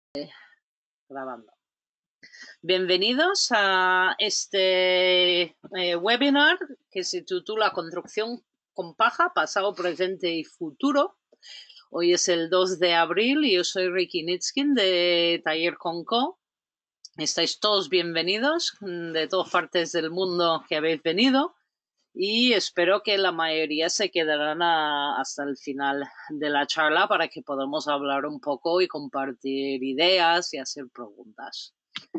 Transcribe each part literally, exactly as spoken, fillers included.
Grabando. Bienvenidos a este eh, webinar que se titula Construcción con paja, pasado, presente y futuro. Hoy es el dos de abril y yo soy Ricky Nitskin de Taller Conco. Estáis todos bienvenidos de todas partes del mundo que habéis venido y espero que la mayoría se quedarán a, hasta el final de la charla para que podamos hablar un poco y compartir ideas y hacer preguntas.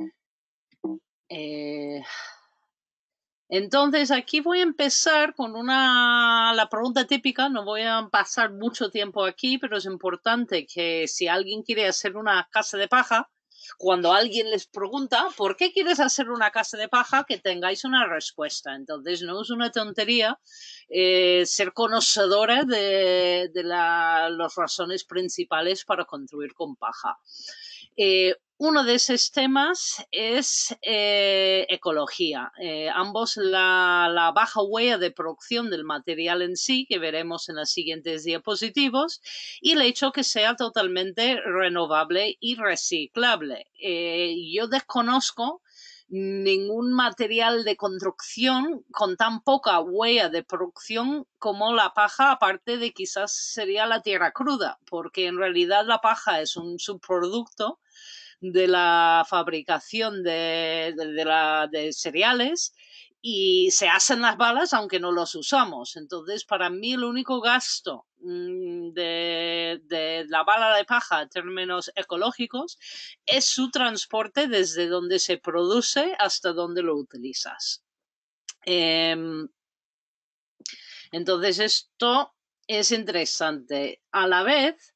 Eh, entonces aquí voy a empezar con una la pregunta típica. No voy a pasar mucho tiempo aquí, pero es importante que si alguien quiere hacer una casa de paja, cuando alguien les pregunta ¿por qué quieres hacer una casa de paja?, que tengáis una respuesta. Entonces no es una tontería eh, ser conocedora de, de la, las razones principales para construir con paja. Eh, uno de esos temas es eh, ecología. Eh, ambos la, la baja huella de producción del material en sí, que veremos en los siguientes diapositivos, y el hecho que sea totalmente renovable y reciclable. Eh, yo desconozco ningún material de construcción con tan poca huella de producción como la paja, aparte de quizás sería la tierra cruda, porque en realidad la paja es un subproducto de la fabricación de, de, de, la, de cereales y se hacen las balas aunque no los usamos. Entonces, para mí el único gasto mmm, de, de la bala de paja en términos ecológicos es su transporte desde donde se produce hasta donde lo utilizas. Eh, entonces, esto es interesante. A la vez,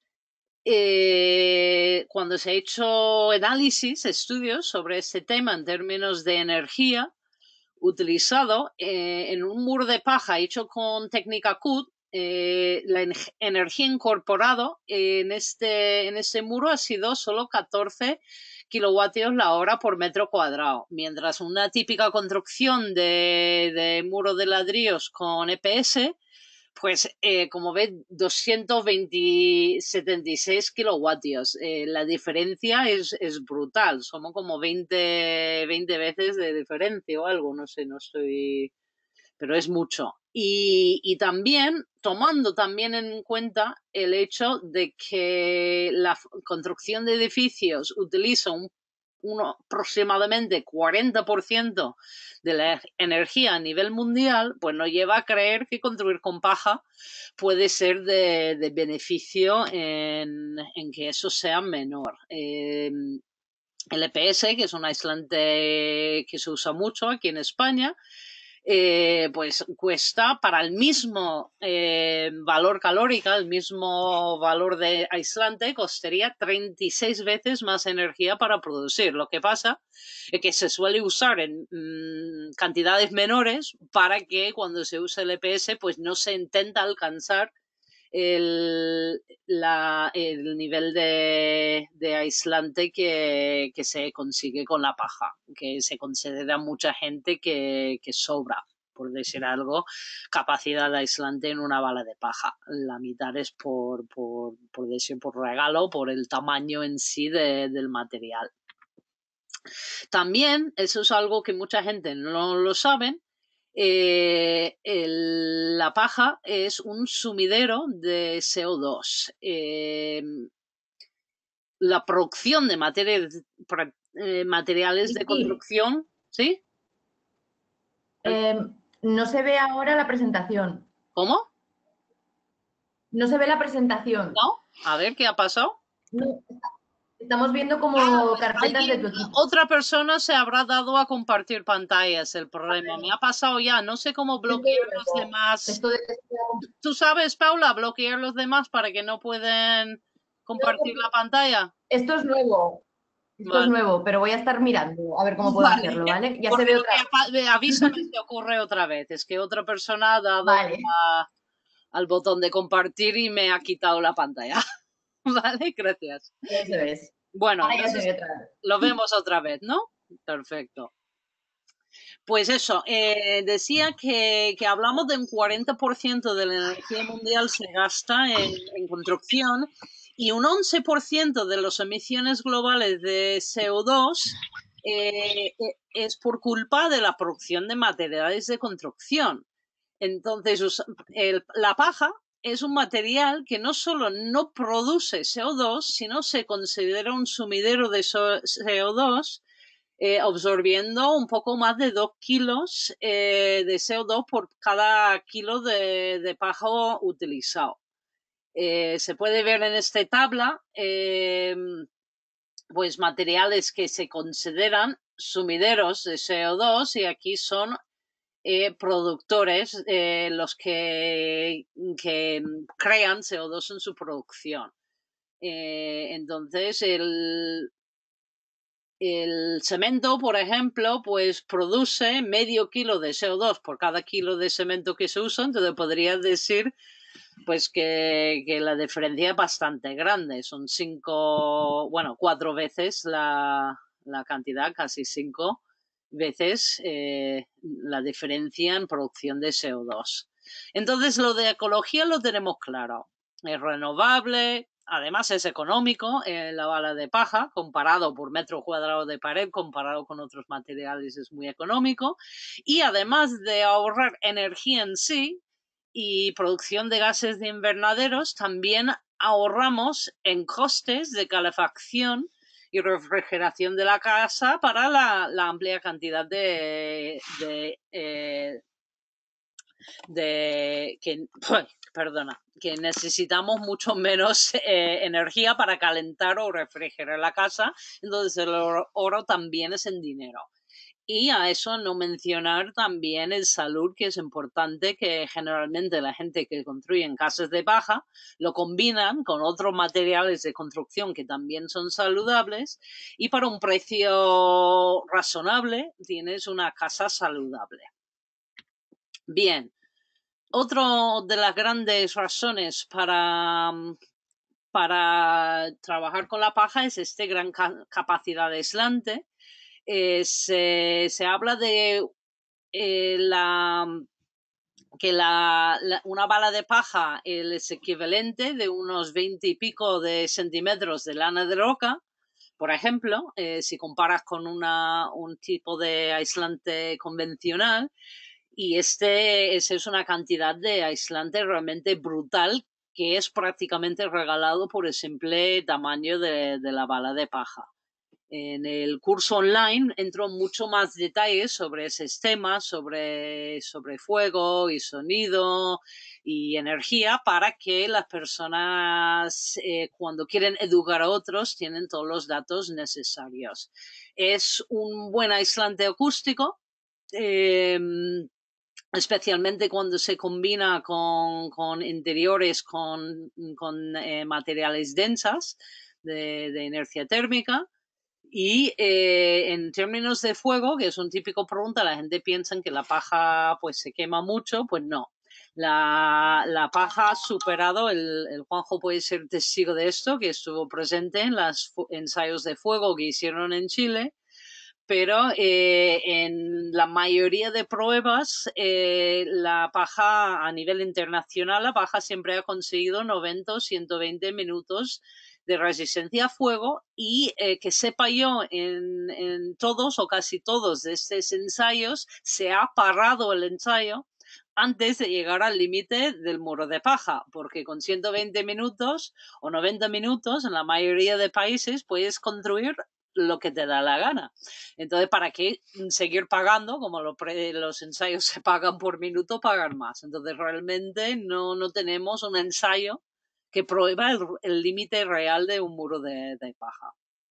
Eh, cuando se ha hecho análisis, estudios sobre este tema en términos de energía utilizado eh, en un muro de paja hecho con técnica C U D, eh, la en energía incorporada en este, en este muro ha sido solo catorce kilovatios la hora por metro cuadrado, mientras una típica construcción de, de muro de ladrillos con E P S, pues eh, como ves, doscientos setenta y seis kilovatios. Eh, la diferencia es, es brutal. Somos como veinte, veinte veces de diferencia o algo. No sé, no estoy... Pero es mucho. Y, y también, tomando también en cuenta el hecho de que la construcción de edificios utiliza un uno, aproximadamente cuarenta por ciento de la energía a nivel mundial, pues nos lleva a creer que construir con paja puede ser de, de beneficio en, en que eso sea menor. Eh, el E P S, que es un aislante que se usa mucho aquí en España, Eh, pues cuesta para el mismo eh, valor calórico, el mismo valor de aislante, costaría treinta y seis veces más energía para producir. Lo que pasa es que se suele usar en mmm, cantidades menores para que cuando se use el E P S pues no se intenta alcanzar el, la, el nivel de, de aislante que, que se consigue con la paja, que se considera mucha gente que, que sobra, por decir algo, capacidad de aislante en una bala de paja. La mitad es por, por, por decir, por regalo, por el tamaño en sí de, del material. También, eso es algo que mucha gente no lo sabe, Eh, el, la paja es un sumidero de C O dos. Eh, la producción de materiales, eh, materiales de construcción, ¿sí? Eh, no se ve ahora la presentación. ¿Cómo? No se ve la presentación. ¿No? A ver, ¿qué ha pasado? No, estamos viendo como ah, pues carpetas alguien, de tu equipo. Otra persona se habrá dado a compartir pantallas, el problema. Me ha pasado ya, no sé cómo bloquear los demás. Esto de... ¿Tú sabes, Paula, bloquear los demás para que no puedan compartir la pantalla? Esto es nuevo. Esto vale. es nuevo, pero voy a estar mirando a ver cómo puedo vale. hacerlo, ¿vale? Ya Porque se ve otra vez. Avísame si ocurre otra vez. Es que otra persona ha dado vale. a, al botón de compartir y me ha quitado la pantalla. Vale, gracias. Eso es. Bueno, ah, ya se ve otra vez. Lo vemos otra vez, ¿no? Perfecto. Pues eso, eh, decía que, que hablamos de un cuarenta por ciento de la energía mundial se gasta en, en construcción y un once por ciento de las emisiones globales de C O dos eh, es por culpa de la producción de materiales de construcción. Entonces, el, la paja es un material que no solo no produce C O dos, sino se considera un sumidero de C O dos, eh, absorbiendo un poco más de dos kilos eh, de C O dos por cada kilo de, de paja utilizado. Eh, se puede ver en esta tabla eh, pues materiales que se consideran sumideros de C O dos, y aquí son eh, productores eh, los que, que crean C O dos en su producción. Eh, entonces, el, el cemento, por ejemplo, pues produce medio kilo de C O dos por cada kilo de cemento que se usa. Entonces podrías decir pues que, que la diferencia es bastante grande. Son cinco, bueno, cuatro veces la, la cantidad, casi cinco veces eh, la diferencia en producción de C O dos. Entonces, lo de ecología lo tenemos claro. Es renovable, además es económico, eh, la bala de paja, comparado por metro cuadrado de pared, comparado con otros materiales, es muy económico. Y además de ahorrar energía en sí y producción de gases de invernaderos, también ahorramos en costes de calefacción y refrigeración de la casa para la, la amplia cantidad de, de, eh, de que, perdona, que necesitamos mucho menos eh, energía para calentar o refrigerar la casa. Entonces el oro, oro también es en dinero. Y a eso no mencionar también el salud, que es importante, que generalmente la gente que construye en casas de paja lo combinan con otros materiales de construcción que también son saludables, y para un precio razonable tienes una casa saludable. Bien, otra de las grandes razones para, para trabajar con la paja es esta gran capacidad aislante. Eh, se, se habla de eh, la, que la, la, una bala de paja es equivalente de unos veinte y pico de centímetros de lana de roca, por ejemplo, eh, si comparas con una, un tipo de aislante convencional. Y este, esa es una cantidad de aislante realmente brutal, que es prácticamente regalado por el simple tamaño de, de la bala de paja. En el curso online entro en mucho más detalles sobre esos temas, sobre, sobre fuego y sonido y energía, para que las personas eh, cuando quieren educar a otros tienen todos los datos necesarios. Es un buen aislante acústico, eh, especialmente cuando se combina con, con interiores con, con eh, materiales densos de, de inercia térmica. Y eh, en términos de fuego, que es un típico pregunta, la gente piensa que la paja pues se quema mucho. Pues no. La, la paja ha superado, el, el Juanjo puede ser testigo de esto, que estuvo presente en los ensayos de fuego que hicieron en Chile, pero eh, en la mayoría de pruebas eh, la paja a nivel internacional, la paja siempre ha conseguido noventa o ciento veinte minutos de resistencia a fuego, y eh, que sepa yo, en, en todos o casi todos de estos ensayos se ha parado el ensayo antes de llegar al límite del muro de paja, porque con ciento veinte minutos o noventa minutos en la mayoría de países puedes construir lo que te da la gana. Entonces, ¿para qué seguir pagando? Como lo pre, los ensayos se pagan por minuto, pagar más. Entonces, realmente no, no tenemos un ensayo que prueba el límite real de un muro de, de paja.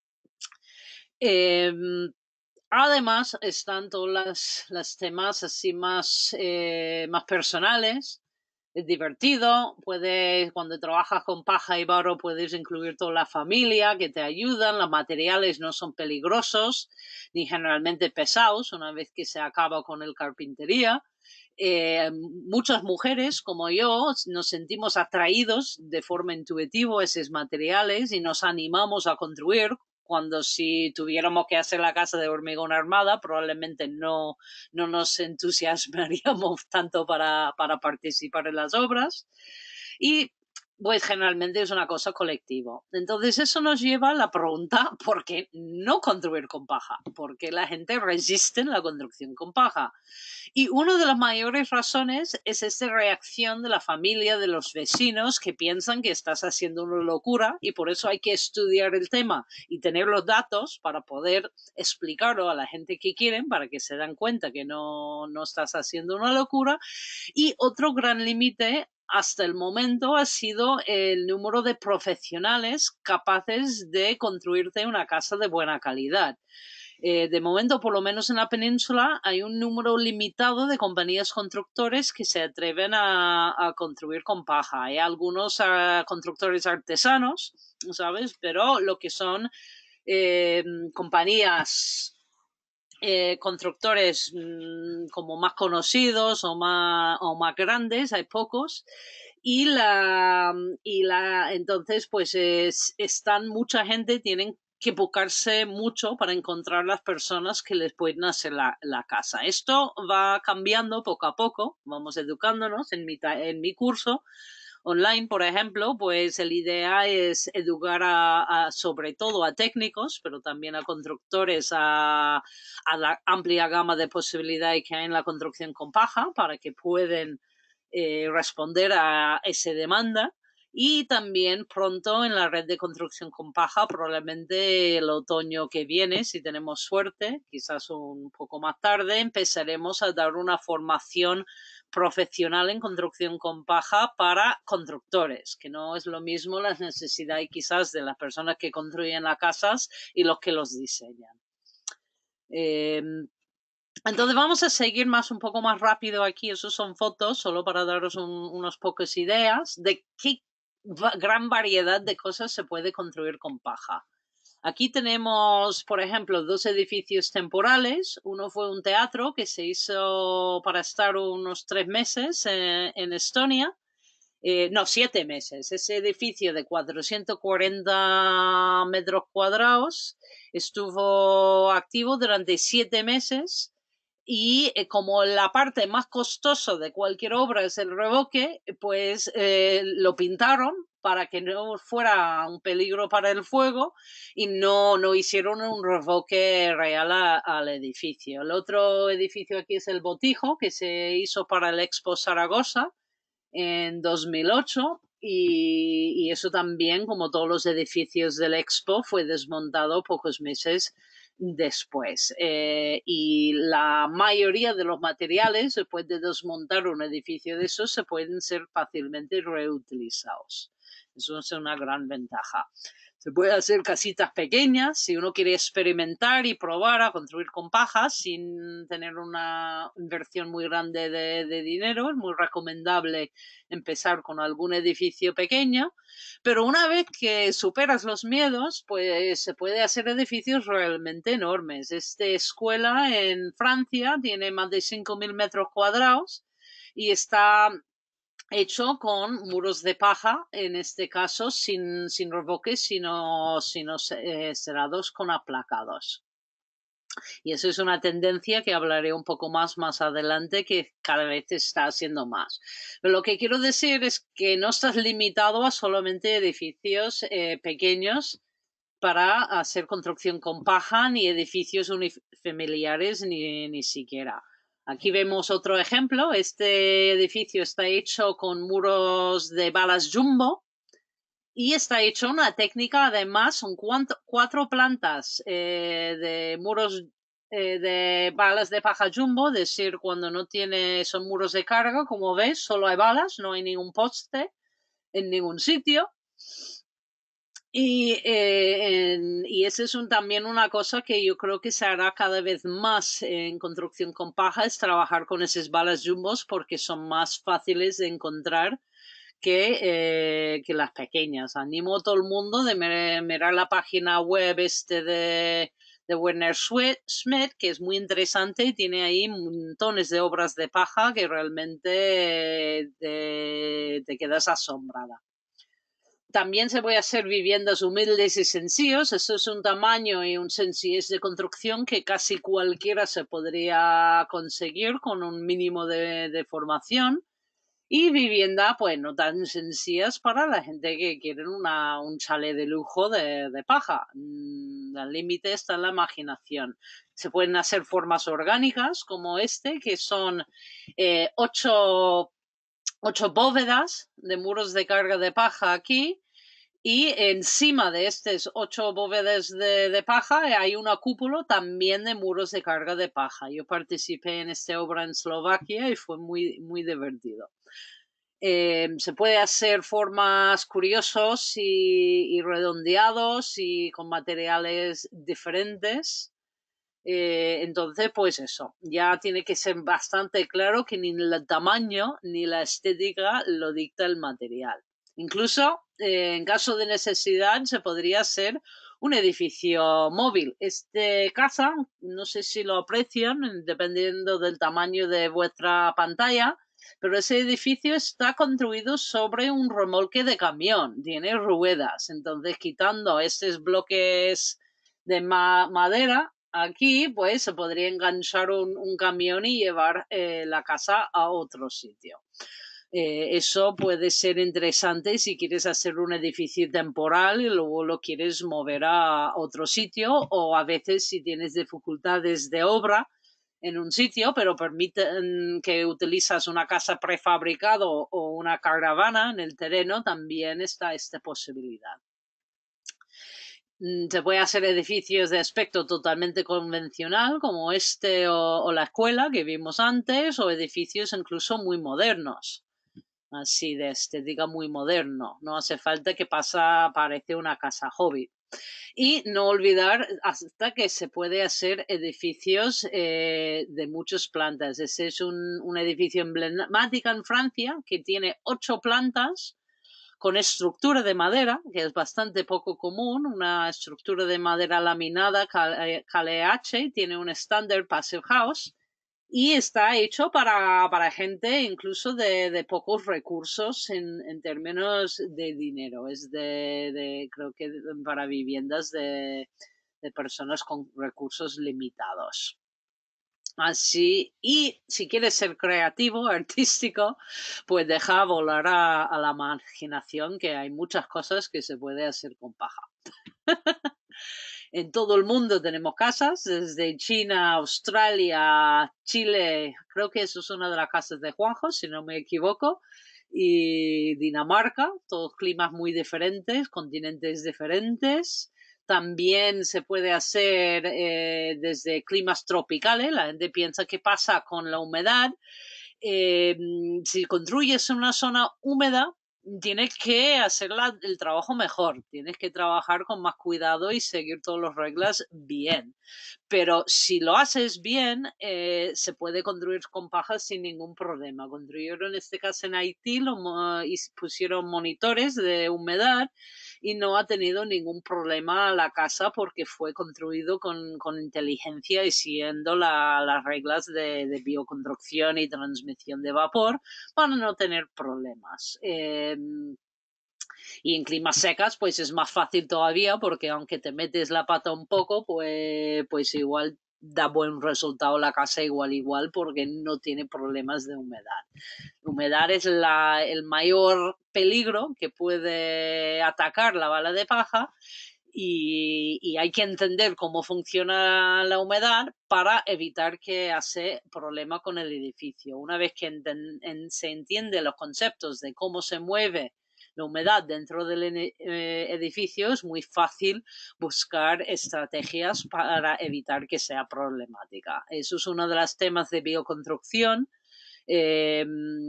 Eh, además, están todos los, los temas así más, eh, más personales. Es divertido, puedes, cuando trabajas con paja y barro puedes incluir toda la familia que te ayudan, los materiales no son peligrosos ni generalmente pesados una vez que se acaba con el carpintería. Eh, muchas mujeres como yo nos sentimos atraídos de forma intuitiva a esos materiales y nos animamos a construir, cuando si tuviéramos que hacer la casa de hormigón armada probablemente no, no nos entusiasmaríamos tanto para, para participar en las obras. Y pues generalmente es una cosa colectiva. Entonces eso nos lleva a la pregunta, ¿por qué no construir con paja? ¿Por qué la gente resiste la construcción con paja? Y una de las mayores razones es esta reacción de la familia, de los vecinos, que piensan que estás haciendo una locura, y por eso hay que estudiar el tema y tener los datos para poder explicarlo a la gente que quieren, para que se den cuenta que no, no estás haciendo una locura. Y otro gran límite hasta el momento ha sido el número de profesionales capaces de construirte una casa de buena calidad. Eh, de momento, por lo menos en la península, hay un número limitado de compañías constructores que se atreven a, a construir con paja. Hay algunos uh, constructores artesanos, ¿sabes? Pero lo que son eh, compañías Eh, constructores mmm, como más conocidos o más, o más grandes, hay pocos, y la, y la entonces pues es, están mucha gente, tienen que buscarse mucho para encontrar las personas que les pueden hacer la, la casa. Esto va cambiando poco a poco, vamos educándonos en mi, en mi curso online, por ejemplo, pues la idea es educar a, a, sobre todo a técnicos, pero también a constructores, a, a la amplia gama de posibilidades que hay en la construcción con paja para que puedan eh, responder a esa demanda. Y también pronto en la red de construcción con paja, probablemente el otoño que viene, si tenemos suerte, quizás un poco más tarde, empezaremos a dar una formación profesional en construcción con paja para constructores, que no es lo mismo las necesidades quizás de las personas que construyen las casas y los que los diseñan. Eh, entonces vamos a seguir más un poco más rápido aquí. Esos son fotos solo para daros un, unas pocas ideas de qué va gran variedad de cosas se puede construir con paja. Aquí tenemos, por ejemplo, dos edificios temporales. Uno fue un teatro que se hizo para estar unos tres meses en, en Estonia. Eh, no, siete meses. Ese edificio de cuatrocientos cuarenta metros cuadrados estuvo activo durante siete meses. Y eh, como la parte más costosa de cualquier obra es el revoque, pues eh, lo pintaron para que no fuera un peligro para el fuego y no, no hicieron un revoque real a, al edificio. El otro edificio aquí es el Botijo, que se hizo para el Expo Zaragoza en dos mil ocho. Y, y eso también, como todos los edificios del Expo, fue desmontado pocos meses después. Eh, y la mayoría de los materiales, después de desmontar un edificio de esos, se pueden ser fácilmente reutilizados. Eso es una gran ventaja. Se puede hacer casitas pequeñas si uno quiere experimentar y probar a construir con paja sin tener una inversión muy grande de, de dinero. Es muy recomendable empezar con algún edificio pequeño, pero una vez que superas los miedos, pues se puede hacer edificios realmente enormes. Esta escuela en Francia tiene más de cinco mil metros cuadrados y está hecho con muros de paja, en este caso sin, sin revoques, sino, sino eh, cerrados con aplacados. Y eso es una tendencia que hablaré un poco más más adelante, que cada vez está haciendo más. Pero lo que quiero decir es que no estás limitado a solamente edificios eh, pequeños para hacer construcción con paja, ni edificios unifamiliares, ni, ni siquiera. Aquí vemos otro ejemplo. Este edificio está hecho con muros de balas jumbo y está hecho una técnica, además, son cuatro, cuatro plantas eh, de muros eh, de balas de paja jumbo, es decir, cuando no tiene, son muros de carga, como ves, solo hay balas, no hay ningún poste en ningún sitio. Y, eh, en, y esa es un, también una cosa que yo creo que se hará cada vez más en construcción con paja, es trabajar con esas balas jumbos porque son más fáciles de encontrar que, eh, que las pequeñas. Animo a todo el mundo de mirar la página web este de, de Werner Schmidt, que es muy interesante y tiene ahí montones de obras de paja que realmente te, te quedas asombrada. También se puede hacer viviendas humildes y sencillos. Eso es un tamaño y un sencillez de construcción que casi cualquiera se podría conseguir con un mínimo de, de formación. Y vivienda, pues no tan sencillas para la gente que quiere una, un chalet de lujo de, de paja. El límite está en la imaginación. Se pueden hacer formas orgánicas como este, que son eh, ocho, ocho bóvedas de muros de carga de paja aquí. Y encima de estas ocho bóvedas de, de paja hay una cúpula también de muros de carga de paja. Yo participé en esta obra en Eslovaquia y fue muy, muy divertido. Eh, se puede hacer formas curiosos y, y redondeados y con materiales diferentes. Eh, entonces, pues eso, ya tiene que ser bastante claro que ni el tamaño ni la estética lo dicta el material. Incluso, eh, en caso de necesidad, se podría hacer un edificio móvil. Este casa, no sé si lo aprecian, dependiendo del tamaño de vuestra pantalla, pero ese edificio está construido sobre un remolque de camión, tiene ruedas. Entonces, quitando estos bloques de ma madera, aquí pues se podría enganchar un, un camión y llevar eh, la casa a otro sitio. Eh, eso puede ser interesante si quieres hacer un edificio temporal y luego lo quieres mover a otro sitio, o a veces si tienes dificultades de obra en un sitio, pero permiten que utilizas una casa prefabricada o una caravana en el terreno, también está esta posibilidad. Se puede hacer edificios de aspecto totalmente convencional, como este o, o la escuela que vimos antes, o edificios incluso muy modernos, así de estética muy moderno. No hace falta que pasa, parece una casa hobbit. Y no olvidar hasta que se puede hacer edificios eh, de muchas plantas. Ese es un, un edificio emblemático en Francia que tiene ocho plantas con estructura de madera, que es bastante poco común, una estructura de madera laminada Cale H, tiene un estándar Passive House y está hecho para, para gente incluso de, de pocos recursos en, en términos de dinero. Es de, de creo que para viviendas de, de personas con recursos limitados. Así, y si quieres ser creativo, artístico, pues deja volar a, a la imaginación, que hay muchas cosas que se puede hacer con paja. En todo el mundo tenemos casas, desde China, Australia, Chile, creo que eso es una de las casas de Juanjo, si no me equivoco, y Dinamarca, todos climas muy diferentes, continentes diferentes. También se puede hacer eh, desde climas tropicales. La gente piensa qué pasa con la humedad. Eh, si construyes en una zona húmeda, tienes que hacer la, el trabajo mejor, tienes que trabajar con más cuidado y seguir todas las reglas bien. Pero si lo haces bien, eh, se puede construir con paja sin ningún problema. Construyeron en este caso en Haití lo, y pusieron monitores de humedad y no ha tenido ningún problema la casa porque fue construido con, con inteligencia y siguiendo la, las reglas de, de bioconstrucción y transmisión de vapor para no tener problemas. Eh, y en climas secas pues es más fácil todavía porque aunque te metes la pata un poco pues, pues igual da buen resultado la casa igual igual porque no tiene problemas de humedad. La humedad es la, el mayor peligro que puede atacar la bala de paja y, y hay que entender cómo funciona la humedad para evitar que hace problema con el edificio. Una vez que enten, en, se entiende los conceptos de cómo se mueve la humedad dentro del eh, edificio, es muy fácil buscar estrategias para evitar que sea problemática. Eso es uno de los temas de bioconstrucción eh,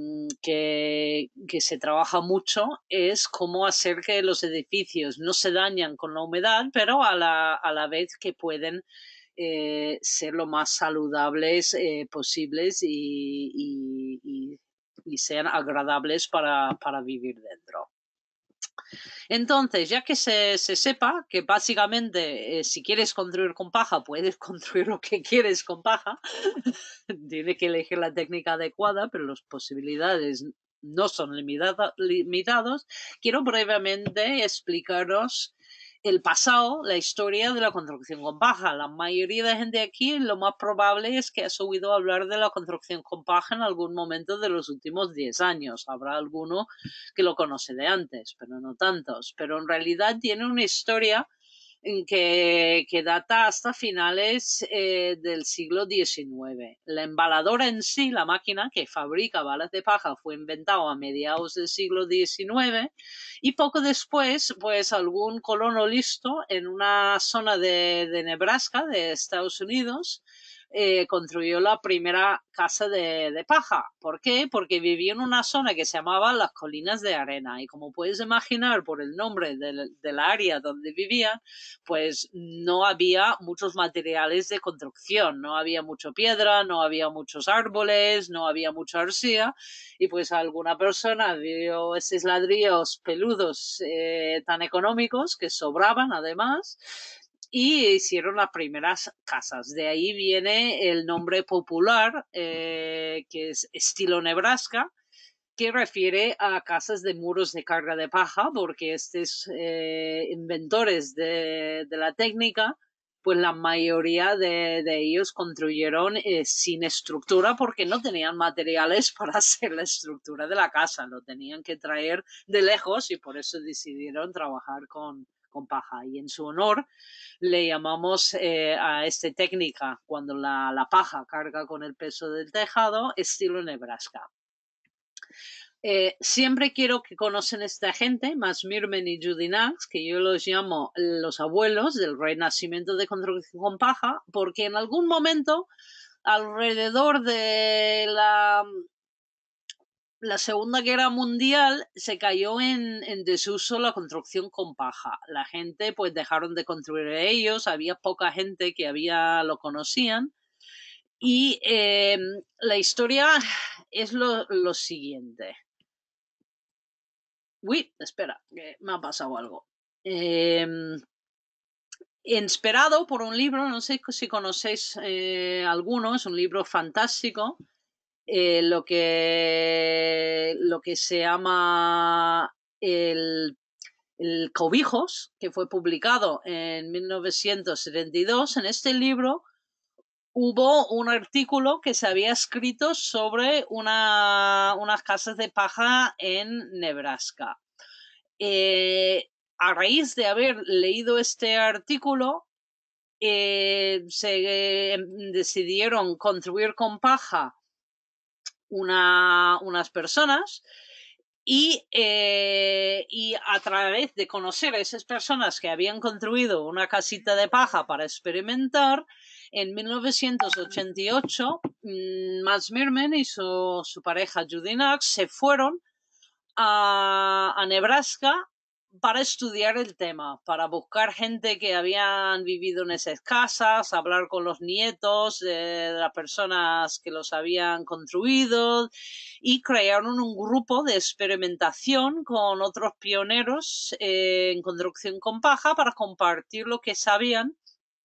que, que se trabaja mucho, es cómo hacer que los edificios no se dañan con la humedad, pero a la, a la vez que pueden eh, ser lo más saludables eh, posibles y, y, y, y sean agradables para, para vivir dentro. Entonces, ya que se, se sepa que básicamente eh, si quieres construir con paja, puedes construir lo que quieres con paja, tienes que elegir la técnica adecuada, pero las posibilidades no son limitadas, limitados, quiero brevemente explicaros el pasado, la historia de la construcción con paja. La mayoría de gente aquí lo más probable es que has oído hablar de la construcción con paja en algún momento de los últimos diez años. Habrá alguno que lo conoce de antes, pero no tantos. Pero en realidad tiene una historia que, que data hasta finales eh, del siglo diecinueve. La embaladora en sí, la máquina que fabrica balas de paja, fue inventada a mediados del siglo diecinueve y poco después, pues algún colono listo en una zona de, de Nebraska, de Estados Unidos, eh, construyó la primera casa de, de paja. ¿Por qué? Porque vivía en una zona que se llamaba las Colinas de Arena y como puedes imaginar por el nombre del, del área donde vivían, pues no había muchos materiales de construcción, no había mucha piedra, no había muchos árboles, no había mucha arcilla y pues alguna persona vio esos ladrillos peludos eh, tan económicos que sobraban además y hicieron las primeras casas. De ahí viene el nombre popular eh, que es estilo Nebraska, que refiere a casas de muros de carga de paja, porque estos eh, inventores de, de, la técnica, pues la mayoría de, de ellos construyeron eh, sin estructura porque no tenían materiales para hacer la estructura de la casa, lo tenían que traer de lejos y por eso decidieron trabajar con, con paja. Y en su honor le llamamos eh, a esta técnica, cuando la, la paja carga con el peso del tejado, estilo Nebraska. Eh, siempre quiero que conocen a esta gente, Max Mirman y Judy Knox, que yo los llamo los abuelos del renacimiento de construcción con paja, porque en algún momento, alrededor de la, la Segunda Guerra Mundial, se cayó en, en desuso la construcción con paja. La gente, pues, dejaron de construir ellos, había poca gente que había, lo conocían, y eh, la historia es lo, lo siguiente. Uy, espera, que me ha pasado algo. Eh, inspirado por un libro, no sé si conocéis eh, alguno, es un libro fantástico, eh, lo, que, lo que se llama el, el Cobijos, que fue publicado en mil novecientos setenta y dos. En este libro hubo un artículo que se había escrito sobre una, unas casas de paja en Nebraska. Eh, a raíz de haber leído este artículo, eh, se eh, decidieron construir con paja una, unas personas y, eh, y a través de conocer a esas personas que habían construido una casita de paja para experimentar, en mil novecientos ochenta y ocho, mmm, Max Mirman y su, su pareja Judy Knox se fueron a, a Nebraska para estudiar el tema, para buscar gente que habían vivido en esas casas, hablar con los nietos de las personas que los habían construido y crearon un grupo de experimentación con otros pioneros eh, en construcción con paja para compartir lo que sabían.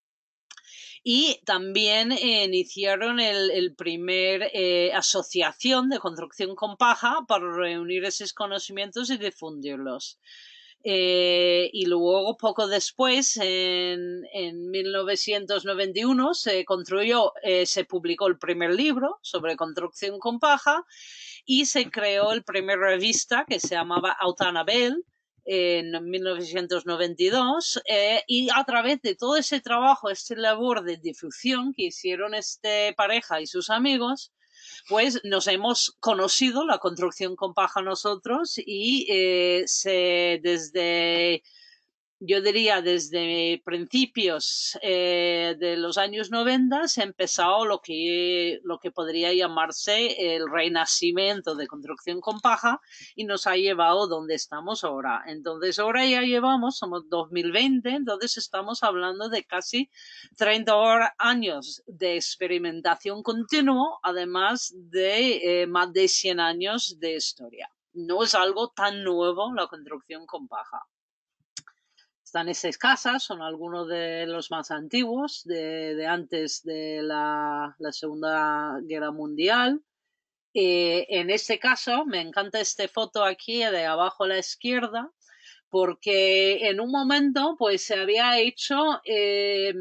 Y también eh, iniciaron el, el primer eh, asociación de construcción con paja para reunir esos conocimientos y difundirlos. Eh, y luego, poco después, en, en mil novecientos noventa y uno, se construyó, eh, se publicó el primer libro sobre construcción con paja y se creó el primer revista que se llamaba Autanabel en mil novecientos noventa y dos eh, y a través de todo ese trabajo, esta labor de difusión que hicieron esta pareja y sus amigos, pues nos hemos conocido la construcción con paja nosotros y eh, se, desde, yo diría desde principios eh, de los años noventa se ha empezado lo que, lo que podría llamarse el renacimiento de construcción con paja y nos ha llevado donde estamos ahora. Entonces ahora ya llevamos, somos dos mil veinte, entonces estamos hablando de casi treinta años de experimentación continua, además de eh, más de cien años de historia. No es algo tan nuevo la construcción con paja. Están esas casas, son algunos de los más antiguos, de, de antes de la, la Segunda Guerra Mundial. Eh, en este caso, me encanta esta foto aquí de abajo a la izquierda, porque en un momento pues se había hecho eh,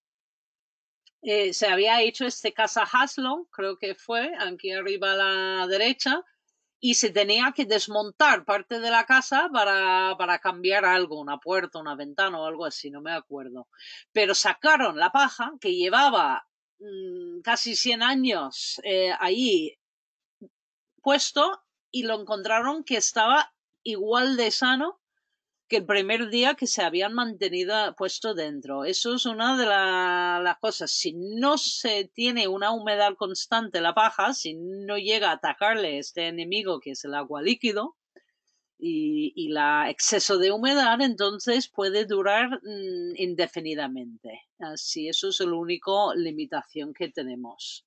eh, se había hecho este casa Haslow, creo que fue, aquí arriba a la derecha, y se tenía que desmontar parte de la casa para, para cambiar algo, una puerta, una ventana o algo así, no me acuerdo. Pero sacaron la paja que llevaba mmm, casi cien años eh, ahí puesto y lo encontraron que estaba igual de sano que el primer día que se habían mantenido puesto dentro. Eso es una de la, las cosas. Si no se tiene una humedad constante la paja, si no llega a atacarle este enemigo que es el agua líquido y, y la exceso de humedad, entonces puede durar mmm, indefinidamente. Así, eso es la única limitación que tenemos.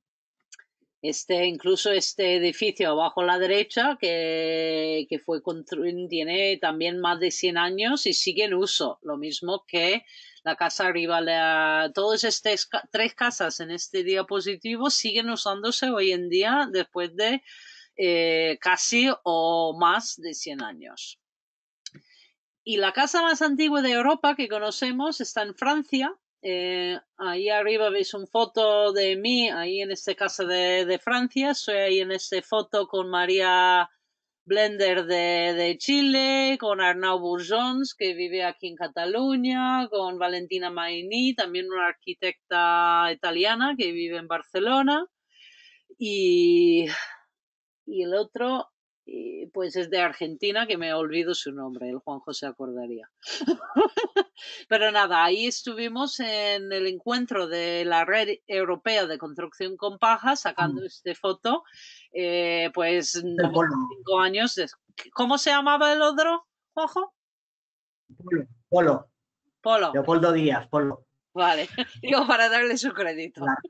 Este, incluso este edificio abajo a la derecha, que, que fue construido, tiene también más de cien años y sigue en uso. Lo mismo que la casa arriba. La, todas estas tres casas en este diapositivo siguen usándose hoy en día después de eh, casi o más de cien años. Y la casa más antigua de Europa que conocemos está en Francia. Eh, ahí arriba veis una foto de mí, ahí en esta casa de, de Francia. Soy ahí en esta foto con María Blender de, de Chile, con Arnau Bourjons, que vive aquí en Cataluña, con Valentina Maini, también una arquitecta italiana que vive en Barcelona. Y, y el otro, pues es de Argentina, que me olvido su nombre, el Juanjo se acordaría. Pero nada, ahí estuvimos en el encuentro de la Red Europea de Construcción con Paja, sacando mm. esta foto, eh, pues cinco años. De... ¿Cómo se llamaba el otro, Juanjo? Polo. Polo. Polo. Leopoldo Díaz, Polo. Vale, digo para darle su crédito. Claro.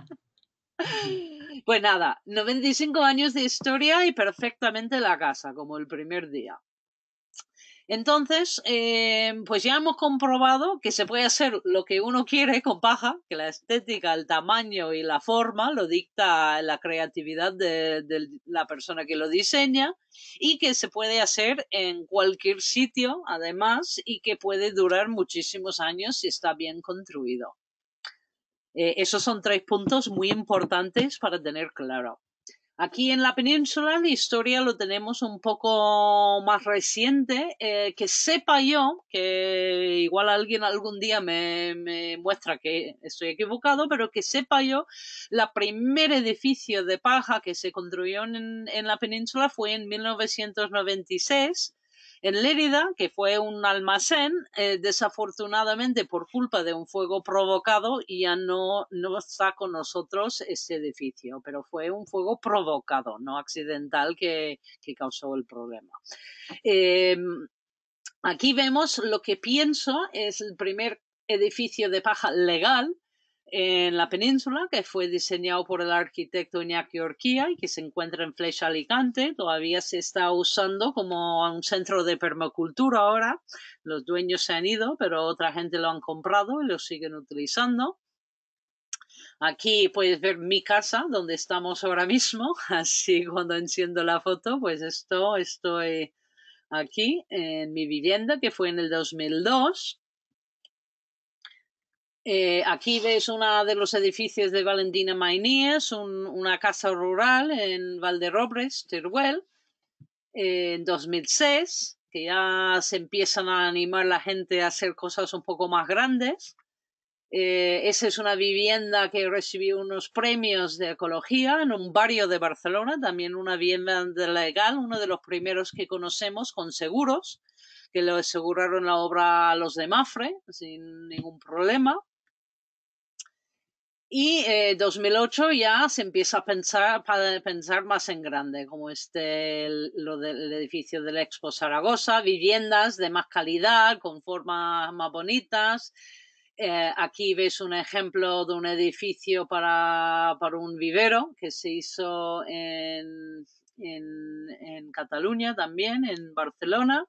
Pues nada, noventa y cinco años de historia y perfectamente la casa, como el primer día. Entonces, eh, pues ya hemos comprobado que se puede hacer lo que uno quiere con paja, que la estética, el tamaño y la forma lo dicta la creatividad de, de la persona que lo diseña y que se puede hacer en cualquier sitio, además, y que puede durar muchísimos años si está bien construido. Eh, esos son tres puntos muy importantes para tener claro. Aquí en la península la historia lo tenemos un poco más reciente, eh, que sepa yo, que igual alguien algún día me, me muestra que estoy equivocado, pero que sepa yo, la primer edificio de paja que se construyó en, en la península fue en mil novecientos noventa y seis, en Lérida, que fue un almacén, eh, desafortunadamente por culpa de un fuego provocado ya no, no está con nosotros ese edificio, pero fue un fuego provocado, no accidental, que, que causó el problema. Eh, aquí vemos lo que pienso es el primer edificio de paja legal en la península, que fue diseñado por el arquitecto Iñaki Urquía y que se encuentra en Flecha, Alicante. Todavía se está usando como un centro de permacultura ahora. Los dueños se han ido, pero otra gente lo han comprado y lo siguen utilizando. Aquí puedes ver mi casa, donde estamos ahora mismo. Así cuando enciendo la foto, pues esto, estoy aquí en mi vivienda, que fue en el dos mil dos. Eh, aquí ves uno de los edificios de Valentina Mainies, un, una casa rural en Valderobres, Teruel, eh, en dos mil seis, que ya se empiezan a animar la gente a hacer cosas un poco más grandes. Eh, esa es una vivienda que recibió unos premios de ecología en un barrio de Barcelona, también una vivienda legal, uno de los primeros que conocemos con seguros, que lo aseguraron la obra a los de Mafre sin ningún problema. Y eh, dos mil ocho ya se empieza a pensar, para pensar más en grande, como este, el, lo del edificio del Expo Zaragoza, viviendas de más calidad, con formas más bonitas. Eh, aquí ves un ejemplo de un edificio para, para un vivero que se hizo en, en, en Cataluña también, en Barcelona.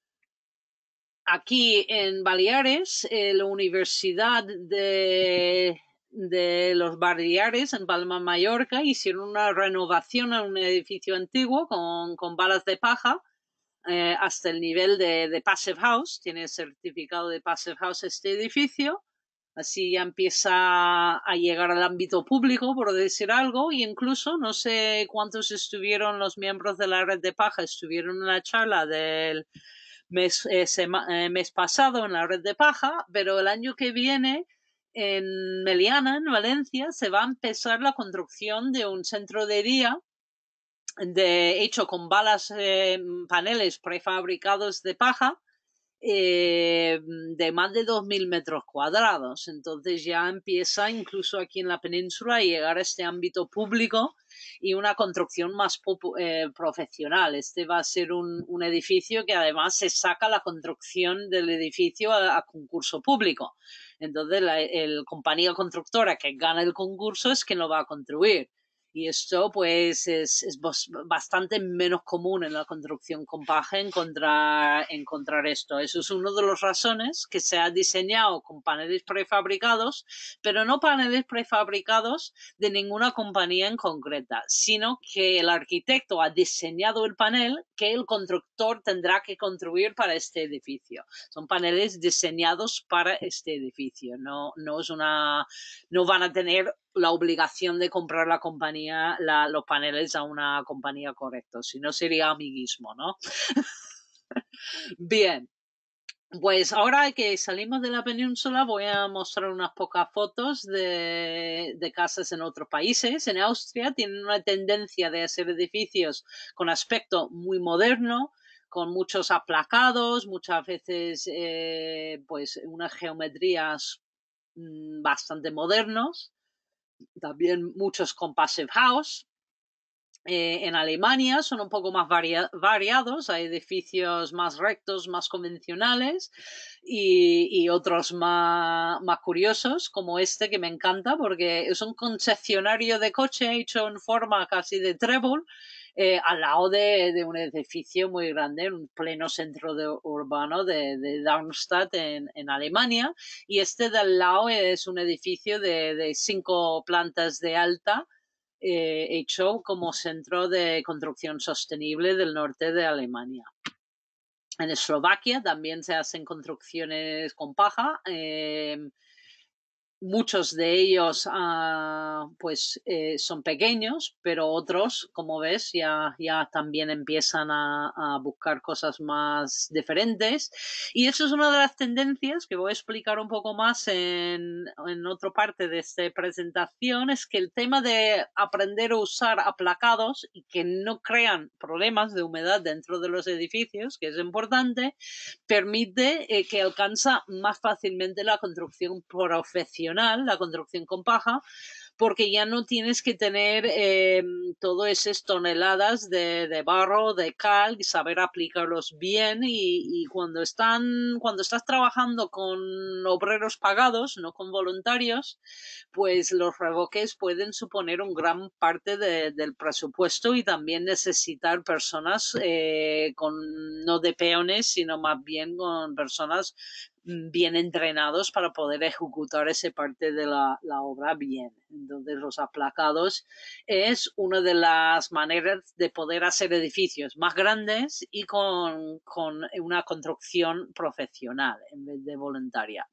Aquí en Baleares, eh, la Universidad de... de los Baleares en Palma, Mallorca, hicieron una renovación en un edificio antiguo con, con balas de paja. eh, hasta el nivel de, de Passive House, tiene certificado de Passive House este edificio. Así ya empieza a llegar al ámbito público, por decir algo, y incluso no sé cuántos estuvieron los miembros de la red de paja, estuvieron en la charla del mes, eh, sema, eh, mes pasado en la red de paja, pero el año que viene en Meliana, en Valencia, se va a empezar la construcción de un centro de día de, hecho con balas, eh, paneles prefabricados de paja, eh, de más de dos mil metros cuadrados. Entonces ya empieza incluso aquí en la península a llegar a este ámbito público y una construcción más eh, profesional. Este va a ser un, un edificio que además se saca la construcción del edificio a, a concurso público. Entonces la el compañía constructora que gana el concurso es quien lo va a construir. Y esto pues es, es bastante menos común en la construcción con paja encontrar, encontrar esto. Eso es una de las razones que se ha diseñado con paneles prefabricados, pero no paneles prefabricados de ninguna compañía en concreta, sino que el arquitecto ha diseñado el panel que el constructor tendrá que construir para este edificio. Son paneles diseñados para este edificio. No, no es una, no van a tener la obligación de comprar la compañía, la, los paneles a una compañía correcta, si no sería amiguismo, ¿no? Bien, pues ahora que salimos de la península voy a mostrar unas pocas fotos de, de casas en otros países. En Austria tienen una tendencia de hacer edificios con aspecto muy moderno, con muchos aplacados, muchas veces eh, pues unas geometrías mmm, bastante modernos. También muchos con Passive House. Eh, en Alemania son un poco más varia variados, hay edificios más rectos, más convencionales y, y otros más, más curiosos, como este que me encanta porque es un concesionario de coche hecho en forma casi de trébol, eh, al lado de, de un edificio muy grande, en un pleno centro de, urbano de, de Darmstadt en, en Alemania, y este de al lado es un edificio de, de cinco plantas de alta, Eh, hecho como centro de construcción sostenible del norte de Alemania. En Eslovaquia también se hacen construcciones con paja. Eh, muchos de ellos uh, pues eh, son pequeños, pero otros, como ves, ya, ya también empiezan a, a buscar cosas más diferentes. Y eso es una de las tendencias que voy a explicar un poco más en, en otra parte de esta presentación, es que el tema de aprender a usar aplacados y que no crean problemas de humedad dentro de los edificios, que es importante, permite eh, que alcanza más fácilmente la construcción profesional, la construcción con paja, porque ya no tienes que tener eh, todas esas toneladas de, de barro, de cal, y saber aplicarlos bien, y, y cuando están, cuando estás trabajando con obreros pagados, no con voluntarios, pues los revoques pueden suponer un gran parte de, del presupuesto, y también necesitar personas eh, con, no de peones, sino más bien con personas bien entrenados para poder ejecutar esa parte de la, la obra bien. Entonces los aplacados es una de las maneras de poder hacer edificios más grandes y con, con una construcción profesional en vez de voluntaria.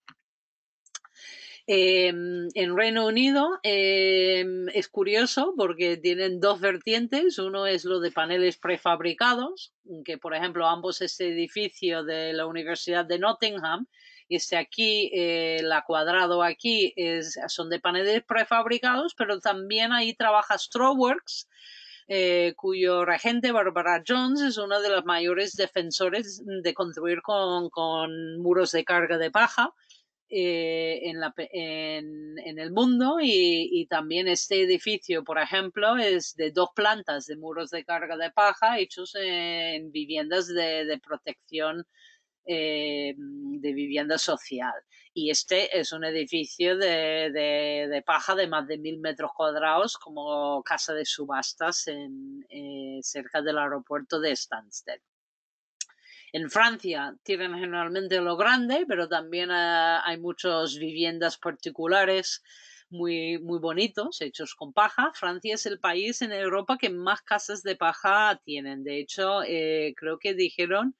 Eh, en Reino Unido eh, es curioso porque tienen dos vertientes. Uno es lo de paneles prefabricados, que por ejemplo ambos este edificio de la Universidad de Nottingham, y este aquí, eh, la Cuadrado aquí, es, son de paneles prefabricados, pero también ahí trabaja Strawworks, eh, cuyo regente Barbara Jones es una de las mayores defensores de construir con, con muros de carga de paja Eh, en, la, en, en el mundo, y, y también este edificio, por ejemplo, es de dos plantas de muros de carga de paja hechos en viviendas de, de protección eh, de vivienda social. Y este es un edificio de, de, de paja de más de mil metros cuadrados, como casa de subastas en, eh, cerca del aeropuerto de Stansted. En Francia tienen generalmente lo grande, pero también uh, hay muchas viviendas particulares muy, muy bonitos, hechos con paja. Francia es el país en Europa que más casas de paja tienen. De hecho, eh, creo que dijeron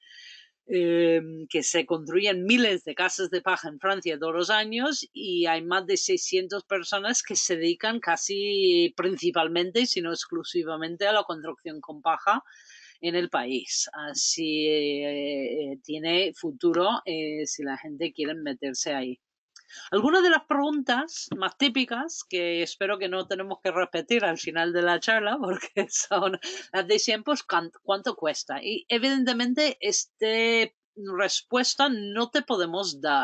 eh, que se construyen miles de casas de paja en Francia todos los años y hay más de seiscientas personas que se dedican casi principalmente, si no exclusivamente, a la construcción con paja en el país. Así eh, tiene futuro eh, si la gente quiere meterse ahí. Algunas de las preguntas más típicas, que espero que no tenemos que repetir al final de la charla, porque son las de siempre, pues, ¿cuánto cuesta? Y evidentemente esta respuesta no te podemos dar.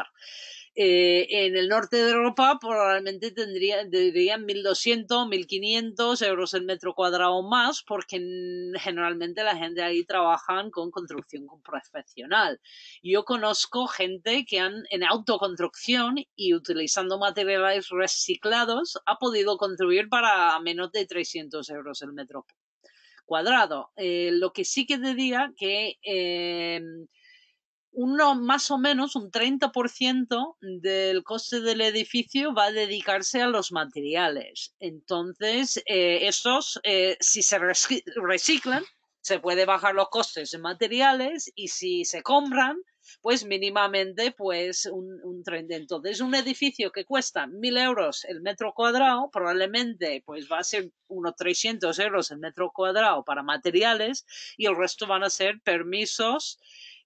Eh, en el norte de Europa probablemente tendría, dirían mil doscientos, mil quinientos euros el metro cuadrado más, porque generalmente la gente ahí trabaja con construcción profesional. Yo conozco gente que han, en autoconstrucción y utilizando materiales reciclados, ha podido construir para menos de trescientos euros el metro cuadrado. Eh, lo que sí que diría que eh, uno más o menos un treinta por ciento del coste del edificio va a dedicarse a los materiales. Entonces, eh, estos, eh, si se reciclan, se puede bajar los costes de materiales y si se compran, pues mínimamente pues un, un treinta. Entonces, un edificio que cuesta mil euros el metro cuadrado, probablemente pues va a ser unos trescientos euros el metro cuadrado para materiales y el resto van a ser permisos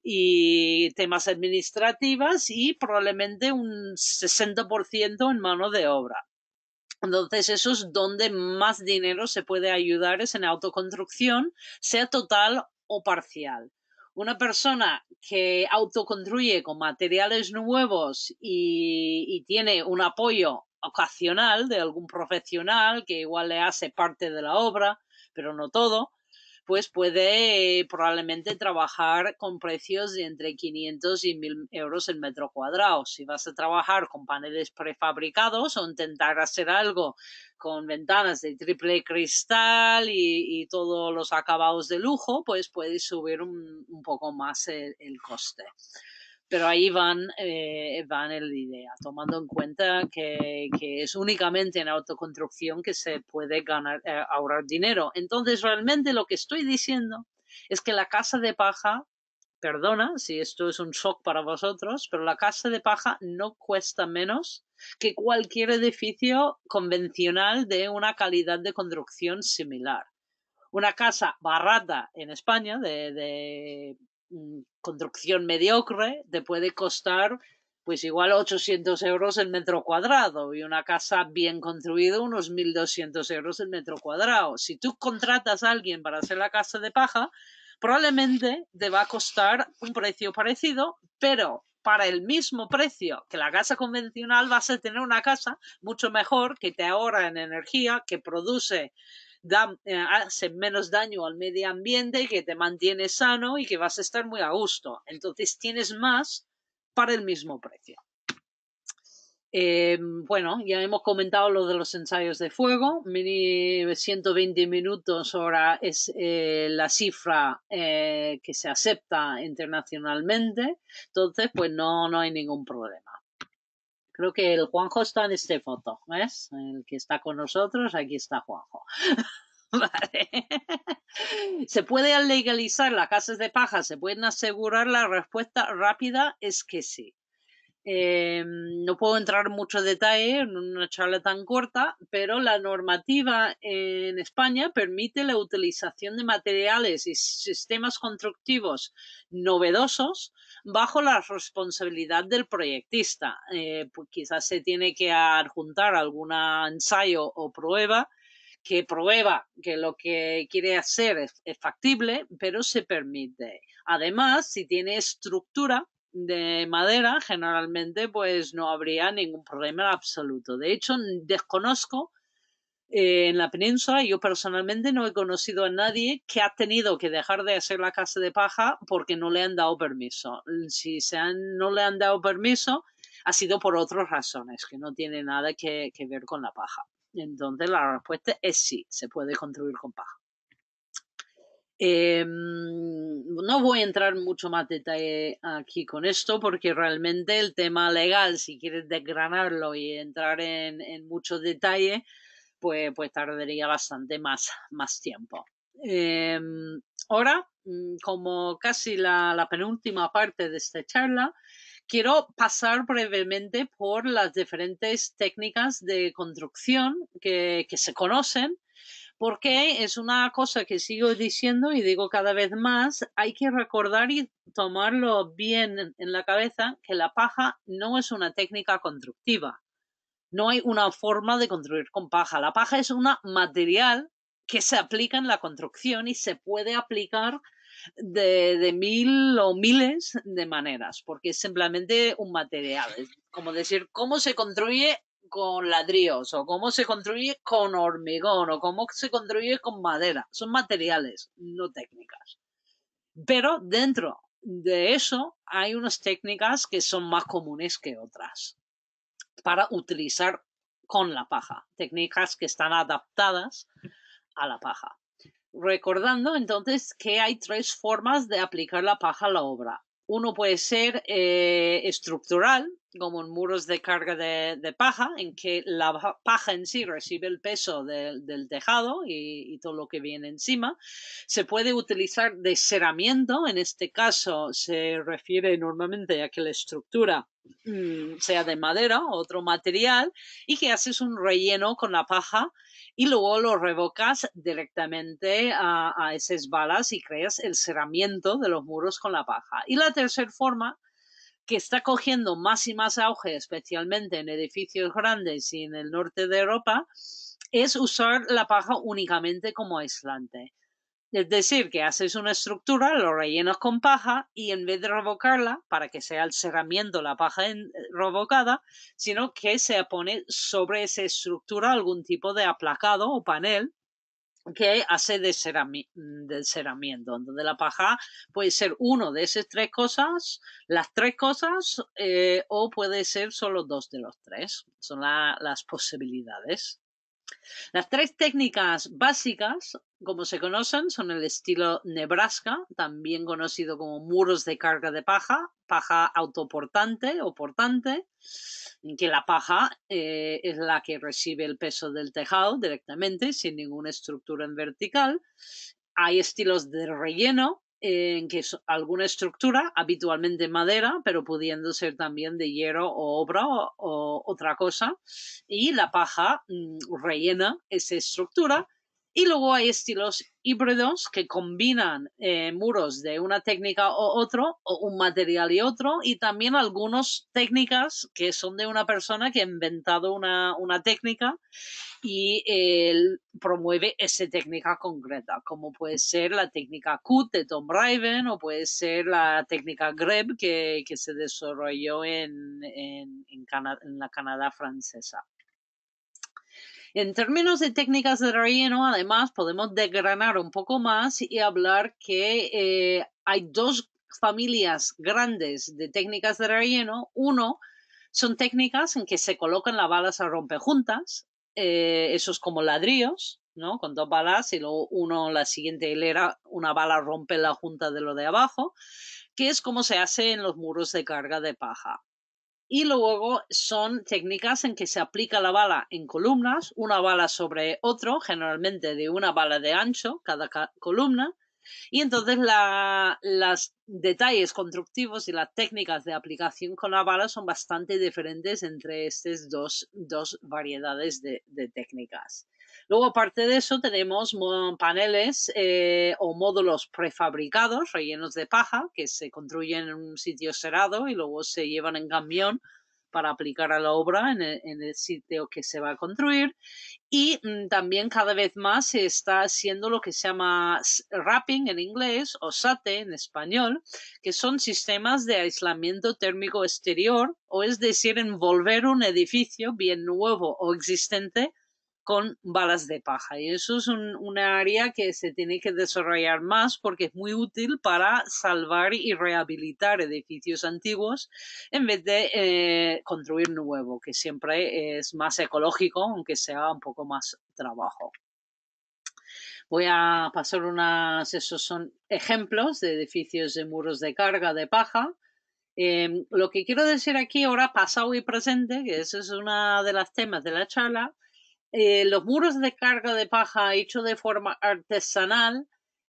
y temas administrativos y probablemente un sesenta por ciento en mano de obra. Entonces, eso es donde más dinero se puede ayudar, es en autoconstrucción, sea total o parcial. Una persona que autoconstruye con materiales nuevos y, y tiene un apoyo ocasional de algún profesional que igual le hace parte de la obra, pero no todo, pues puede eh, probablemente trabajar con precios de entre quinientos y mil euros el metro cuadrado. Si vas a trabajar con paneles prefabricados o intentar hacer algo con ventanas de triple cristal y, y todos los acabados de lujo, pues puedes subir un, un poco más el, el coste. Pero ahí van, eh, van en la idea, tomando en cuenta que, que es únicamente en autoconstrucción que se puede ganar, eh, ahorrar dinero. Entonces, realmente lo que estoy diciendo es que la casa de paja, perdona si esto es un shock para vosotros, pero la casa de paja no cuesta menos que cualquier edificio convencional de una calidad de construcción similar. Una casa barata en España de, de construcción mediocre te puede costar pues igual ochocientos euros el metro cuadrado y una casa bien construida unos mil doscientos euros el metro cuadrado. Si tú contratas a alguien para hacer la casa de paja, probablemente te va a costar un precio parecido, pero para el mismo precio que la casa convencional vas a tener una casa mucho mejor, que te ahorra en energía, que produce Da, eh, hace menos daño al medio ambiente, que te mantiene sano y que vas a estar muy a gusto. Entonces tienes más para el mismo precio. Eh, bueno, ya hemos comentado lo de los ensayos de fuego. ciento veinte minutos hora es eh, la cifra eh, que se acepta internacionalmente. Entonces, pues no, no hay ningún problema. Creo que el Juanjo está en esta foto, ¿ves? El que está con nosotros, aquí está Juanjo. Vale. ¿Se puede legalizar las casas de paja? ¿Se pueden asegurar? La respuesta rápida es que sí. Eh, no puedo entrar en mucho detalle en una charla tan corta, pero la normativa en España permite la utilización de materiales y sistemas constructivos novedosos bajo la responsabilidad del proyectista. Eh, pues quizás se tiene que adjuntar algún ensayo o prueba que prueba que lo que quiere hacer es, es factible, pero se permite. Además, si tiene estructura de madera, generalmente pues no habría ningún problema en absoluto. De hecho, desconozco eh, en la península, yo personalmente no he conocido a nadie que ha tenido que dejar de hacer la casa de paja porque no le han dado permiso. Si se han, no le han dado permiso, ha sido por otras razones que no tiene nada que, que ver con la paja. Entonces la respuesta es sí, se puede construir con paja. Eh, no voy a entrar en mucho más detalle aquí con esto porque realmente el tema legal, si quieres desgranarlo y entrar en, en mucho detalle, pues, pues tardaría bastante más, más tiempo. Eh, ahora, como casi la, la penúltima parte de esta charla, quiero pasar brevemente por las diferentes técnicas de construcción que, que se conocen, porque es una cosa que sigo diciendo y digo cada vez más, hay que recordar y tomarlo bien en la cabeza que la paja no es una técnica constructiva. No hay una forma de construir con paja. La paja es un material que se aplica en la construcción y se puede aplicar de, de mil o miles de maneras, porque es simplemente un material. Es como decir, ¿cómo se construye con ladrillos? O cómo se construye con hormigón, o cómo se construye con madera. Son materiales, no técnicas. Pero dentro de eso hay unas técnicas que son más comunes que otras para utilizar con la paja. Técnicas que están adaptadas a la paja. Recordando entonces que hay tres formas de aplicar la paja a la obra. Uno puede ser eh, estructural, como en muros de carga de, de paja, en que la paja en sí recibe el peso de, del tejado y, y todo lo que viene encima. Se puede utilizar de ceramiento, en este caso se refiere normalmente a que la estructura mmm, sea de madera o otro material y que haces un relleno con la paja y luego lo revocas directamente a, a esas balas y creas el cerramiento de los muros con la paja. Y la tercera forma, que está cogiendo más y más auge, especialmente en edificios grandes y en el norte de Europa, es usar la paja únicamente como aislante. Es decir, que haces una estructura, lo rellenas con paja y en vez de revocarla, para que sea el cerramiento la paja en, revocada, sino que se pone sobre esa estructura algún tipo de aplacado o panel que hace de, cerami de cerramiento. Entonces la paja puede ser uno de esas tres cosas, las tres cosas, eh, o puede ser solo dos de los tres. Son la, las posibilidades. Las tres técnicas básicas, como se conocen, son el estilo Nebraska, también conocido como muros de carga de paja, paja autoportante o portante, en que la paja eh, es la que recibe el peso del tejado directamente, sin ninguna estructura en vertical. Hay estilos de relleno, en que es alguna estructura, habitualmente madera, pero pudiendo ser también de hierro o obra o, o otra cosa, y la paja mmm, rellena esa estructura. Y luego hay estilos híbridos que combinan eh, muros de una técnica o otro, o un material y otro, y también algunas técnicas que son de una persona que ha inventado una, una técnica y él promueve esa técnica concreta, como puede ser la técnica C U T de Tom Raven o puede ser la técnica Greb que, que se desarrolló en, en, en, Cana en la Canadá francesa. En términos de técnicas de relleno, además, podemos desgranar un poco más y hablar que eh, hay dos familias grandes de técnicas de relleno. Uno son técnicas en que se colocan las balas a rompejuntas, eh, esos como ladrillos, ¿no? Con dos balas y luego uno, la siguiente hilera, una bala rompe la junta de lo de abajo, que es como se hace en los muros de carga de paja. Y luego son técnicas en que se aplica la bala en columnas, una bala sobre otro, generalmente de una bala de ancho cada columna, y entonces la, los detalles constructivos y las técnicas de aplicación con la bala son bastante diferentes entre estas dos, dos variedades de, de técnicas. Luego, aparte de eso, tenemos paneles eh, o módulos prefabricados, rellenos de paja, que se construyen en un sitio cerrado y luego se llevan en camión para aplicar a la obra en el, en el sitio que se va a construir. Y mmm, también cada vez más se está haciendo lo que se llama wrapping en inglés o S A T E en español, que son sistemas de aislamiento térmico exterior, o es decir, envolver un edificio bien nuevo o existente con balas de paja. Y eso es un, una área que se tiene que desarrollar más porque es muy útil para salvar y rehabilitar edificios antiguos en vez de eh, construir nuevo, que siempre es más ecológico, aunque sea un poco más trabajo. Voy a pasar unas, esos son ejemplos de edificios de muros de carga de paja. Eh, lo que quiero decir aquí ahora, pasado y presente, que eso es una de las temas de la charla, eh, los muros de carga de paja hechos de forma artesanal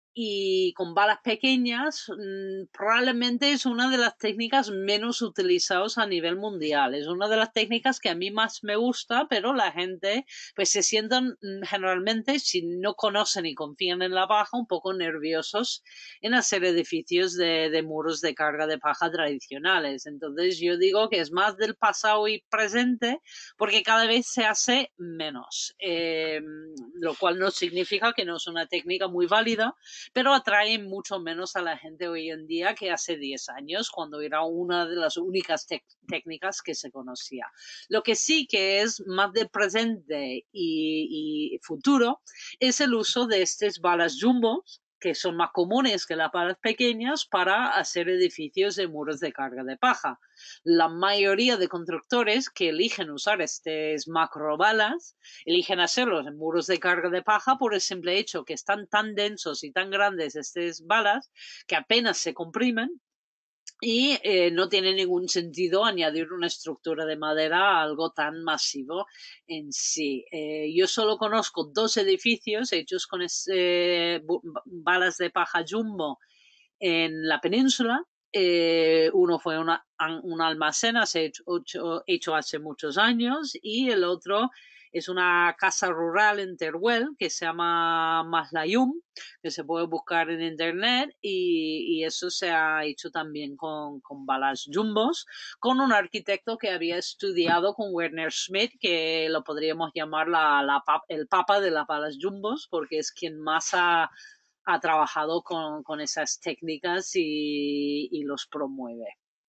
y con balas pequeñas, mmm, probablemente es una de las técnicas menos utilizadas a nivel mundial. Es una de las técnicas que a mí más me gusta, pero la gente pues se sienten generalmente, si no conocen y confían en la paja, un poco nerviosos en hacer edificios de, de muros de carga de paja tradicionales. Entonces yo digo que es más del pasado y presente porque cada vez se hace menos, eh, lo cual no significa que no es una técnica muy válida, pero atrae mucho menos a la gente hoy en día que hace diez años, cuando era una de las únicas técnicas que se conocía. Lo que sí que es más de presente y, y futuro es el uso de estas balas jumbo, que son más comunes que las balas pequeñas, para hacer edificios de muros de carga de paja. La mayoría de constructores que eligen usar estas macrobalas eligen hacerlos en muros de carga de paja por el simple hecho que están tan densos y tan grandes estas balas que apenas se comprimen y eh, no tiene ningún sentido añadir una estructura de madera a algo tan masivo en sí. Eh, yo solo conozco dos edificios hechos con ese, balas de paja jumbo en la península. Eh, uno fue una, un almacén hecho, hecho, hecho hace muchos años y el otro es una casa rural en Teruel que se llama Maslayum, que se puede buscar en internet y, y eso se ha hecho también con, con balas jumbos, con un arquitecto que había estudiado con Werner Schmidt, que lo podríamos llamar la, la, el papa de las balas jumbos, porque es quien más ha ha trabajado con, con esas técnicas y, y los promueve.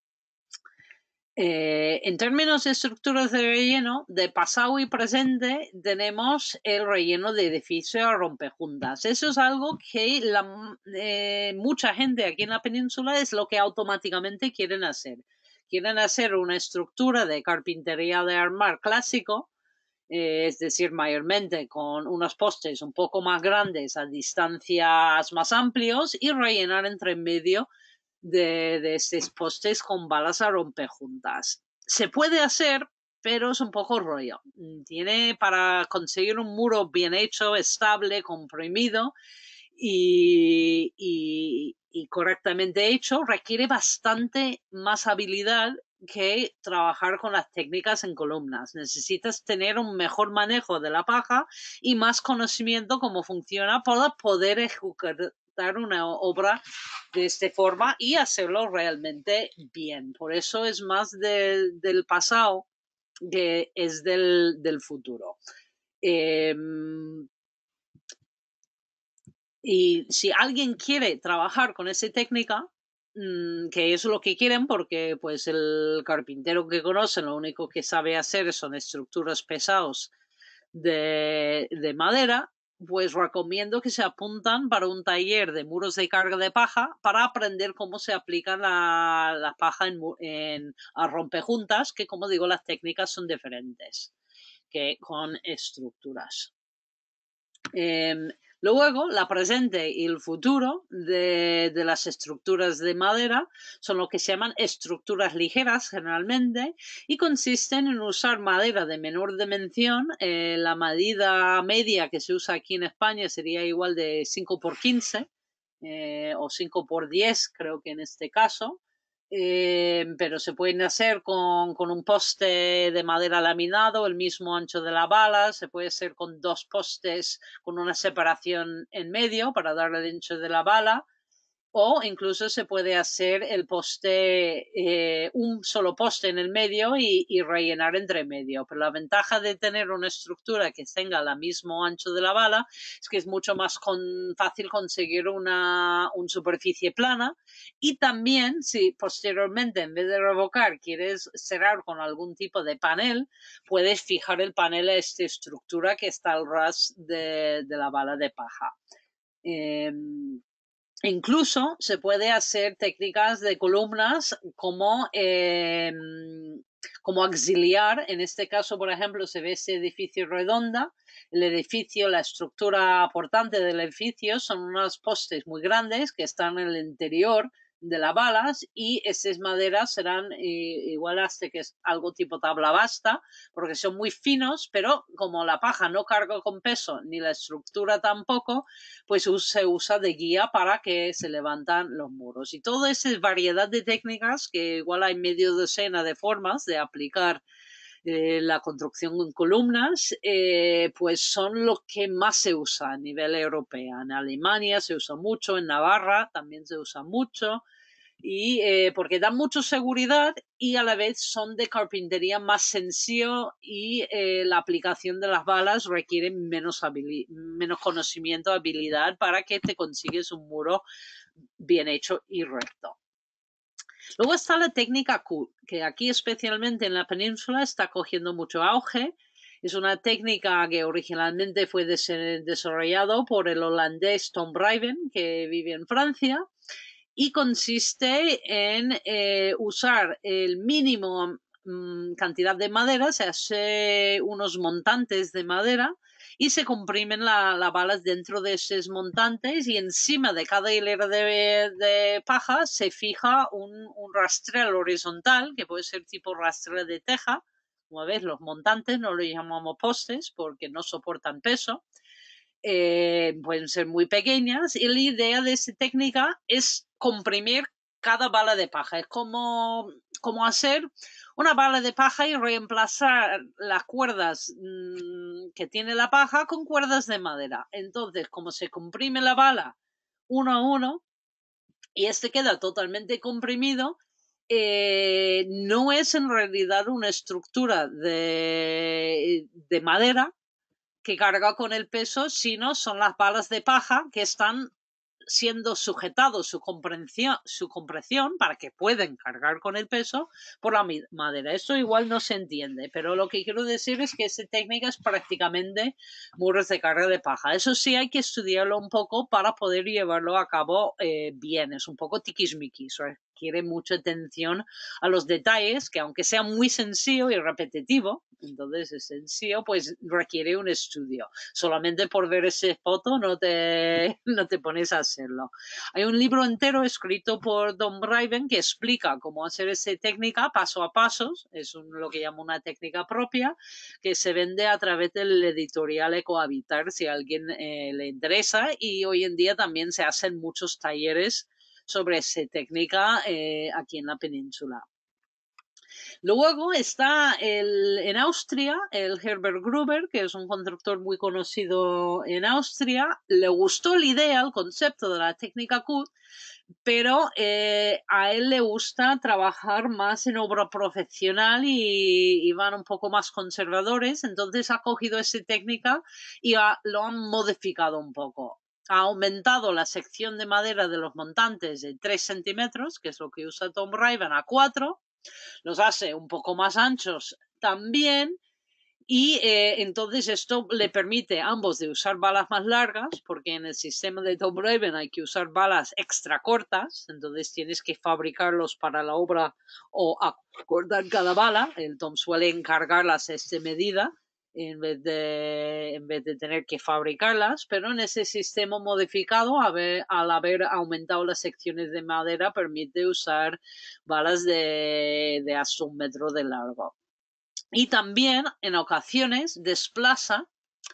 Eh, en términos de estructuras de relleno, de pasado y presente, tenemos el relleno de edificio a rompejuntas. Eso es algo que la, eh, mucha gente aquí en la península es lo que automáticamente quieren hacer. Quieren hacer una estructura de carpintería de armar clásico, Eh, es decir, mayormente con unos postes un poco más grandes a distancias más amplios y rellenar entre medio de, de estos postes con balas a rompejuntas. Se puede hacer, pero es un poco rollo. Tiene para conseguir un muro bien hecho, estable, comprimido y, y, y correctamente hecho, requiere bastante más habilidad que trabajar con las técnicas en columnas. Necesitas tener un mejor manejo de la paja y más conocimiento cómo funciona para poder ejecutar una obra de esta forma y hacerlo realmente bien. Por eso es más de, del pasado que es del, del futuro. Eh, y si alguien quiere trabajar con esa técnica, que es lo que quieren, porque pues el carpintero que conocen lo único que sabe hacer son estructuras pesadas de, de madera, pues recomiendo que se apuntan para un taller de muros de carga de paja para aprender cómo se aplica la, la paja en, en, a rompejuntas, que como digo las técnicas son diferentes que con estructuras. Eh, Luego, la presente y el futuro de, de las estructuras de madera son lo que se llaman estructuras ligeras generalmente y consisten en usar madera de menor dimensión. Eh, la medida media que se usa aquí en España sería igual de cinco por quince eh, o cinco por diez, creo que en este caso. Eh, pero se pueden hacer con, con un poste de madera laminado, el mismo ancho de la bala, se puede hacer con dos postes con una separación en medio para darle el ancho de la bala, o incluso se puede hacer el poste, eh, un solo poste en el medio y, y rellenar entre medio. Pero la ventaja de tener una estructura que tenga el mismo ancho de la bala es que es mucho más con, fácil conseguir una, una superficie plana y también si posteriormente en vez de revocar quieres cerrar con algún tipo de panel, puedes fijar el panel a esta estructura que está al ras de, de la bala de paja. Eh, Incluso se puede hacer técnicas de columnas como, eh, como auxiliar. En este caso, por ejemplo, se ve ese edificio redonda. El edificio, la estructura portante del edificio son unos postes muy grandes que están en el interior de las balas y esas maderas serán eh, igual hasta que es algo tipo tabla basta porque son muy finos, pero como la paja no carga con peso ni la estructura tampoco, pues se usa de guía para que se levantan los muros. Y toda esa variedad de técnicas, que igual hay medio docena de formas de aplicar eh, la construcción en columnas, eh, pues son los que más se usa a nivel europeo. En Alemania se usa mucho, en Navarra también se usa mucho, y eh, porque dan mucha seguridad y a la vez son de carpintería más sencillo y eh, la aplicación de las balas requiere menos, menos conocimiento, habilidad para que te consigues un muro bien hecho y recto. Luego está la técnica Q, que aquí especialmente en la península está cogiendo mucho auge. Es una técnica que originalmente fue des desarrollado por el holandés Tom Bryven, que vive en Francia, y consiste en eh, usar el mínimo mmm, cantidad de madera, se hace unos montantes de madera y se comprimen las la balas dentro de esos montantes y encima de cada hilera de, de paja se fija un, un rastrel horizontal, que puede ser tipo rastrel de teja. Como ves, los montantes no los llamamos postes porque no soportan peso. Eh, pueden ser muy pequeñas y la idea de esta técnica es comprimir cada bala de paja. Es como, como hacer una bala de paja y reemplazar las cuerdas mmm, que tiene la paja con cuerdas de madera. Entonces, como se comprime la bala uno a uno y este queda totalmente comprimido, eh, no es en realidad una estructura de, de madera que carga con el peso, sino son las balas de paja que están siendo sujetados su compresión, su compresión para que puedan cargar con el peso por la madera. Eso igual no se entiende, pero lo que quiero decir es que esa técnica es prácticamente muros de carga de paja. Eso sí hay que estudiarlo un poco para poder llevarlo a cabo eh, bien. Es un poco tiquismiquis, requiere mucha atención a los detalles, que aunque sea muy sencillo y repetitivo, entonces es sencillo, pues requiere un estudio. Solamente por ver ese foto no te, no te pones a hacerlo. Hay un libro entero escrito por Tom Bryven que explica cómo hacer esa técnica paso a paso. Es un, lo que llama una técnica propia que se vende a través del editorial Ecohabitar si a alguien eh, le interesa, y hoy en día también se hacen muchos talleres sobre esa técnica eh, aquí en la península. Luego está el, en Austria el Herbert Gruber, que es un constructor muy conocido en Austria. Le gustó la idea, el concepto de la técnica Q, pero eh, a él le gusta trabajar más en obra profesional y, y van un poco más conservadores. Entonces ha cogido esa técnica y ha, lo han modificado un poco. Ha aumentado la sección de madera de los montantes de tres centímetros, que es lo que usa Tom Bryven, a cuatro. Los hace un poco más anchos también, y eh, entonces esto le permite a ambos de usar balas más largas, porque en el sistema de Tom Bryven hay que usar balas extra cortas, entonces tienes que fabricarlos para la obra o acortar cada bala. El Tom suele encargarlas a esta medida en vez de, en vez de tener que fabricarlas, pero en ese sistema modificado, haber, al haber aumentado las secciones de madera, permite usar balas de, de hasta un metro de largo. Y también en ocasiones desplaza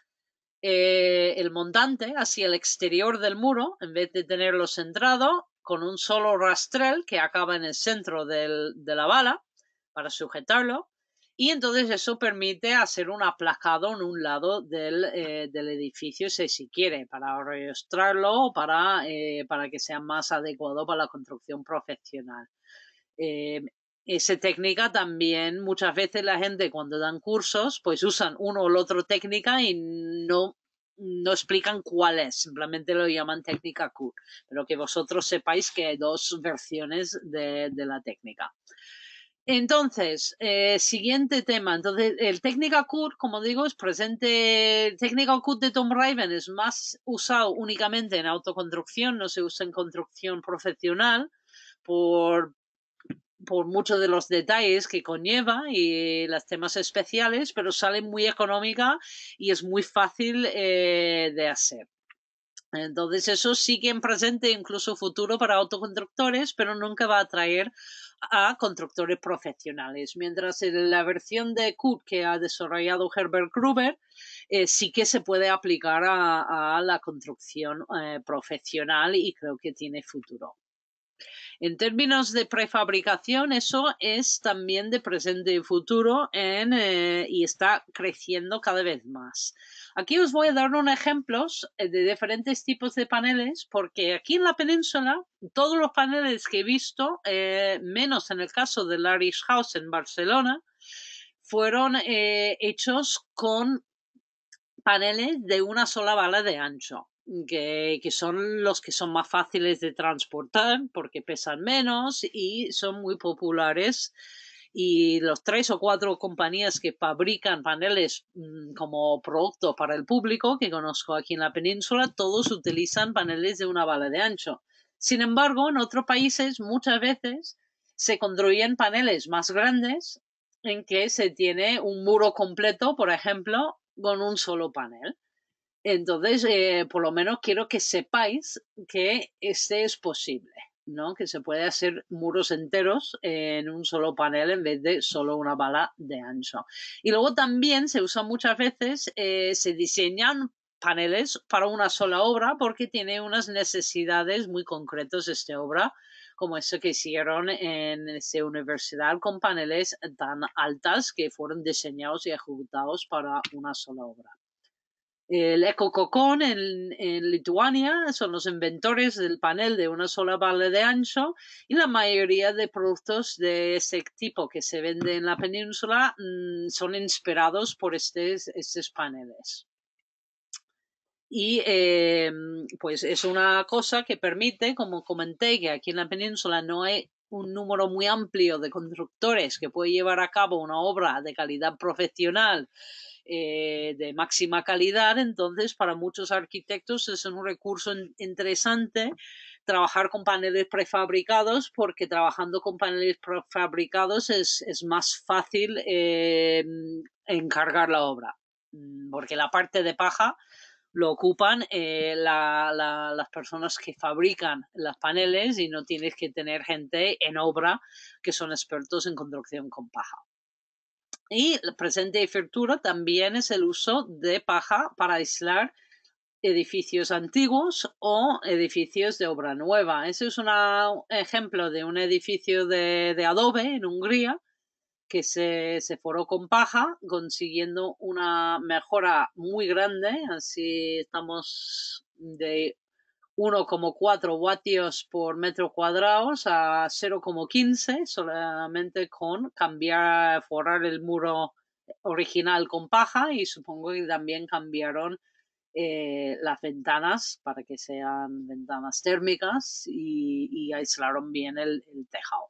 eh, el montante hacia el exterior del muro, en vez de tenerlo centrado, con un solo rastrel que acaba en el centro del, de la bala para sujetarlo. Y entonces eso permite hacer un aplacado en un lado del, eh, del edificio si se quiere, para registrarlo o para, eh, para que sea más adecuado para la construcción profesional. Eh, esa técnica también muchas veces la gente cuando dan cursos pues usan uno o la otra técnica y no, no explican cuál es, simplemente lo llaman técnica Q, pero que vosotros sepáis que hay dos versiones de, de la técnica. Entonces, eh, siguiente tema. Entonces, el técnica Q, como digo, es presente. El técnica Q de Tom Bryven es más usado únicamente en autoconstrucción, no se usa en construcción profesional por por muchos de los detalles que conlleva y los temas especiales, pero sale muy económica y es muy fácil eh, de hacer. Entonces eso sigue en presente, incluso futuro para autoconstructores, pero nunca va a atraer a constructores profesionales. Mientras en la versión de C U D que ha desarrollado Herbert Gruber eh, sí que se puede aplicar a, a la construcción eh, profesional y creo que tiene futuro. En términos de prefabricación, eso es también de presente y futuro en, eh, y está creciendo cada vez más. Aquí os voy a dar unos ejemplos de diferentes tipos de paneles, porque aquí en la península, todos los paneles que he visto, eh, menos en el caso del Irish House en Barcelona, fueron eh, hechos con paneles de una sola bala de ancho. Que, que son los que son más fáciles de transportar porque pesan menos y son muy populares. Y los tres o cuatro compañías que fabrican paneles mmm, como producto para el público que conozco aquí en la península, todos utilizan paneles de una bala de ancho. Sin embargo, en otros países muchas veces se construyen paneles más grandes en que se tiene un muro completo, por ejemplo, con un solo panel. Entonces, eh, por lo menos quiero que sepáis que este es posible, ¿no? Que se puede hacer muros enteros en un solo panel en vez de solo una bala de ancho. Y luego también se usa muchas veces, eh, se diseñan paneles para una sola obra porque tiene unas necesidades muy concretas esta obra, como eso que hicieron en esa universidad con paneles tan altas que fueron diseñados y ejecutados para una sola obra. El EcoCocon en, en Lituania son los inventores del panel de una sola bala de ancho y la mayoría de productos de ese tipo que se venden en la península mmm, son inspirados por estos, estos paneles. Y eh, pues es una cosa que permite, como comenté, que aquí en la península no hay un número muy amplio de constructores que puede llevar a cabo una obra de calidad profesional eh, de máxima calidad. Entonces para muchos arquitectos es un recurso interesante trabajar con paneles prefabricados porque trabajando con paneles prefabricados es, es más fácil eh, encargar la obra porque la parte de paja lo ocupan eh, la, la, las personas que fabrican los paneles y no tienes que tener gente en obra que son expertos en construcción con paja. Y el presente y futuro también es el uso de paja para aislar edificios antiguos o edificios de obra nueva. Ese es un ejemplo de un edificio de, de adobe en Hungría que se, se foró con paja, consiguiendo una mejora muy grande. Así estamos de uno coma cuatro vatios por metro cuadrado a cero coma quince solamente con cambiar, forrar el muro original con paja y supongo que también cambiaron eh, las ventanas para que sean ventanas térmicas y, y aislaron bien el, el tejado.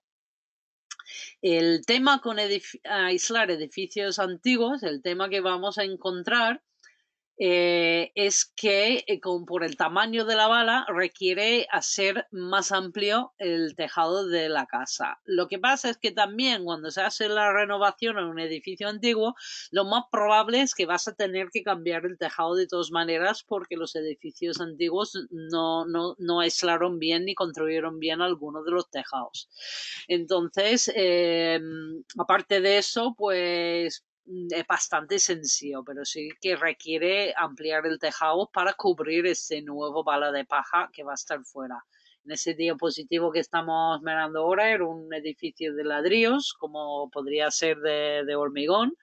El tema con edif- aislar edificios antiguos, el tema que vamos a encontrar eh, es que eh, con, por el tamaño de la bala requiere hacer más amplio el tejado de la casa. Lo que pasa es que también cuando se hace la renovación en un edificio antiguo, lo más probable es que vas a tener que cambiar el tejado de todas maneras porque los edificios antiguos no, no, no aislaron bien ni construyeron bien algunos de los tejados. Entonces, eh, aparte de eso, pues es bastante sencillo, pero sí que requiere ampliar el tejado para cubrir ese nuevo bala de paja que va a estar fuera. En ese diapositivo que estamos mirando ahora era un edificio de ladrillos, como podría ser de, de hormigón,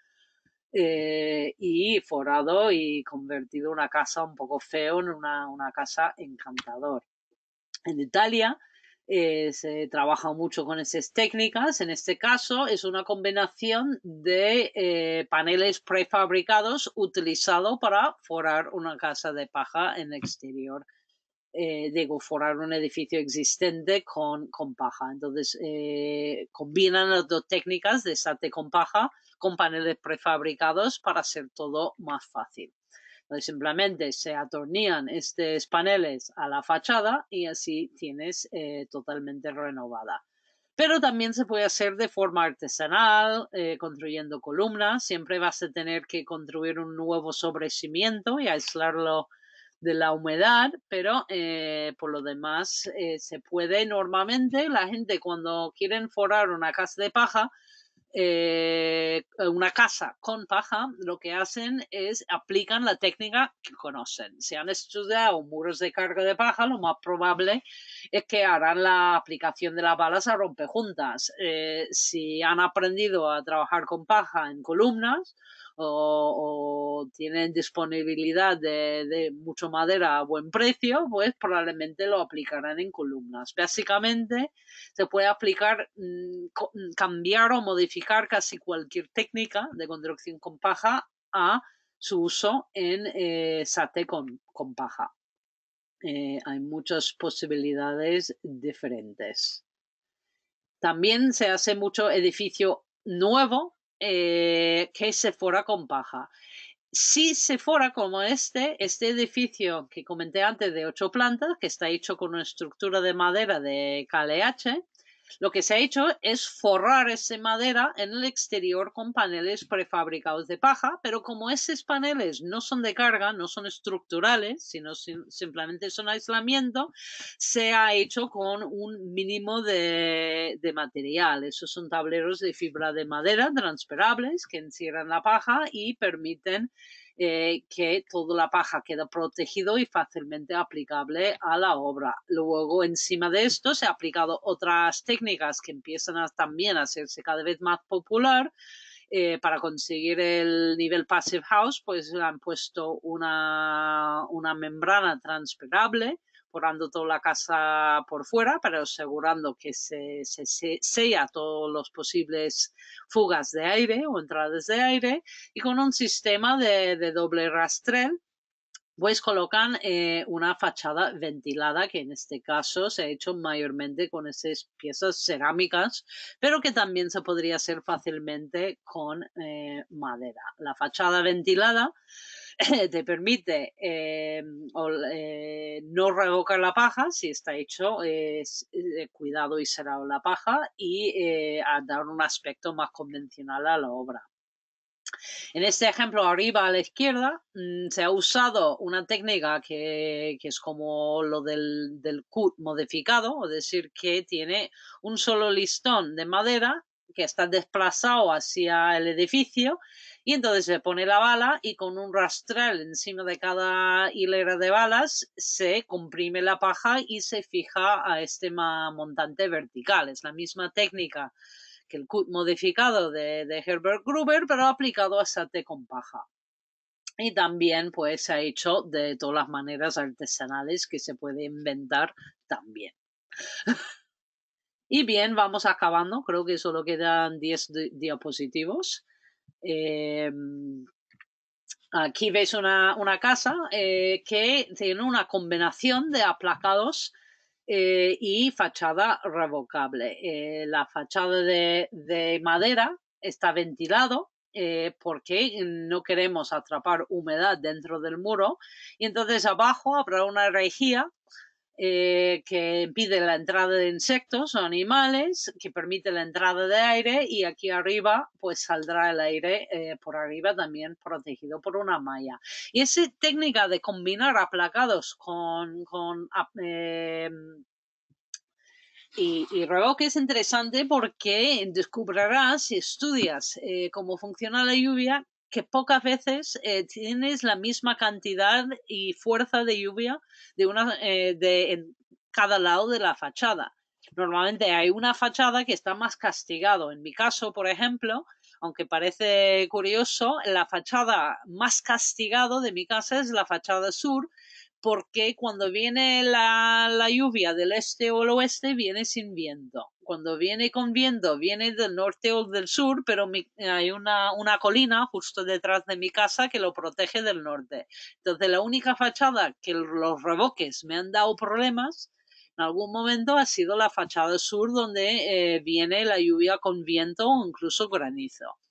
eh, y forado y convertido una casa un poco feo en una, una casa encantadora. En Italia Eh, se trabaja mucho con esas técnicas. En este caso es una combinación de eh, paneles prefabricados utilizado para forrar una casa de paja en exterior. Eh, digo, forrar un edificio existente con, con paja. Entonces eh, combinan las dos técnicas de sate con paja con paneles prefabricados para hacer todo más fácil. Entonces simplemente se atornillan estos paneles a la fachada y así tienes eh, totalmente renovada. pero también se puede hacer de forma artesanal, eh, construyendo columnas. Siempre vas a tener que construir un nuevo sobrecimiento y aislarlo de la humedad, pero eh, por lo demás eh, se puede. Normalmente la gente cuando quieren forrar una casa de paja, eh, una casa con paja, lo que hacen es aplican la técnica que conocen. Si han estudiado muros de carga de paja, lo más probable es que harán la aplicación de las balas a rompejuntas. Eh, si han aprendido a trabajar con paja en columnas, o, o tienen disponibilidad de, de mucho madera a buen precio, pues probablemente lo aplicarán en columnas. Básicamente se puede aplicar, mmm, cambiar o modificar casi cualquier técnica de construcción con paja a su uso en eh, saté con, con paja. Eh, hay muchas posibilidades diferentes. También se hace mucho edificio nuevo eh, que se forra con paja. Si se forra como este, este edificio que comenté antes de ocho plantas, que está hecho con una estructura de madera de K L H, lo que se ha hecho es forrar esa madera en el exterior con paneles prefabricados de paja, pero como esos paneles no son de carga, no son estructurales, sino simplemente son aislamiento, se ha hecho con un mínimo de, de material. Esos son tableros de fibra de madera transpirables que encierran la paja y permiten Eh, que toda la paja queda protegido y fácilmente aplicable a la obra. Luego, encima de esto, se han aplicado otras técnicas que empiezan a, también a hacerse cada vez más popular. Eh, para conseguir el nivel Passive House, pues han puesto una, una membrana transpirable forrando toda la casa por fuera, pero asegurando que se, se, se sella todos los posibles fugas de aire o entradas de aire, y con un sistema de, de doble rastrel pues colocan eh, una fachada ventilada, que en este caso se ha hecho mayormente con esas piezas cerámicas, pero que también se podría hacer fácilmente con eh, madera. La fachada ventilada te permite eh, eh, no revocar la paja si está hecho eh, cuidado y cerrado la paja, y eh, a dar un aspecto más convencional a la obra. En este ejemplo arriba a la izquierda mmm, se ha usado una técnica que, que es como lo del, del cut modificado, es decir, que tiene un solo listón de madera que está desplazado hacia el edificio, y entonces se pone la bala y con un rastrel encima de cada hilera de balas se comprime la paja y se fija a este montante vertical. Es la misma técnica que el cut modificado de, de Herbert Gruber, pero aplicado a saté con paja. Y también pues se ha hecho de todas las maneras artesanales que se puede inventar también. Y bien, vamos acabando. Creo que solo quedan diez di diapositivos. Eh, aquí veis una, una casa eh, que tiene una combinación de aplacados Eh, y fachada revocable. Eh, la fachada de, de madera está ventilado eh, porque no queremos atrapar humedad dentro del muro, y entonces abajo habrá una rejilla eh, que impide la entrada de insectos o animales, que permite la entrada de aire, y aquí arriba pues saldrá el aire eh, por arriba también protegido por una malla. Y esa técnica de combinar aplacados con, con eh, y, y revoque es interesante porque descubrirás, si estudias eh, cómo funciona la lluvia, que pocas veces eh, tienes la misma cantidad y fuerza de lluvia de una eh, de en cada lado de la fachada. Normalmente hay una fachada que está más castigado. En mi caso, por ejemplo, aunque parece curioso, la fachada más castigado de mi casa es la fachada sur, porque cuando viene la, la lluvia del este o el oeste viene sin viento. Cuando viene con viento viene del norte o del sur, pero mi, hay una, una colina justo detrás de mi casa que lo protege del norte. Entonces la única fachada que los revoques me han dado problemas en algún momento ha sido la fachada sur, donde eh, viene la lluvia con viento o incluso granizo.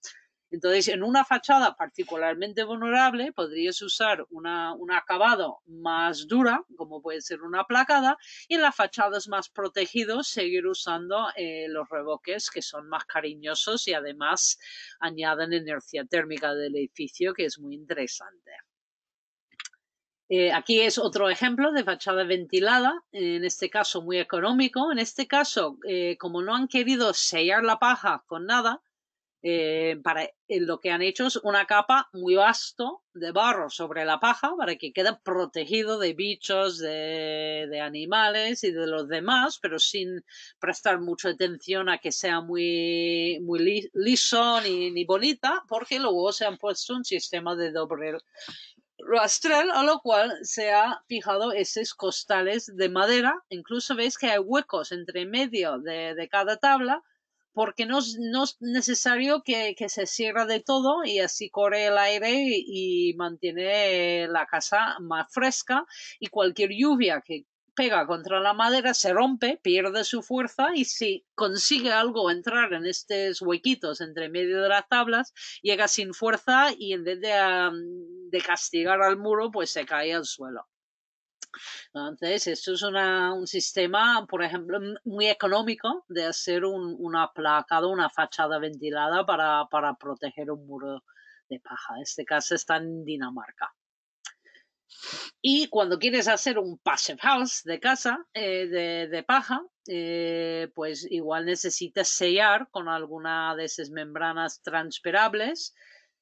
Entonces, en una fachada particularmente vulnerable podrías usar una, un acabado más dura, como puede ser una placada, y en las fachadas más protegidos seguir usando eh, los revoques que son más cariñosos y además añaden inercia térmica del edificio, que es muy interesante. Eh, aquí es otro ejemplo de fachada ventilada, en este caso muy económico. En este caso, eh, como no han querido sellar la paja con nada, eh, para, eh, lo que han hecho es una capa muy vasto de barro sobre la paja para que quede protegido de bichos, de, de animales y de los demás, pero sin prestar mucha atención a que sea muy, muy li, liso ni, ni bonita, porque luego se han puesto un sistema de doble rastrel, a lo cual se ha fijado esos costales de madera. Incluso veis que hay huecos entre medio de, de cada tabla, porque no, no es necesario que, que se cierre de todo y así corre el aire y, y mantiene la casa más fresca, y cualquier lluvia que pega contra la madera se rompe, pierde su fuerza, y si consigue algo entrar en estos huequitos entre medio de las tablas, llega sin fuerza y en vez de, um, de castigar al muro, pues se cae al suelo. Entonces, esto es una, un sistema, por ejemplo, muy económico de hacer un, una placada, una fachada ventilada para, para proteger un muro de paja. En este caso está en Dinamarca. Y cuando quieres hacer un passive house de casa, eh, de, de paja, eh, pues igual necesitas sellar con alguna de esas membranas transpirables.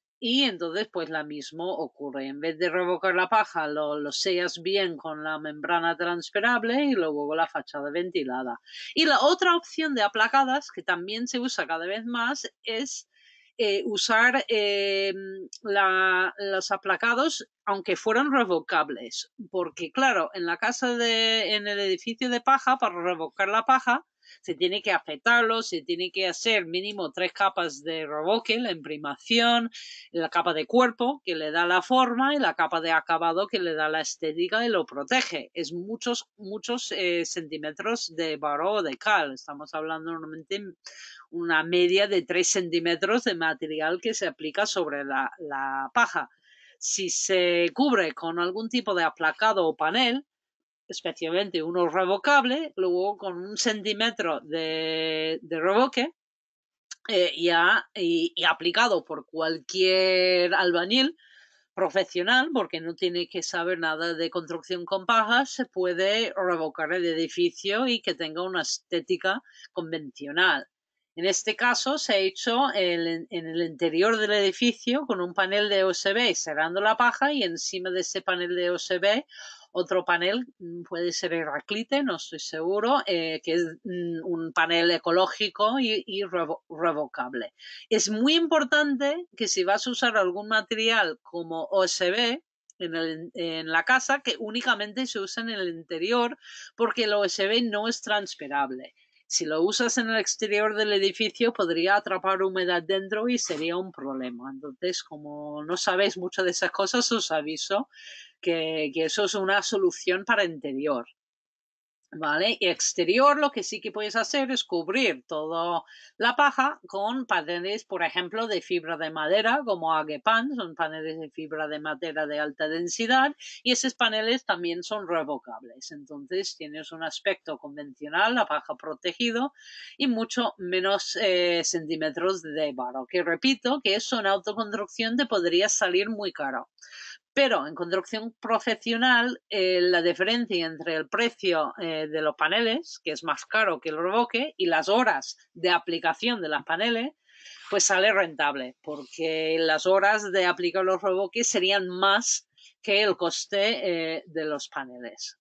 Y entonces, pues la mismo ocurre. En vez de revocar la paja, lo, lo sellas bien con la membrana transpirable y luego la fachada ventilada. Y la otra opción de aplacadas, que también se usa cada vez más, es eh, usar eh, la, los aplacados, aunque fueran revocables. Porque, claro, en la casa de, en el edificio de paja, para revocar la paja, se tiene que afeitarlo, se tiene que hacer mínimo tres capas de revoque, la imprimación, la capa de cuerpo que le da la forma y la capa de acabado que le da la estética y lo protege. Es muchos, muchos eh, centímetros de barro o de cal. Estamos hablando normalmente una media de tres centímetros de material que se aplica sobre la, la paja. Si se cubre con algún tipo de aplacado o panel, especialmente uno revocable, luego con un centímetro de, de revoque, eh, ya, y, y aplicado por cualquier albañil profesional, porque no tiene que saber nada de construcción con pajas, se puede revocar el edificio y que tenga una estética convencional. En este caso se ha hecho el, en el interior del edificio con un panel de O S B cerrando la paja, y encima de ese panel de O S B otro panel, puede ser Heraclite, no estoy seguro, eh, que es un panel ecológico y, y revo revocable. Es muy importante que si vas a usar algún material como O S B en, el, en la casa, que únicamente se usa en el interior, porque el O S B no es transpirable. Si lo usas en el exterior del edificio, podría atrapar humedad dentro y sería un problema. Entonces, como no sabéis mucho de esas cosas, os aviso que, que eso es una solución para interior. ¿Vale? Y exterior, lo que sí que puedes hacer es cubrir toda la paja con paneles, por ejemplo, de fibra de madera, como Agepan, son paneles de fibra de madera de alta densidad, y esos paneles también son revocables. Entonces tienes un aspecto convencional, la paja protegido, y mucho menos eh, centímetros de barro, que repito, que eso en autoconstrucción te podría salir muy caro. Pero en construcción profesional, eh, la diferencia entre el precio eh, de los paneles, que es más caro que el revoque, y las horas de aplicación de los paneles, pues sale rentable, porque las horas de aplicar los revoques serían más que el coste eh, de los paneles.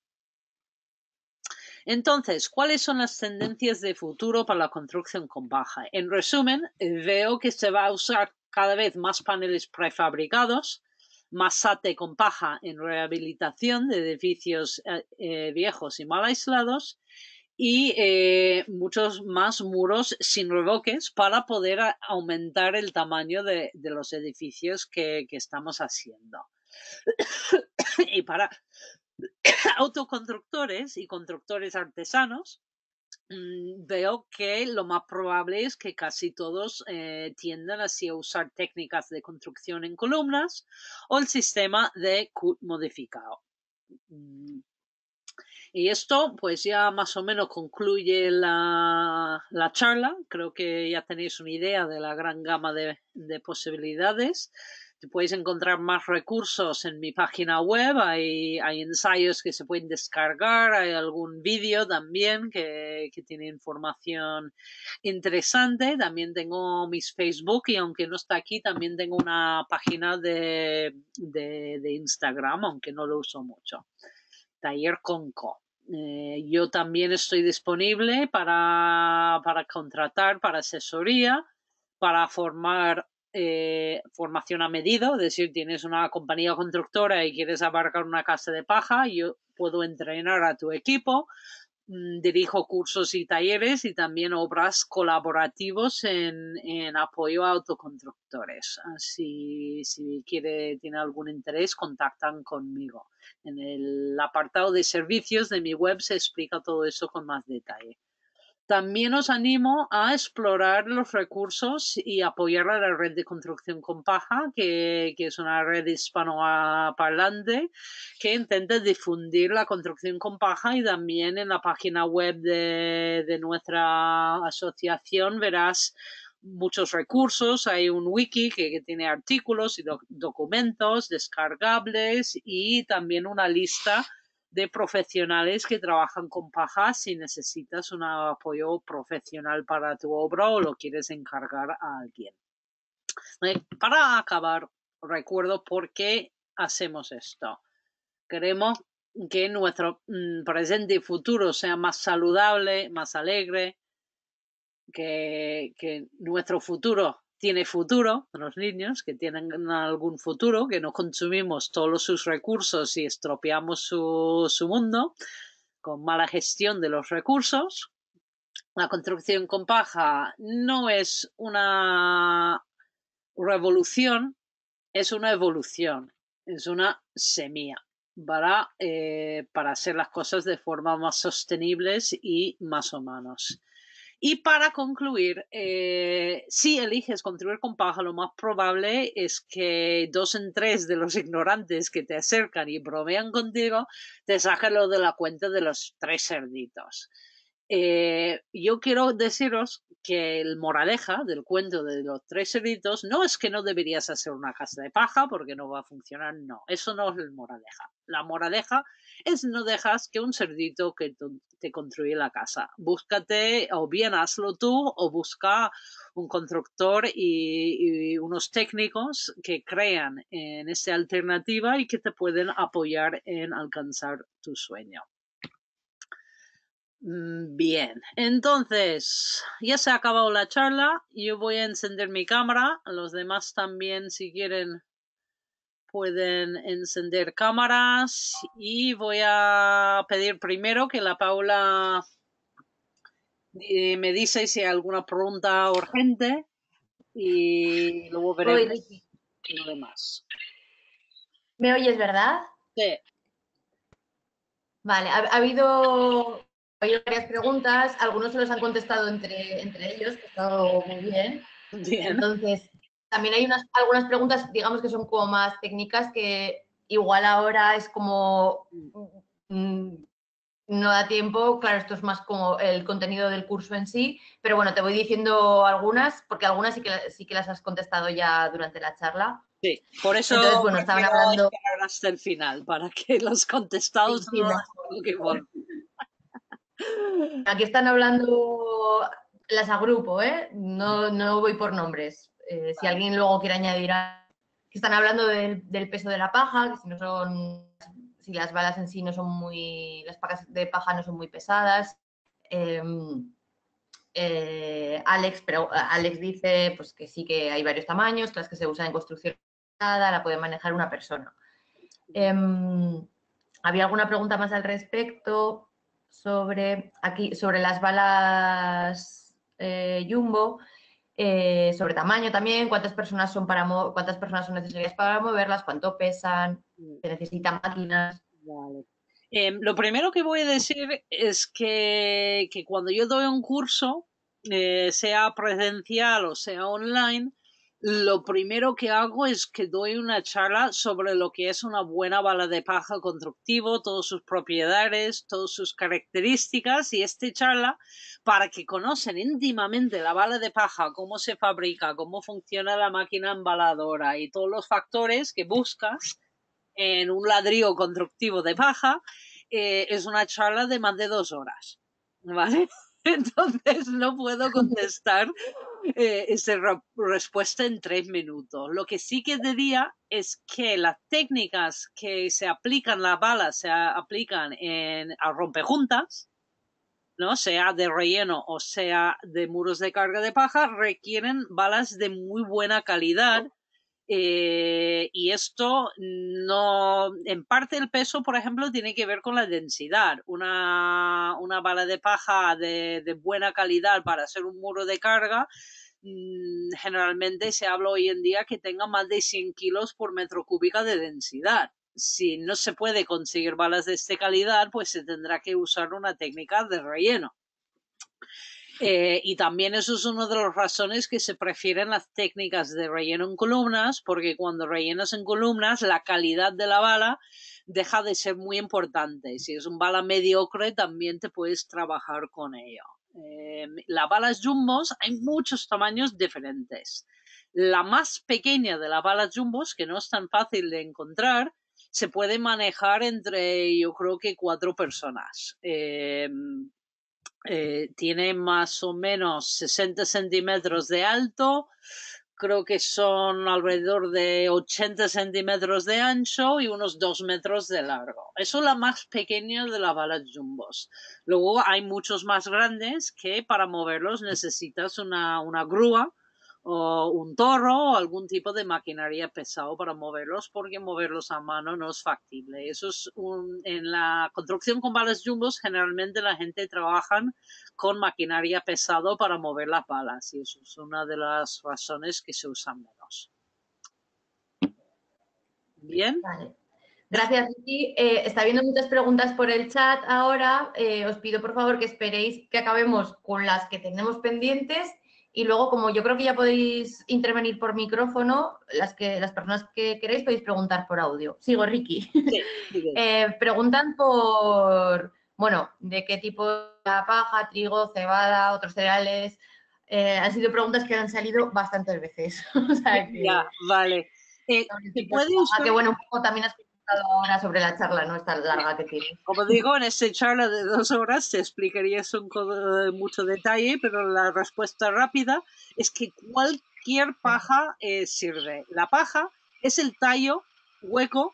Entonces, ¿cuáles son las tendencias de futuro para la construcción con paja? En resumen, veo que se va a usar cada vez más paneles prefabricados, más SATE con paja en rehabilitación de edificios eh, viejos y mal aislados, y eh, muchos más muros sin revoques para poder a, aumentar el tamaño de, de los edificios que, que estamos haciendo. Y para autoconstructores y constructores artesanos, mmm, veo que lo más probable es que casi todos eh, tiendan así a usar técnicas de construcción en columnas o el sistema de C U T modificado. Mm. Y esto pues ya más o menos concluye la, la charla. Creo que ya tenéis una idea de la gran gama de, de posibilidades. Podéis encontrar más recursos en mi página web, hay, hay ensayos que se pueden descargar, hay algún vídeo también que, que tiene información interesante. También tengo mis Facebook y aunque no está aquí, también tengo una página de, de, de Instagram, aunque no lo uso mucho. Taller Conco. Eh, yo también estoy disponible para, para contratar, para asesoría, para formar eh, formación a medida, es decir, tienes una compañía constructora y quieres abarcar una casa de paja, yo puedo entrenar a tu equipo, mmm, dirijo cursos y talleres y también obras colaborativos en, en apoyo a autoconstructores. Así, si quiere, tiene algún interés, contactan conmigo. En el apartado de servicios de mi web se explica todo eso con más detalle. También os animo a explorar los recursos y apoyar a la red de construcción con paja, que, que es una red hispanoparlante que intenta difundir la construcción con paja, y también en la página web de, de nuestra asociación verás muchos recursos. Hay un wiki que, que tiene artículos y doc documentos descargables y también una lista de profesionales que trabajan con paja si necesitas un apoyo profesional para tu obra o lo quieres encargar a alguien. Para acabar, recuerdo por qué hacemos esto. Queremos que nuestro mmm, presente y futuro sea más saludable, más alegre, que, que nuestro futuro tiene futuro, los niños que tienen algún futuro, que no consumimos todos sus recursos y estropeamos su, su mundo con mala gestión de los recursos. La construcción con paja no es una revolución, es una evolución, es una semilla para, eh, para hacer las cosas de forma más sostenibles y más humanos. Y para concluir, eh, si eliges construir con paja, lo más probable es que dos en tres de los ignorantes que te acercan y bromean contigo te saquen lo de la cuenta de los tres cerditos. Eh, yo quiero deciros que el moraleja del cuento de los tres cerditos no es que no deberías hacer una casa de paja porque no va a funcionar, no, eso no es el moraleja. La moraleja es no dejas que un cerdito que te construye la casa. Búscate, o bien hazlo tú, o busca un constructor y, y unos técnicos que crean en esta alternativa y que te pueden apoyar en alcanzar tu sueño. Bien, entonces ya se ha acabado la charla. Yo voy a encender mi cámara. Los demás también, si quieren, pueden encender cámaras. Y voy a pedir primero que la Paula me dice si hay alguna pregunta urgente y luego veremos lo demás. ¿Me oyes, verdad? Sí. Vale, ha, ha habido... Hay varias preguntas, algunos se los han contestado entre, entre ellos, que ha estado muy bien. Bien. Entonces, también hay unas, algunas preguntas, digamos, que son como más técnicas, que igual ahora es como mmm, no da tiempo. Claro, esto es más como el contenido del curso en sí, pero bueno, te voy diciendo algunas, porque algunas sí que, sí que las has contestado ya durante la charla. Sí, por eso Entonces, bueno, estaban hablando hasta el final, para que los contestados sí, sí, no no. que bueno. Aquí están hablando las agrupo, ¿eh? No, no voy por nombres. Eh, vale. Si alguien luego quiere añadir a... que están hablando del, del peso de la paja, que si no son, si las balas en sí no son muy, las pacas de paja no son muy pesadas. Eh, eh, Alex, pero Alex dice pues que sí, que hay varios tamaños, que las que se usan en construcción la puede manejar una persona. Eh, ¿Había alguna pregunta más al respecto? Sobre, aquí, sobre las balas eh, Jumbo, eh, sobre tamaño también, cuántas personas son para cuántas personas son necesarias para moverlas, cuánto pesan, se necesitan máquinas. Vale. Eh, lo primero que voy a decir es que, que cuando yo doy un curso, eh, sea presencial o sea online, lo primero que hago es que doy una charla sobre lo que es una buena bala de paja constructivo, todas sus propiedades, todas sus características, y esta charla para que conocen íntimamente la bala de paja, cómo se fabrica, cómo funciona la máquina embaladora y todos los factores que buscas en un ladrillo constructivo de paja, eh, es una charla de más de dos horas, ¿vale? Entonces no puedo contestar eh, esa re respuesta en tres minutos. Lo que sí que diría es que las técnicas que se aplican las balas se aplican en, a rompejuntas, ¿no? Sea de relleno o sea de muros de carga de paja, requieren balas de muy buena calidad. Eh, y esto no, en parte el peso, por ejemplo, tiene que ver con la densidad. Una, una bala de paja de, de buena calidad para hacer un muro de carga, mmm, generalmente se habla hoy en día que tenga más de cien kilos por metro cúbico de densidad. Si no se puede conseguir balas de esta calidad, pues se tendrá que usar una técnica de relleno. Eh, y también eso es una de las razones que se prefieren las técnicas de relleno en columnas, porque cuando rellenas en columnas la calidad de la bala deja de ser muy importante. Si es un bala mediocre también te puedes trabajar con ello. Eh, las balas jumbos hay muchos tamaños diferentes. La más pequeña de las balas jumbos, que no es tan fácil de encontrar, se puede manejar entre, yo creo que cuatro personas. Eh, Eh, tiene más o menos sesenta centímetros de alto, creo que son alrededor de ochenta centímetros de ancho y unos dos metros de largo. Eso es la más pequeña de las balas jumbos. Luego hay muchos más grandes que para moverlos necesitas una, una grúa o un torro o algún tipo de maquinaria pesado para moverlos, porque moverlos a mano no es factible. Eso es un, en la construcción con balas jumbos generalmente la gente trabaja con maquinaria pesado para mover las balas, y eso es una de las razones que se usan menos. Bien. Vale. Gracias, Vicky. Eh, está viendo muchas preguntas por el chat ahora. Eh, os pido, por favor, que esperéis que acabemos con las que tenemos pendientes y luego, como yo creo que ya podéis intervenir por micrófono, las, que, las personas que queréis podéis preguntar por audio. Sigo, Ricky. Sí, sí. eh, preguntan por, bueno, de qué tipo de paja, trigo, cebada, otros cereales. Eh, han sido preguntas que han salido bastantes veces. O sea que, ya, vale. Eh, ¿se puede usar? que bueno, un poco también has ahora sobre la charla, ¿no? Esta larga que tiene. Como digo, en esta charla de dos horas se explicaría eso con mucho detalle, pero la respuesta rápida es que cualquier paja eh, sirve. La paja es el tallo hueco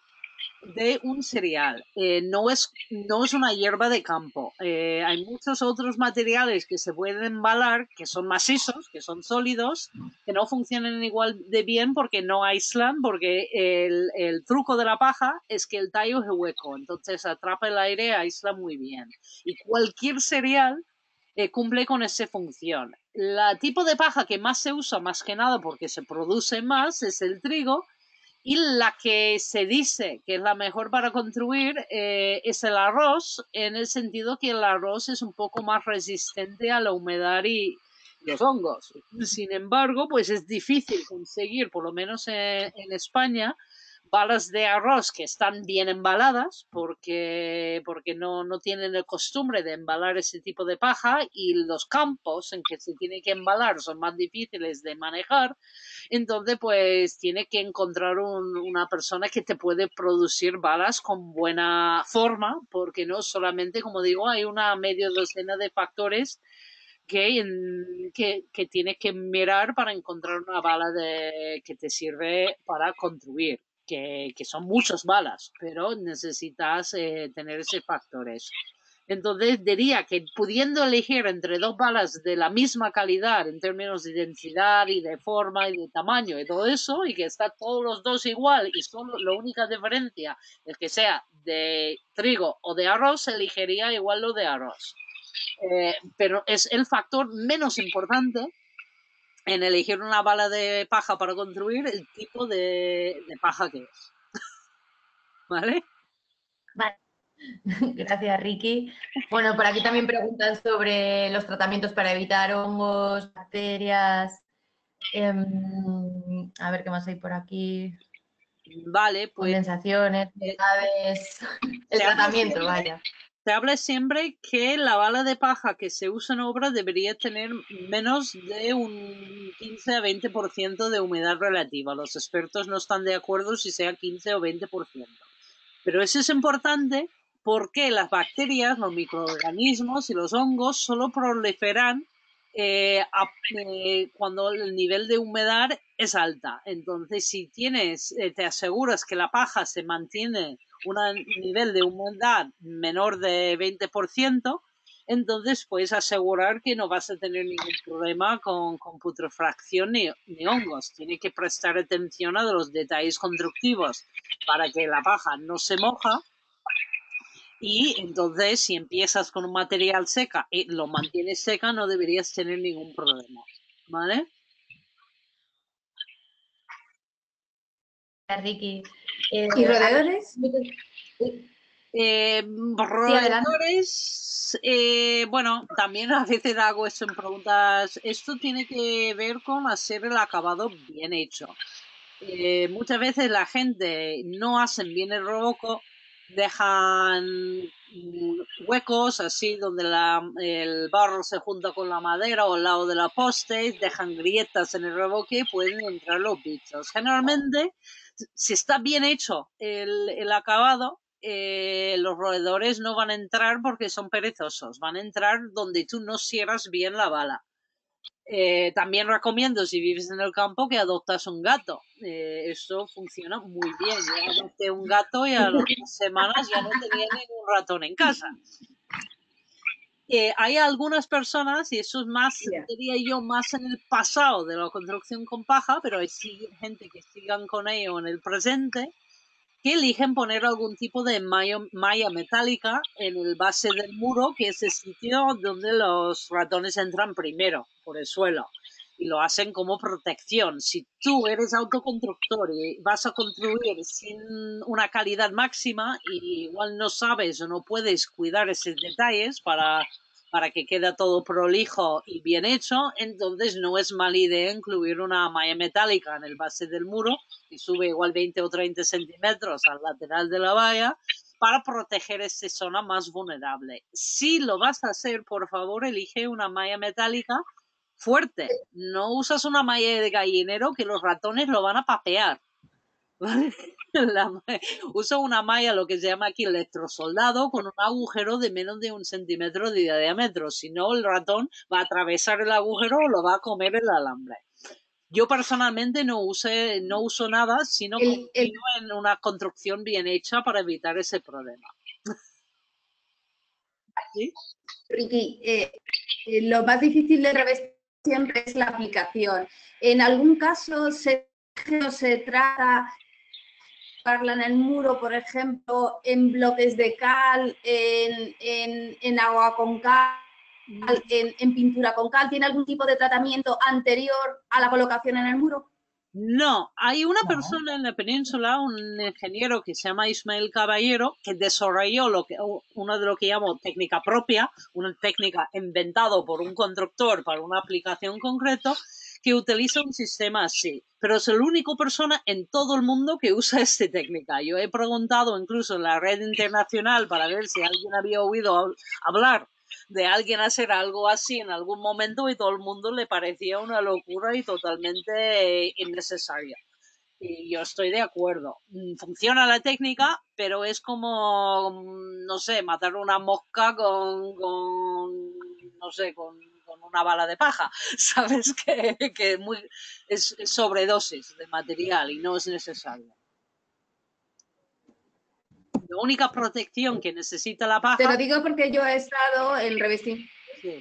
de un cereal. Eh, no, es, no es una hierba de campo. Eh, hay muchos otros materiales que se pueden embalar, que son macizos, que son sólidos, que no funcionan igual de bien porque no aíslan, porque el, el truco de la paja es que el tallo es hueco, entonces atrapa el aire y aísla muy bien. Y cualquier cereal eh, cumple con esa función. El tipo de paja que más se usa, más que nada porque se produce más, es el trigo. Y la que se dice que es la mejor para construir eh, es el arroz, en el sentido que el arroz es un poco más resistente a la humedad y los hongos. Sin embargo, pues es difícil conseguir, por lo menos en, en España, balas de arroz que están bien embaladas, porque, porque no, no tienen el costumbre de embalar ese tipo de paja, y los campos en que se tiene que embalar son más difíciles de manejar. Entonces, pues tiene que encontrar un, una persona que te puede producir balas con buena forma, porque no solamente, como digo, hay una media docena de factores que, en, que, que tienes que mirar para encontrar una bala de, que te sirve para construir. Que, que son muchas balas, pero necesitas eh, tener esos factores. Entonces diría que pudiendo elegir entre dos balas de la misma calidad en términos de densidad y de forma y de tamaño y todo eso, y que está todos los dos igual y solo la única diferencia es que sea de trigo o de arroz, elegiría igual lo de arroz. Eh, pero es el factor menos importante en elegir una bala de paja para construir el tipo de, de paja que es. ¿Vale? Vale. Gracias, Ricky. Bueno, por aquí también preguntan sobre los tratamientos para evitar hongos, bacterias. Eh, a ver qué más hay por aquí. Vale, pues... Condensaciones, humedades, el tratamiento, siempre, vaya. Se habla siempre que la bala de paja que se usa en obra debería tener menos de un quince a veinte por ciento de humedad relativa. Los expertos no están de acuerdo si sea quince o veinte por ciento. Pero eso es importante porque las bacterias, los microorganismos y los hongos solo proliferan eh, a, eh, cuando el nivel de humedad es alta. Entonces, si tienes, eh, te aseguras que la paja se mantiene un nivel de humedad menor de veinte por ciento, entonces puedes asegurar que no vas a tener ningún problema con, con putrefacción ni, ni hongos. Tienes que prestar atención a los detalles constructivos para que la paja no se moja. Y entonces, si empiezas con un material seca y lo mantienes seca, no deberías tener ningún problema. ¿Vale? Ricky. Eh, ¿Y rodeadores? Eh, roedores, eh, bueno, también a veces hago eso en preguntas. Esto tiene que ver con hacer el acabado bien hecho. Eh, muchas veces la gente no hacen bien el revoco, dejan huecos así donde la, el barro se junta con la madera o al lado de la poste, dejan grietas en el revoque y pueden entrar los bichos. Generalmente, si está bien hecho el, el acabado, eh, los roedores no van a entrar porque son perezosos, van a entrar donde tú no cierras bien la bala. Eh, también recomiendo, si vives en el campo, que adoptas un gato. Eh, eso funciona muy bien. Yo adopté un gato y a las dos semanas ya no tenía ningún ratón en casa. Eh, hay algunas personas, y eso es más, Yeah. diría yo, más en el pasado de la construcción con paja, pero hay gente que sigan con ello en el presente, que eligen poner algún tipo de malla, malla metálica en el base del muro, que es el sitio donde los ratones entran primero, por el suelo, y lo hacen como protección. Si tú eres autoconstructor y vas a construir sin una calidad máxima y igual no sabes o no puedes cuidar esos detalles para, para que quede todo prolijo y bien hecho, entonces no es mala idea incluir una malla metálica en el base del muro y sube igual veinte o treinta centímetros al lateral de la valla para proteger esta zona más vulnerable. Si lo vas a hacer, por favor, elige una malla metálica fuerte. No usas una malla de gallinero que los ratones lo van a papear. ¿Vale? La, usa una malla, lo que se llama aquí electrosoldado, con un agujero de menos de un centímetro de diámetro. Si no, el ratón va a atravesar el agujero o lo va a comer el alambre. Yo personalmente no, use, no uso nada, sino El- confío el- en una construcción bien hecha para evitar ese problema. ¿Sí? Ricky, eh, eh, lo más difícil de revestir siempre es la aplicación. En algún caso se, se trata de en el muro, por ejemplo, en bloques de cal, en, en, en agua con cal, en, en pintura con cal. ¿Tiene algún tipo de tratamiento anterior a la colocación en el muro? No, hay una No. persona en la península, un ingeniero que se llama Ismael Caballero, que desarrolló lo que, una de lo que llamo técnica propia, una técnica inventada por un constructor para una aplicación concreta, que utiliza un sistema así. Pero es la única persona en todo el mundo que usa esta técnica. Yo he preguntado incluso en la red internacional para ver si alguien había oído hablar de alguien hacer algo así en algún momento y todo el mundo le parecía una locura y totalmente innecesaria. Y yo estoy de acuerdo. Funciona la técnica, pero es como, no sé, matar una mosca con, con no sé, con, con una bala de paja. Sabes que, que muy, es, es sobredosis de material y no es necesario. La única protección que necesita la paja... Te lo digo porque yo he estado en revestimiento. Sí.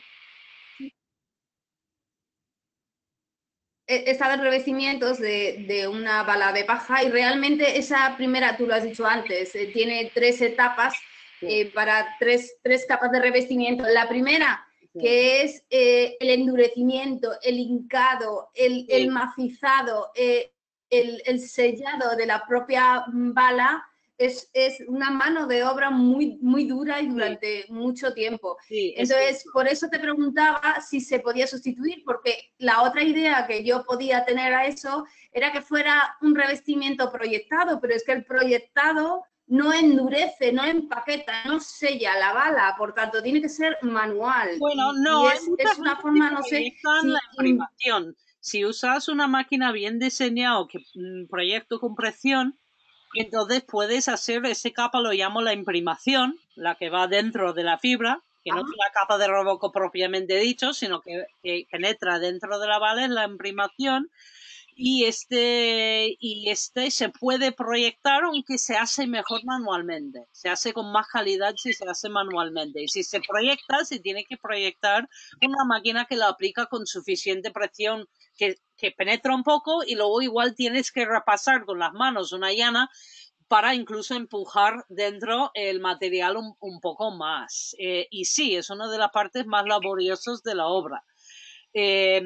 He estado en revestimientos de, de una bala de paja y realmente esa primera, tú lo has dicho antes, eh, tiene tres etapas eh, para tres, tres capas de revestimiento. La primera, sí, que es eh, el endurecimiento, el hincado, el, sí, el macizado, eh, el, el sellado de la propia bala, es, es una mano de obra muy, muy dura y durante sí. mucho tiempo. Sí, Entonces, es por eso te preguntaba si se podía sustituir, porque la otra idea que yo podía tener a eso era que fuera un revestimiento proyectado, pero es que el proyectado no endurece, no empaqueta, no sella la bala, por tanto, tiene que ser manual. Bueno, y, no, y es, es una forma, no sé, si, la imprimación. Si usas una máquina bien diseñada que mm, proyecto con presión, entonces puedes hacer ese capa, lo llamo la imprimación, la que va dentro de la fibra, que Ajá. no es la capa de Robocop propiamente dicho, sino que, que penetra dentro de la bala, es la imprimación. Y este, y este se puede proyectar, aunque se hace mejor manualmente. Se hace con más calidad si se hace manualmente. Y si se proyecta, se tiene que proyectar una máquina que la aplica con suficiente presión, que, que penetra un poco, y luego igual tienes que repasar con las manos una llana para incluso empujar dentro el material un, un poco más. Eh, y sí, es una de las partes más laboriosas de la obra. Eh,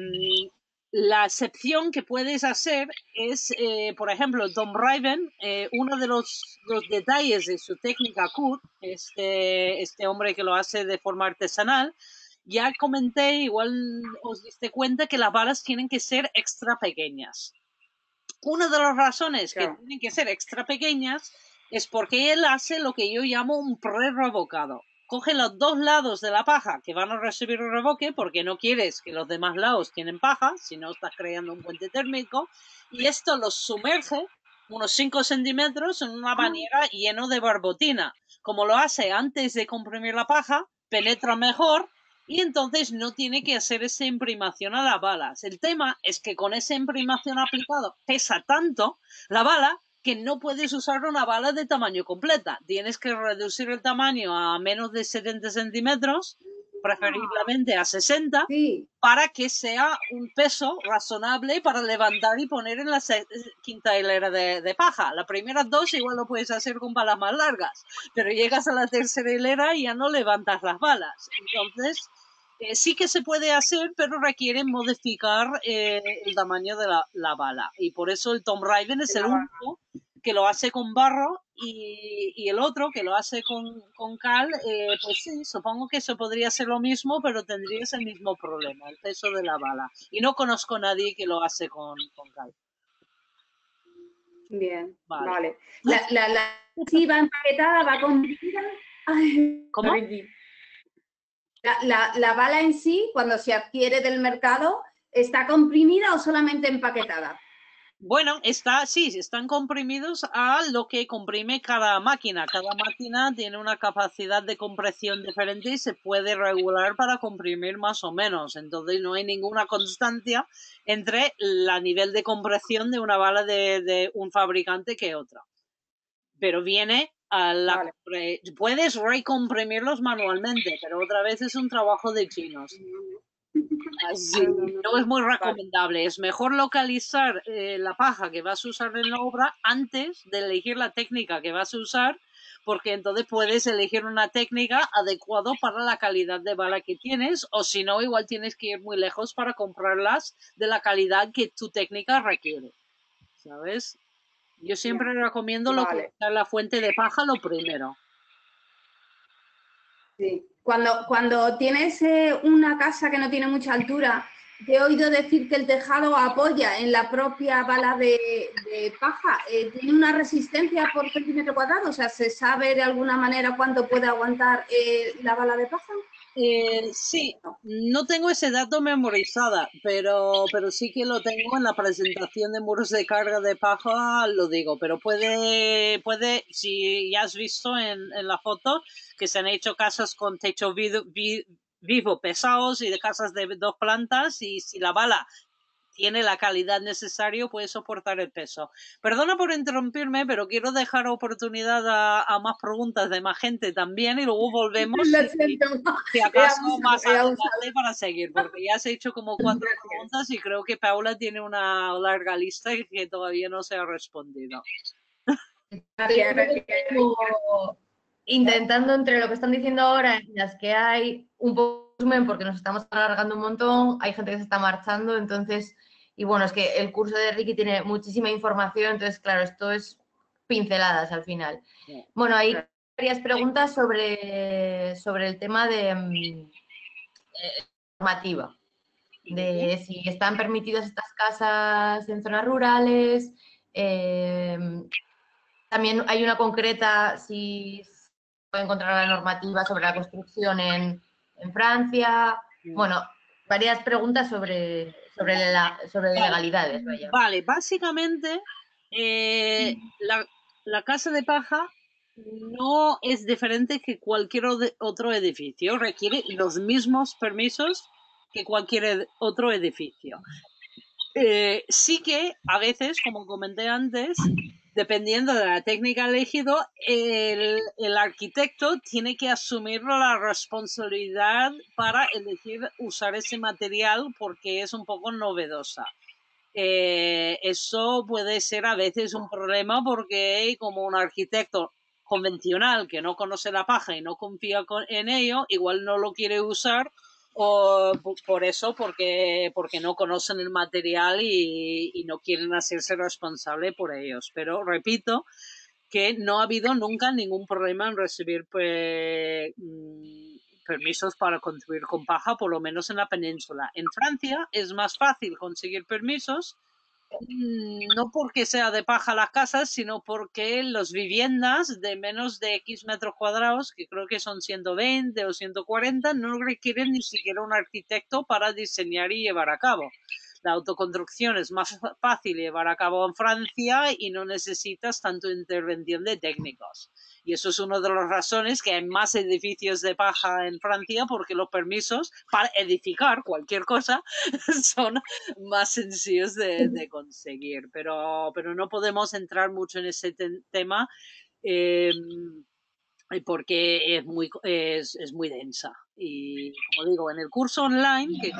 La excepción que puedes hacer es, eh, por ejemplo, Tom Raven, eh, uno de los, los detalles de su técnica cut, este, este hombre que lo hace de forma artesanal, ya comenté, igual os diste cuenta que las balas tienen que ser extra pequeñas. Una de las razones claro. que tienen que ser extra pequeñas es porque él hace lo que yo llamo un pre-revocado. Coge los dos lados de la paja que van a recibir el revoque porque no quieres que los demás lados tienen paja, si no estás creando un puente térmico, y esto los sumerge unos cinco centímetros en una bañera lleno de barbotina. Como lo hace antes de comprimir la paja, penetra mejor y entonces no tiene que hacer esa imprimación a las balas. El tema es que con esa imprimación aplicada pesa tanto la bala que no puedes usar una bala de tamaño completa. Tienes que reducir el tamaño a menos de setenta centímetros, preferiblemente a sesenta, sí. para que sea un peso razonable para levantar y poner en la quinta hilera de, de paja. Las primeras dos igual lo puedes hacer con balas más largas, pero llegas a la tercera hilera y ya no levantas las balas. Entonces, eh, sí que se puede hacer, pero requiere modificar eh, el tamaño de la, la bala. Y por eso el Tom Raven es el único que lo hace con barro y, y el otro que lo hace con, con cal, eh, pues sí, supongo que eso podría ser lo mismo, pero tendrías el mismo problema, el peso de la bala. Y no conozco a nadie que lo hace con, con cal. Bien, vale. vale. La, la, la sí va empaquetada, va comprimida. ¿Cómo? La, la, la bala en sí, cuando se adquiere del mercado, ¿está comprimida o solamente empaquetada? Bueno, está, sí, están comprimidos a lo que comprime cada máquina. Cada máquina tiene una capacidad de compresión diferente y se puede regular para comprimir más o menos. Entonces no hay ninguna constancia entre el nivel de compresión de una bala de, de un fabricante que otra. Pero viene a la... Vale. Puedes recomprimirlos manualmente, pero otra vez es un trabajo de chinos. Así, no es muy recomendable. Es mejor localizar eh, la paja que vas a usar en la obra antes de elegir la técnica que vas a usar, porque entonces puedes elegir una técnica adecuada para la calidad de bala que tienes, o si no, igual tienes que ir muy lejos para comprarlas de la calidad que tu técnica requiere. ¿Sabes? Yo siempre yeah. recomiendo vale. localizar la fuente de paja lo primero. Sí. Cuando, cuando tienes eh, una casa que no tiene mucha altura, te he oído decir que el tejado apoya en la propia bala de, de paja. Eh, ¿Tiene una resistencia por centímetro cuadrado? O sea, ¿se sabe de alguna manera cuánto puede aguantar eh, la bala de paja? Eh, sí, no tengo ese dato memorizada, pero, pero sí que lo tengo en la presentación de muros de carga de paja, lo digo, pero puede, puede si ya has visto en, en la foto que se han hecho casas con techo vivo, vivo pesados y de casas de dos plantas y si la bala tiene la calidad necesaria, puede soportar el peso. Perdona por interrumpirme, pero quiero dejar oportunidad a, a más preguntas de más gente también y luego volvemos si, si acaso abusado, más adelante para seguir, porque ya has hecho como cuatro Gracias. preguntas y creo que Paula tiene una larga lista que todavía no se ha respondido. Intentando entre lo que están diciendo ahora y las que hay un poco porque nos estamos alargando un montón, hay gente que se está marchando, entonces... Y bueno, es que el curso de Ricky tiene muchísima información, entonces, claro, esto es pinceladas al final. Bueno, hay varias preguntas sobre, sobre el tema de mm, eh, normativa, de si están permitidas estas casas en zonas rurales. Eh, también hay una concreta, si se puede encontrar la normativa sobre la construcción en, en Francia. Bueno, varias preguntas sobre, sobre, la, sobre Vale. legalidades. Vaya. Vale, básicamente eh, la, la casa de paja no es diferente que cualquier ode- otro edificio, requiere los mismos permisos que cualquier ed- otro edificio. Eh, sí que a veces, como comenté antes, dependiendo de la técnica elegido, el, el arquitecto tiene que asumir la responsabilidad para elegir usar ese material porque es un poco novedosa. Eh, eso puede ser a veces un problema porque como un arquitecto convencional que no conoce la paja y no confía con, en ello, igual no lo quiere usar o por eso, porque, porque no conocen el material y, y no quieren hacerse responsable por ellos. Pero repito que no ha habido nunca ningún problema en recibir pues, permisos para construir con paja, por lo menos en la península. En Francia es más fácil conseguir permisos, no porque sea de paja las casas, sino porque las viviendas de menos de X metros cuadrados, que creo que son ciento veinte o ciento cuarenta, no requieren ni siquiera un arquitecto para diseñar y llevar a cabo. La autoconstrucción es más fácil llevar a cabo en Francia y no necesitas tanto intervención de técnicos. Y eso es una de las razones que hay más edificios de paja en Francia, porque los permisos para edificar cualquier cosa son más sencillos de, de conseguir. Pero, pero no podemos entrar mucho en ese te tema eh, porque es muy, es, es muy densa. Y como digo, en el curso online, que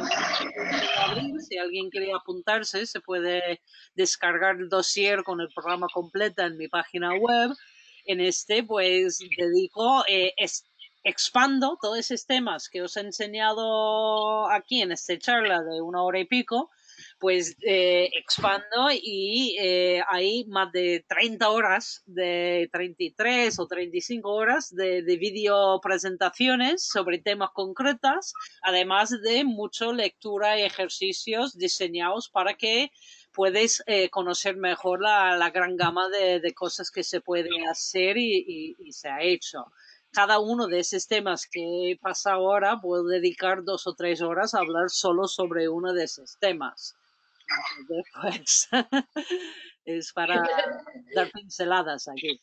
abrir, si alguien quiere apuntarse, se puede descargar el dossier con el programa completo en mi página web. En este, pues, dedico, eh, es, expando todos esos temas que os he enseñado aquí en esta charla de una hora y pico, pues eh, expando y eh, hay más de treinta horas, de treinta y tres o treinta y cinco horas de, de video presentaciones sobre temas concretos, además de mucha lectura y ejercicios diseñados para que puedes eh, conocer mejor la, la gran gama de, de cosas que se pueden hacer y, y, y se ha hecho. Cada uno de esos temas que pasa ahora puedo dedicar dos o tres horas a hablar solo sobre uno de esos temas. Entonces, pues, es para dar pinceladas aquí.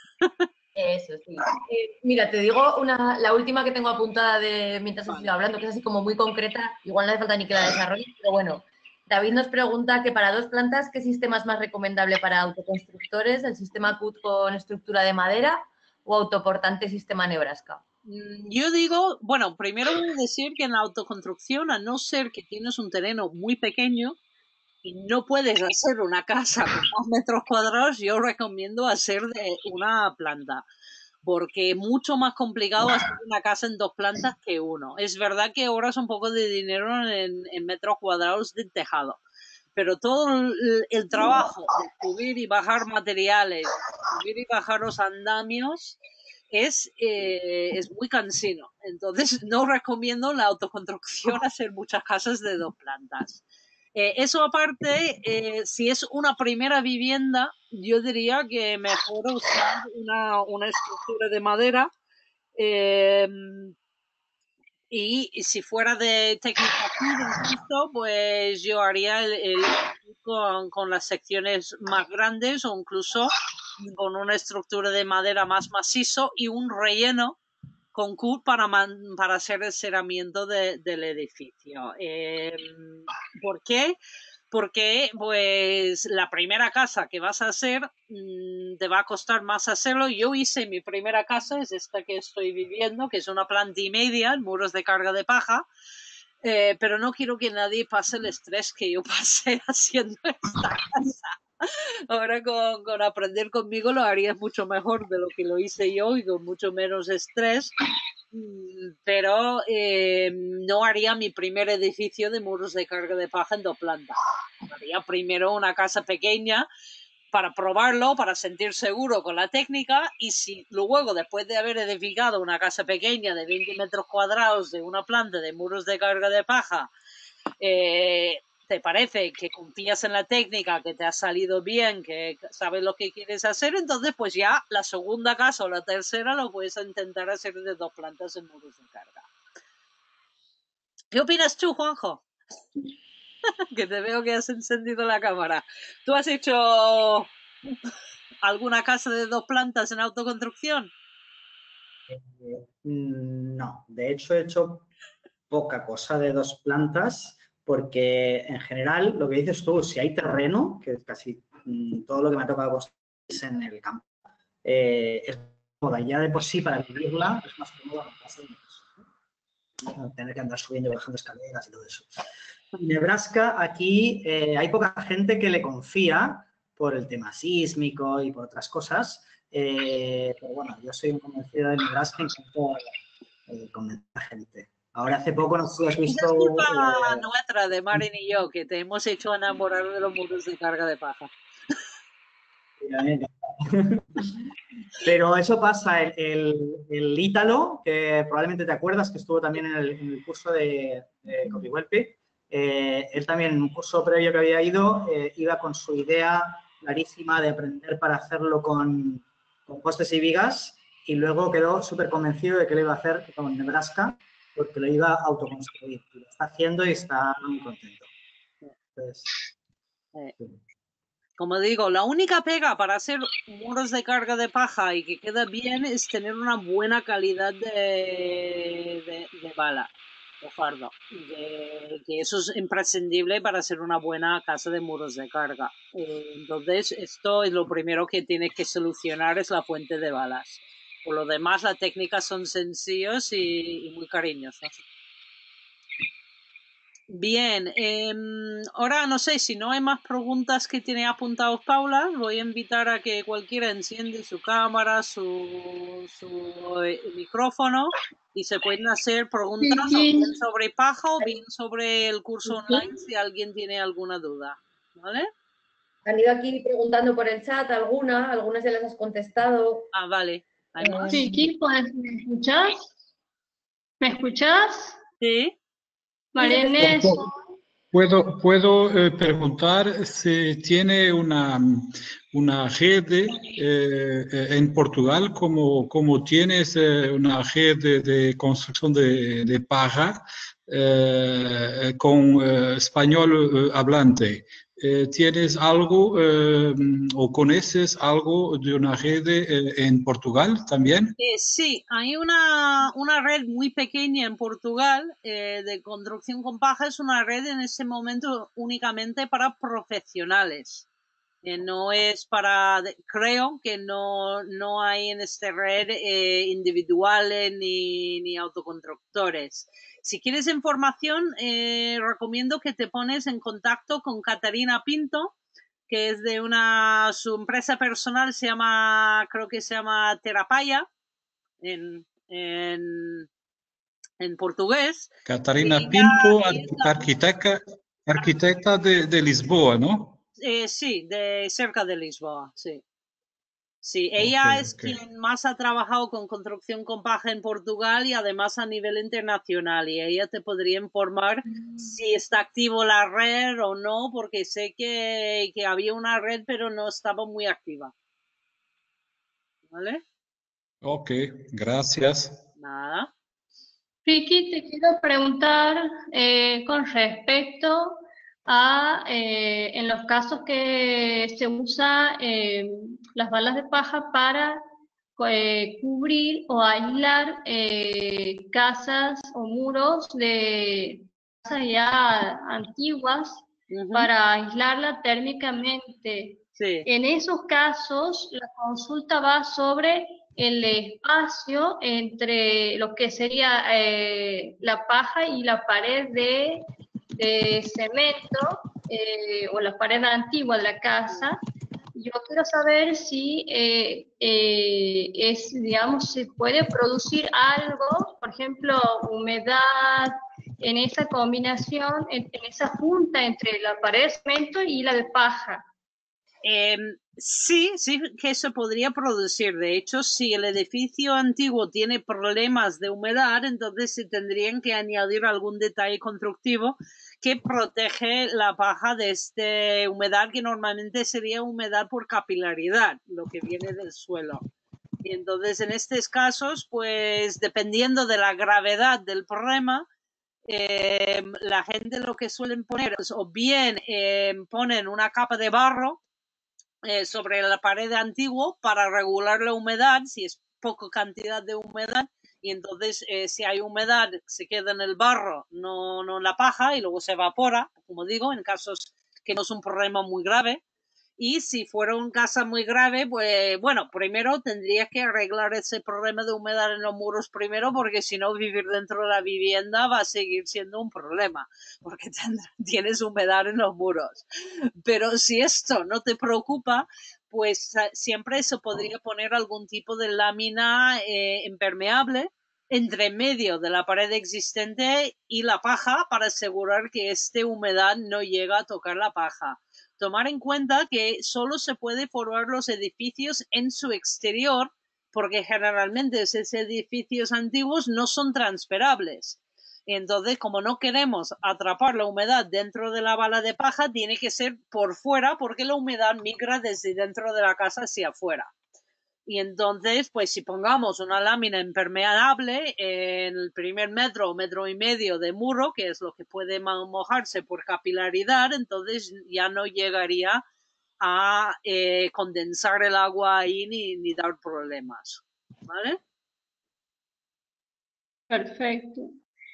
Eso, sí. Eh, mira, te digo una, la última que tengo apuntada de mientras has ido hablando, que es así como muy concreta, igual no hace falta ni que la desarrolle, pero bueno. David nos pregunta que para dos plantas, ¿qué sistema es más recomendable para autoconstructores? ¿El sistema C U T con estructura de madera o autoportante sistema Nebraska? Yo digo, bueno, primero voy a decir que en la autoconstrucción, a no ser que tienes un terreno muy pequeño y no puedes hacer una casa con dos metros cuadrados, yo recomiendo hacer de una planta, porque es mucho más complicado hacer una casa en dos plantas que uno. Es verdad que ahorras un poco de dinero en, en metros cuadrados de tejado, pero todo el, el trabajo de subir y bajar materiales, subir y bajar los andamios, es, eh, es muy cansino. Entonces no recomiendo la autoconstrucción, hacer muchas casas de dos plantas. Eh, eso aparte, eh, si es una primera vivienda, yo diría que mejor usar una, una estructura de madera. Eh, y, y si fuera de técnica incluso, pues yo haría el, el con, con las secciones más grandes o incluso con una estructura de madera más macizo y un relleno con C U T para, man, para hacer el cerramiento de, del edificio. Eh, ¿Por qué? Porque pues la primera casa que vas a hacer mmm, te va a costar más hacerlo. Yo hice mi primera casa, es esta que estoy viviendo, que es una planta y media, muros de carga de paja, eh, pero no quiero que nadie pase el estrés que yo pasé haciendo esta casa. Ahora con, con aprender conmigo lo harías mucho mejor de lo que lo hice yo y con mucho menos estrés, pero eh, no haría mi primer edificio de muros de carga de paja en dos plantas. Haría primero una casa pequeña para probarlo, para sentir seguro con la técnica, y si luego, después de haber edificado una casa pequeña de veinte metros cuadrados de una planta de muros de carga de paja, eh, te parece que confías en la técnica, que te ha salido bien, que sabes lo que quieres hacer, entonces pues ya la segunda casa o la tercera lo puedes intentar hacer de dos plantas en muros de carga. ¿Qué opinas tú, Juanjo? Que te veo que has encendido la cámara. ¿Tú has hecho alguna casa de dos plantas en autoconstrucción? Eh, no, de hecho he hecho poca cosa de dos plantas porque en general lo que dices tú, si hay terreno, que casi mm, todo lo que me ha tocado construir es en el campo, eh, es cómoda. Ya de por sí para vivirla es más cómoda la casa de eso, ¿no? Tener que andar subiendo y bajando escaleras y todo eso. En Nebraska, aquí eh, hay poca gente que le confía por el tema sísmico y por otras cosas, eh, pero bueno, yo soy un convencido de Nebraska y intento eh, convencer a la gente. Ahora hace poco no sé si has visto... Es culpa eh, nuestra, de Marin y yo, que te hemos hecho enamorar de los muros de carga de paja. Pero eso pasa, el, el, el Ítalo, que probablemente te acuerdas, que estuvo también en el, en el curso de, de Copywhelpy, eh, él también en un curso previo que había ido, eh, iba con su idea clarísima de aprender para hacerlo con, con postes y vigas, y luego quedó súper convencido de que lo iba a hacer con Nebraska, porque lo iba a autoconstruir. Lo está haciendo y está muy contento. Entonces, Eh. sí. Como digo, la única pega para hacer muros de carga de paja y que queda bien es tener una buena calidad de, de, de bala, de fardo. De, que eso es imprescindible para hacer una buena casa de muros de carga. Eh, entonces, esto es lo primero que tienes que solucionar, es la fuente de balas. Por lo demás, las técnicas son sencillas y, y muy cariñosas. Bien, eh, ahora no sé si no hay más preguntas que tiene apuntados Paula, voy a invitar a que cualquiera enciende su cámara, su, su eh, micrófono y se pueden hacer preguntas Sí, sí. o bien sobre paja o bien sobre el curso online si alguien tiene alguna duda, ¿vale? Han ido aquí preguntando por el chat alguna, algunas ya las has contestado. Ah, vale. ¿Hay más? Sí, Kiko, ¿me escuchás? ¿Me escuchás? Sí. María Inés. Puedo, puedo eh, preguntar si tiene una, una red eh, en Portugal, como, como tienes eh, una red de, de construcción de, de paja eh, con eh, español eh, hablante. Eh, ¿Tienes algo eh, o conoces algo de una red eh, en Portugal también? Eh, sí, hay una, una red muy pequeña en Portugal eh, de construcción con paja. Es una red en ese momento únicamente para profesionales. Eh, no es para, creo que no, no hay en esta red eh, individuales ni, ni autoconstructores. Si quieres información, eh, recomiendo que te pones en contacto con Catarina Pinto, que es de una, su empresa personal se llama, creo que se llama Terapaya, en, en, en portugués. Catarina ella, Pinto, ella la... arquitecta, arquitecta de, de Lisboa, ¿no? Eh, sí, de cerca de Lisboa, sí. Sí, ella Okay, es okay. quien más ha trabajado con construcción con paja en Portugal y además a nivel internacional, y ella te podría informar si está activo la red o no, porque sé que, que había una red pero no estaba muy activa. ¿Vale? Ok, gracias. Nada. Ricky, te quiero preguntar eh, con respecto a, eh, en los casos que se usa eh, las balas de paja para eh, cubrir o aislar eh, casas o muros de casas ya antiguas, Uh-huh. para aislarla térmicamente. Sí. En esos casos, la consulta va sobre el espacio entre lo que sería eh, la paja y la pared de, de cemento eh, o la pared antigua de la casa. Yo quiero saber si eh, eh, es, digamos, se puede producir algo, por ejemplo, humedad, en esa combinación, en, en esa junta entre la pared de cemento y la de paja. Eh, Sí, sí que se podría producir. De hecho, si el edificio antiguo tiene problemas de humedad, entonces se tendrían que añadir algún detalle constructivo que protege la paja de esta humedad, que normalmente sería humedad por capilaridad, lo que viene del suelo. Y entonces, en estos casos, pues dependiendo de la gravedad del problema, eh, la gente lo que suelen poner es o bien eh, ponen una capa de barro eh, sobre la pared antigua para regular la humedad, si es poca cantidad de humedad, y entonces eh, si hay humedad se queda en el barro, no, no en la paja, y luego se evapora, como digo, en casos que no es un problema muy grave. Y si fuera un caso muy grave, pues bueno, primero tendría que arreglar ese problema de humedad en los muros primero, porque si no, vivir dentro de la vivienda va a seguir siendo un problema, porque tienes humedad en los muros. Pero si esto no te preocupa, pues siempre se podría poner algún tipo de lámina eh, impermeable entre medio de la pared existente y la paja para asegurar que esta humedad no llega a tocar la paja. Tomar en cuenta que solo se puede formar los edificios en su exterior, porque generalmente esos edificios antiguos no son transpirables. Entonces, como no queremos atrapar la humedad dentro de la bala de paja, tiene que ser por fuera, porque la humedad migra desde dentro de la casa hacia afuera. Y entonces, pues si pongamos una lámina impermeable en el primer metro o metro y medio de muro, que es lo que puede mojarse por capilaridad, entonces ya no llegaría a eh, condensar el agua ahí ni, ni dar problemas. ¿Vale? Perfecto.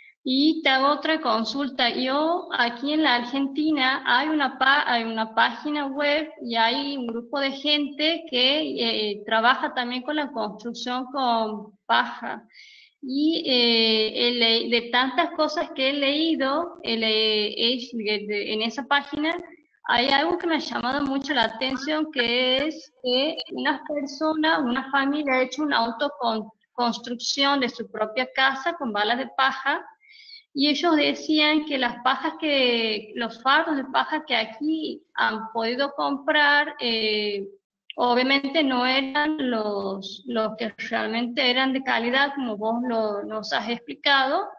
Y te hago otra consulta. Yo aquí en la Argentina hay una, pa hay una página web y hay un grupo de gente que eh, trabaja también con la construcción con paja. Y eh, el, de tantas cosas que he leído el, eh, en esa página, hay algo que me ha llamado mucho la atención, que es que una persona, una familia ha hecho una autoconstrucción de su propia casa con balas de paja. Y ellos decían que las pajas que, los fardos de paja que aquí han podido comprar, eh, obviamente no eran los, los que realmente eran de calidad, como vos lo, nos has explicado.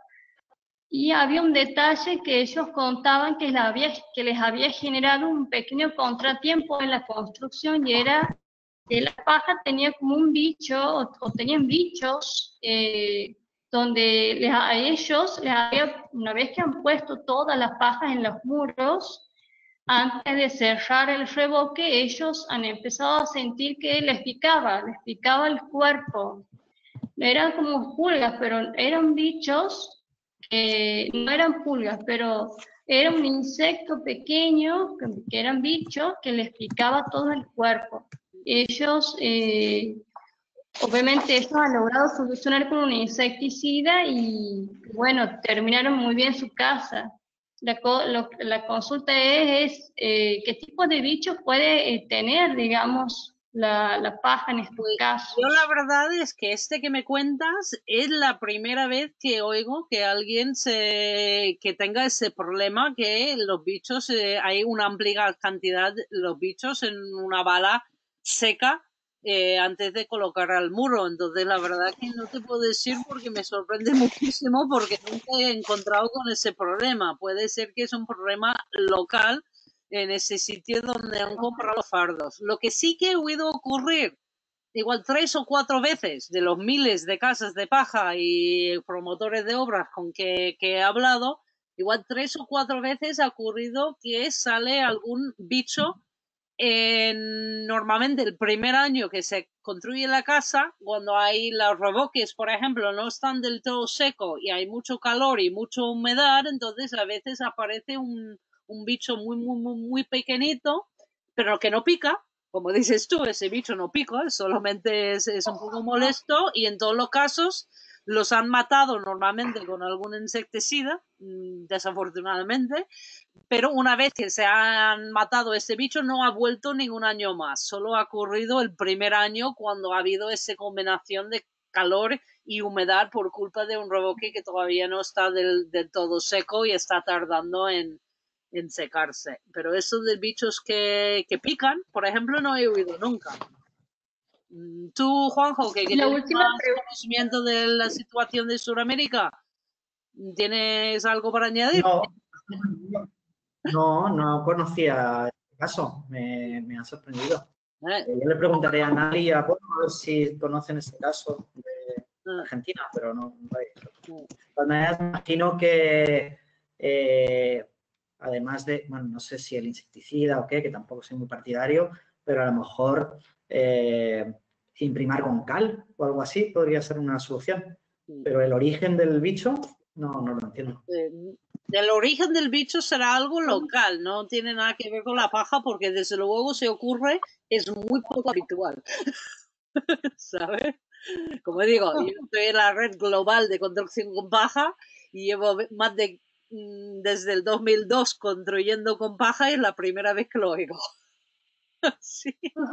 Y había un detalle que ellos contaban que les había, que les había generado un pequeño contratiempo en la construcción, y era que la paja tenía como un bicho, o, o tenían bichos, eh, donde les, a ellos, les había, una vez que han puesto todas las pajas en los muros, antes de cerrar el revoque, ellos han empezado a sentir que les picaba, les picaba el cuerpo. Eran como pulgas, pero eran bichos, que no eran pulgas, pero era un insecto pequeño, que, que eran bichos, que les picaba todo el cuerpo. Ellos, eh, obviamente, ellos han logrado solucionar con un insecticida y, bueno, terminaron muy bien su casa. La, lo, la consulta es, es eh, qué tipo de bichos puede eh, tener, digamos, la, la paja en este pues caso. Yo la verdad es que este que me cuentas es la primera vez que oigo que alguien se que tenga ese problema, que los bichos, eh, hay una amplia cantidad de los bichos en una bala seca eh, antes de colocar al muro. Entonces la verdad que no te puedo decir, porque me sorprende muchísimo, porque nunca he encontrado con ese problema. Puede ser que es un problema local en ese sitio donde han comprado los fardos. Lo que sí que he oído ocurrir igual tres o cuatro veces de los miles de casas de paja y promotores de obras con que, que he hablado, igual tres o cuatro veces ha ocurrido que sale algún bicho en, normalmente el primer año que se construye la casa, cuando hay los revoques, por ejemplo, no están del todo secos y hay mucho calor y mucha humedad, entonces a veces aparece un, un bicho muy, muy, muy, muy pequeñito, pero que no pica. Como dices tú, ese bicho no pica, solamente es, es un poco molesto, y en todos los casos los han matado normalmente con algún insecticida, desafortunadamente, pero una vez que se han matado ese bicho no ha vuelto ningún año más, solo ha ocurrido el primer año cuando ha habido esa combinación de calor y humedad por culpa de un revoque que todavía no está del, del todo seco y está tardando en, en secarse. Pero eso de bichos que, que pican, por ejemplo, no he oído nunca. Tú, Juanjo, que, que La tienes última más pregunta. conocimiento de la situación de Sudamérica, ¿tienes algo para añadir? No, no, no conocía este caso, me, me ha sorprendido. ¿Eh? Yo le preguntaré a Nali a, bueno, a ver si conocen este caso de Ah, Argentina, pero no, no lo he visto. ah. De todas maneras, me imagino que eh, además de, bueno, no sé si el insecticida o qué, que tampoco soy muy partidario, pero a lo mejor eh, imprimar con cal o algo así podría ser una solución. Pero el origen del bicho no, no lo entiendo. Eh, El origen del bicho será algo local, no tiene nada que ver con la paja porque desde luego se ocurre, es muy poco habitual. ¿Sabes? Como digo, yo estoy en la red global de construcción con paja y llevo más de mm, desde el dos mil dos construyendo con paja y es la primera vez que lo oigo. Sí.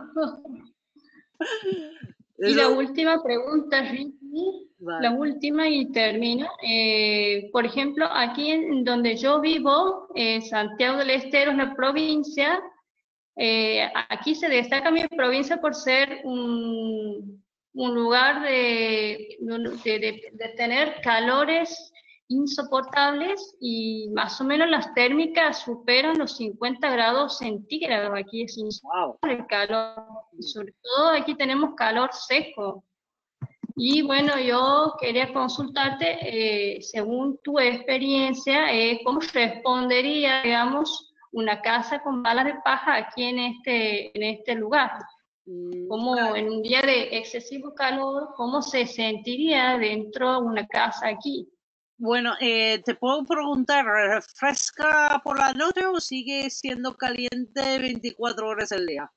Y la Eso- última pregunta, Ricky, vale. la última y termino. Eh, por ejemplo, aquí en donde yo vivo, eh, Santiago del Estero es la provincia. Eh, aquí se destaca mi provincia por ser un, un lugar de, de, de- de tener calores insoportables y más o menos las térmicas superan los cincuenta grados centígrados. Aquí es Wow. insoportable el calor, y sobre todo aquí tenemos calor seco. Y bueno, yo quería consultarte, eh, según tu experiencia, eh, ¿cómo respondería, digamos, una casa con balas de paja aquí en este, en este lugar? Mm, ¿Cómo en un día de excesivo calor, cómo se sentiría dentro de una casa aquí? Bueno, eh, te puedo preguntar, ¿refresca por la noche o sigue siendo caliente veinticuatro horas al día?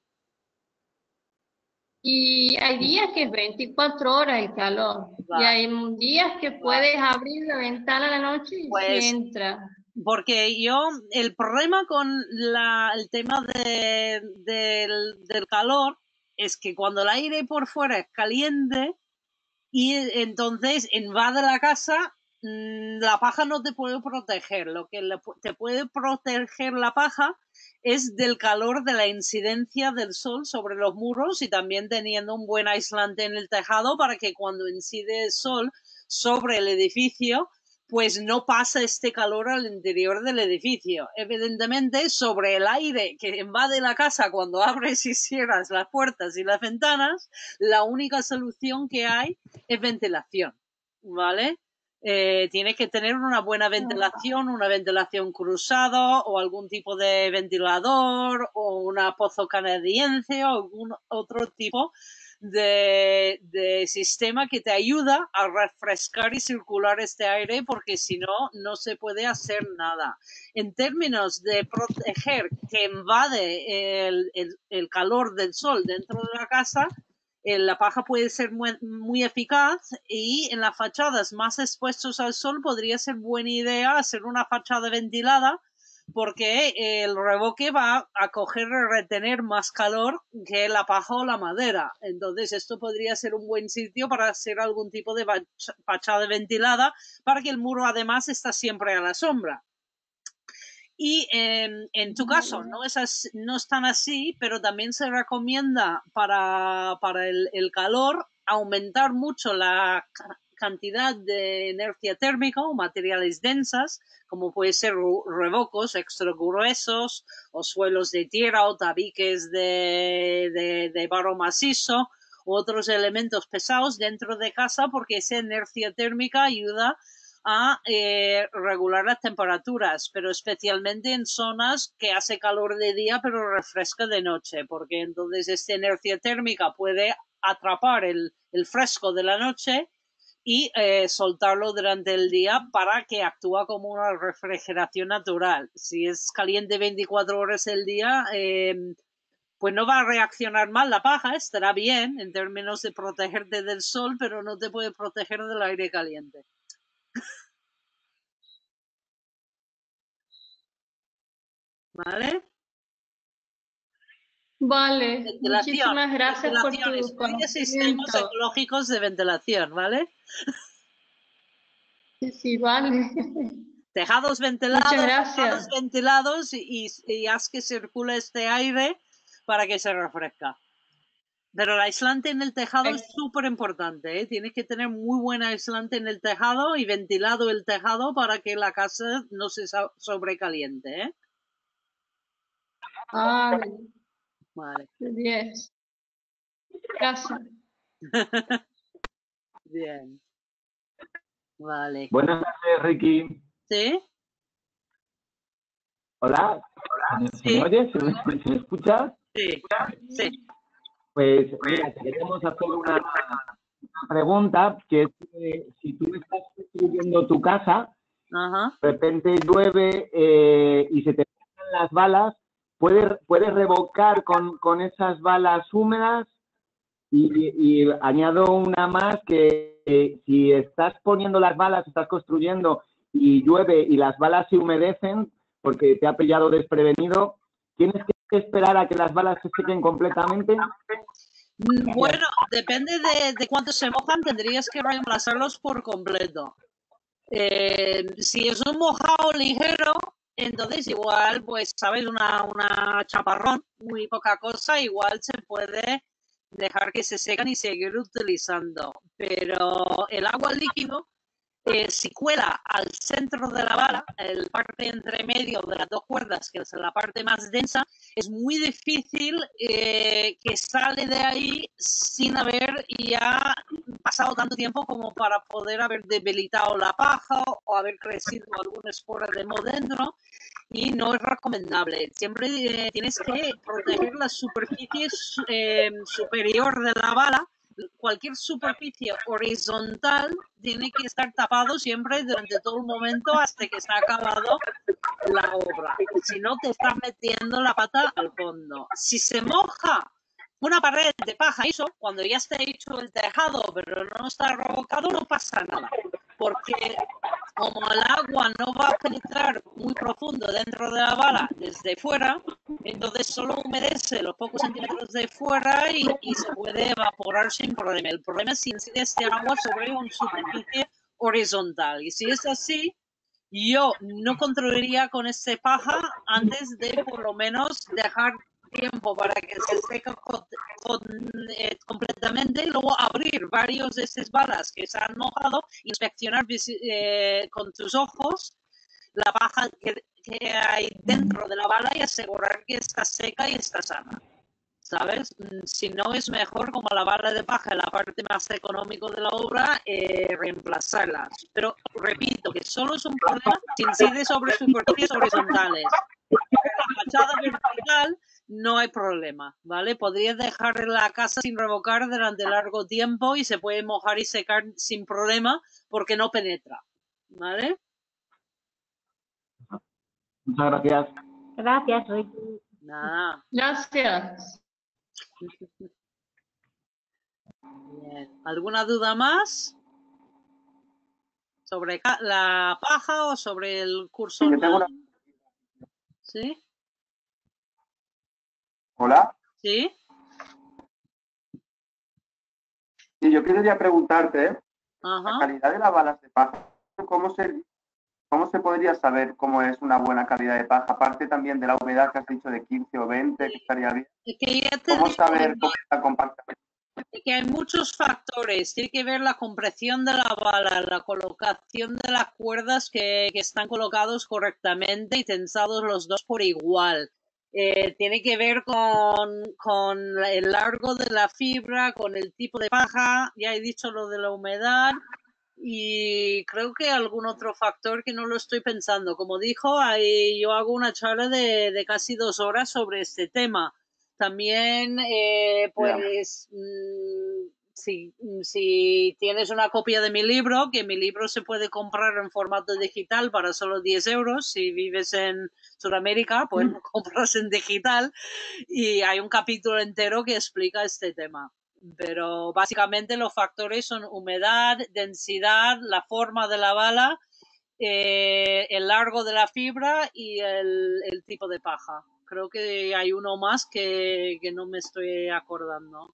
Y hay días que es veinticuatro horas el calor, y Va, hay días que va. puedes abrir la ventana a la noche y sí Pues entra. porque yo, el problema con la, el tema de, del, del calor es que cuando el aire por fuera es caliente y entonces invade la casa, mmm, la paja no te puede proteger. Lo que le, te puede proteger la paja es del calor de la incidencia del sol sobre los muros y también teniendo un buen aislante en el tejado para que cuando incide el sol sobre el edificio pues no pasa este calor al interior del edificio. Evidentemente, sobre el aire que invade la casa cuando abres y cierras las puertas y las ventanas, la única solución que hay es ventilación, ¿vale? Eh, tienes que tener una buena ventilación, una ventilación cruzada o algún tipo de ventilador o una pozo canadiense o algún otro tipo de, de sistema que te ayuda a refrescar y circular este aire porque si no, no se puede hacer nada. En términos de proteger que invade el, el, el calor del sol dentro de la casa, eh, la paja puede ser muy, muy eficaz y en las fachadas más expuestos al sol podría ser buena idea hacer una fachada ventilada porque el revoque va a coger y retener más calor que la paja o la madera. Entonces esto podría ser un buen sitio para hacer algún tipo de fachada ventilada para que el muro además está siempre a la sombra. Y eh, en tu caso no es, así, no es tan así, pero también se recomienda para, para el, el calor aumentar mucho la cantidad de inercia térmica o materiales densas, como puede ser revocos extra gruesos o suelos de tierra o tabiques de, de, de barro macizo u otros elementos pesados dentro de casa porque esa inercia térmica ayuda a eh, regular las temperaturas, pero especialmente en zonas que hace calor de día pero refresca de noche, porque entonces esta inercia térmica puede atrapar el, el fresco de la noche y eh, soltarlo durante el día para que actúe como una refrigeración natural. Si es caliente veinticuatro horas el día, eh, pues no va a reaccionar mal la paja, estará bien en términos de protegerte del sol, pero no te puede proteger del aire caliente. ¿Vale? Vale, Ventilación. muchísimas gracias por tu Estudia sistemas conocimiento. ecológicos de ventilación, ¿vale? Sí, sí, vale. Tejados ventilados, Muchas gracias. tejados ventilados y, y haz que circule este aire para que se refresca. Pero el aislante en el tejado es súper importante, ¿eh? Tienes que tener muy buen aislante en el tejado y ventilado el tejado para que la casa no se sobrecaliente, ¿eh? Ah, Vale. diez. Gracias. Bien. Vale. Buenas tardes, Ricky. ¿Sí? Hola. Hola. ¿Se Sí. me oye? ¿Se me, se me escucha? Sí. Sí. Pues mira, te queremos hacer una, una pregunta, que es que si tú estás construyendo tu casa, Ajá. de repente llueve eh, y se te pegan las balas, ¿puedes, puedes revocar con, con esas balas húmedas? Y, y añado una más, que eh, si estás poniendo las balas, estás construyendo y llueve y las balas se humedecen porque te ha pillado desprevenido, ¿tienes que esperar a que las balas se sequen completamente? Bueno, depende de, de cuánto se mojan, tendrías que reemplazarlos por completo. Eh, si es un mojado ligero, entonces igual, pues, ¿sabes? Una, una chaparrón, muy poca cosa, igual se puede dejar que se secan y seguir utilizando. Pero el agua líquido, eh, si cuela al centro de la bala, el parte entre medio de las dos cuerdas, que es la parte más densa, es muy difícil eh, que sale de ahí sin haber ya pasado tanto tiempo como para poder haber debilitado la paja o haber crecido alguna espora de moho dentro, y no es recomendable. Siempre eh, tienes que proteger la superficie eh, superior de la bala. Cualquier superficie horizontal tiene que estar tapado siempre durante todo el momento hasta que se ha acabado la obra. Si no, te estás metiendo la pata al fondo. Si se moja una pared de paja, eso, cuando ya esté hecho el tejado, pero no está revocado, no pasa nada. Porque como el agua no va a penetrar muy profundo dentro de la bala desde fuera, entonces solo humedece los pocos centímetros de fuera y, y se puede evaporar sin problema. El problema es si incide este agua sobre una superficie horizontal. Y si es así, yo no construiría con ese paja antes de por lo menos dejar tiempo para que se seque con, con, eh, completamente, y luego abrir varios de esas balas que se han mojado, inspeccionar eh, con tus ojos la paja que, que hay dentro de la bala y asegurar que está seca y está sana. ¿Sabes? Si no, es mejor, como la bala de paja, la parte más económica de la obra, eh, reemplazarlas. Pero repito que solo es un problema si incide sobre superficies horizontales. La fachada vertical no hay problema, ¿vale? Podrías dejar la casa sin revocar durante largo tiempo y se puede mojar y secar sin problema porque no penetra, ¿vale? Muchas gracias. Gracias, Ricky. Nada. Gracias. Bien. ¿Alguna duda más sobre la paja o sobre el curso? Sí, yo tengo una... ¿Sí? Hola. ¿Sí? Sí, yo quería preguntarte, Ajá. la calidad de las balas de paja, ¿cómo se, ¿cómo se podría saber cómo es una buena calidad de paja? Aparte también de la humedad que has dicho de quince o veinte, que estaría bien. Es que ya te ¿Cómo digo saber cómo está compactamente? que hay muchos factores. Tiene que ver la compresión de la bala, la colocación de las cuerdas que, que están colocados correctamente y tensados los dos por igual. Eh, tiene que ver con, con el largo de la fibra, con el tipo de paja. Ya he dicho lo de la humedad. Y creo que algún otro factor que no lo estoy pensando. Como dijo, ahí yo hago una charla de, de casi dos horas sobre este tema. También, eh, pues, yeah. mmm, si, si tienes una copia de mi libro, que mi libro se puede comprar en formato digital para solo diez euros. Si vives en Sudamérica, pues lo compras en digital. Y hay un capítulo entero que explica este tema. Pero básicamente los factores son humedad, densidad, la forma de la bala, eh, el largo de la fibra y el, el tipo de paja. Creo que hay uno más que, que no me estoy acordando.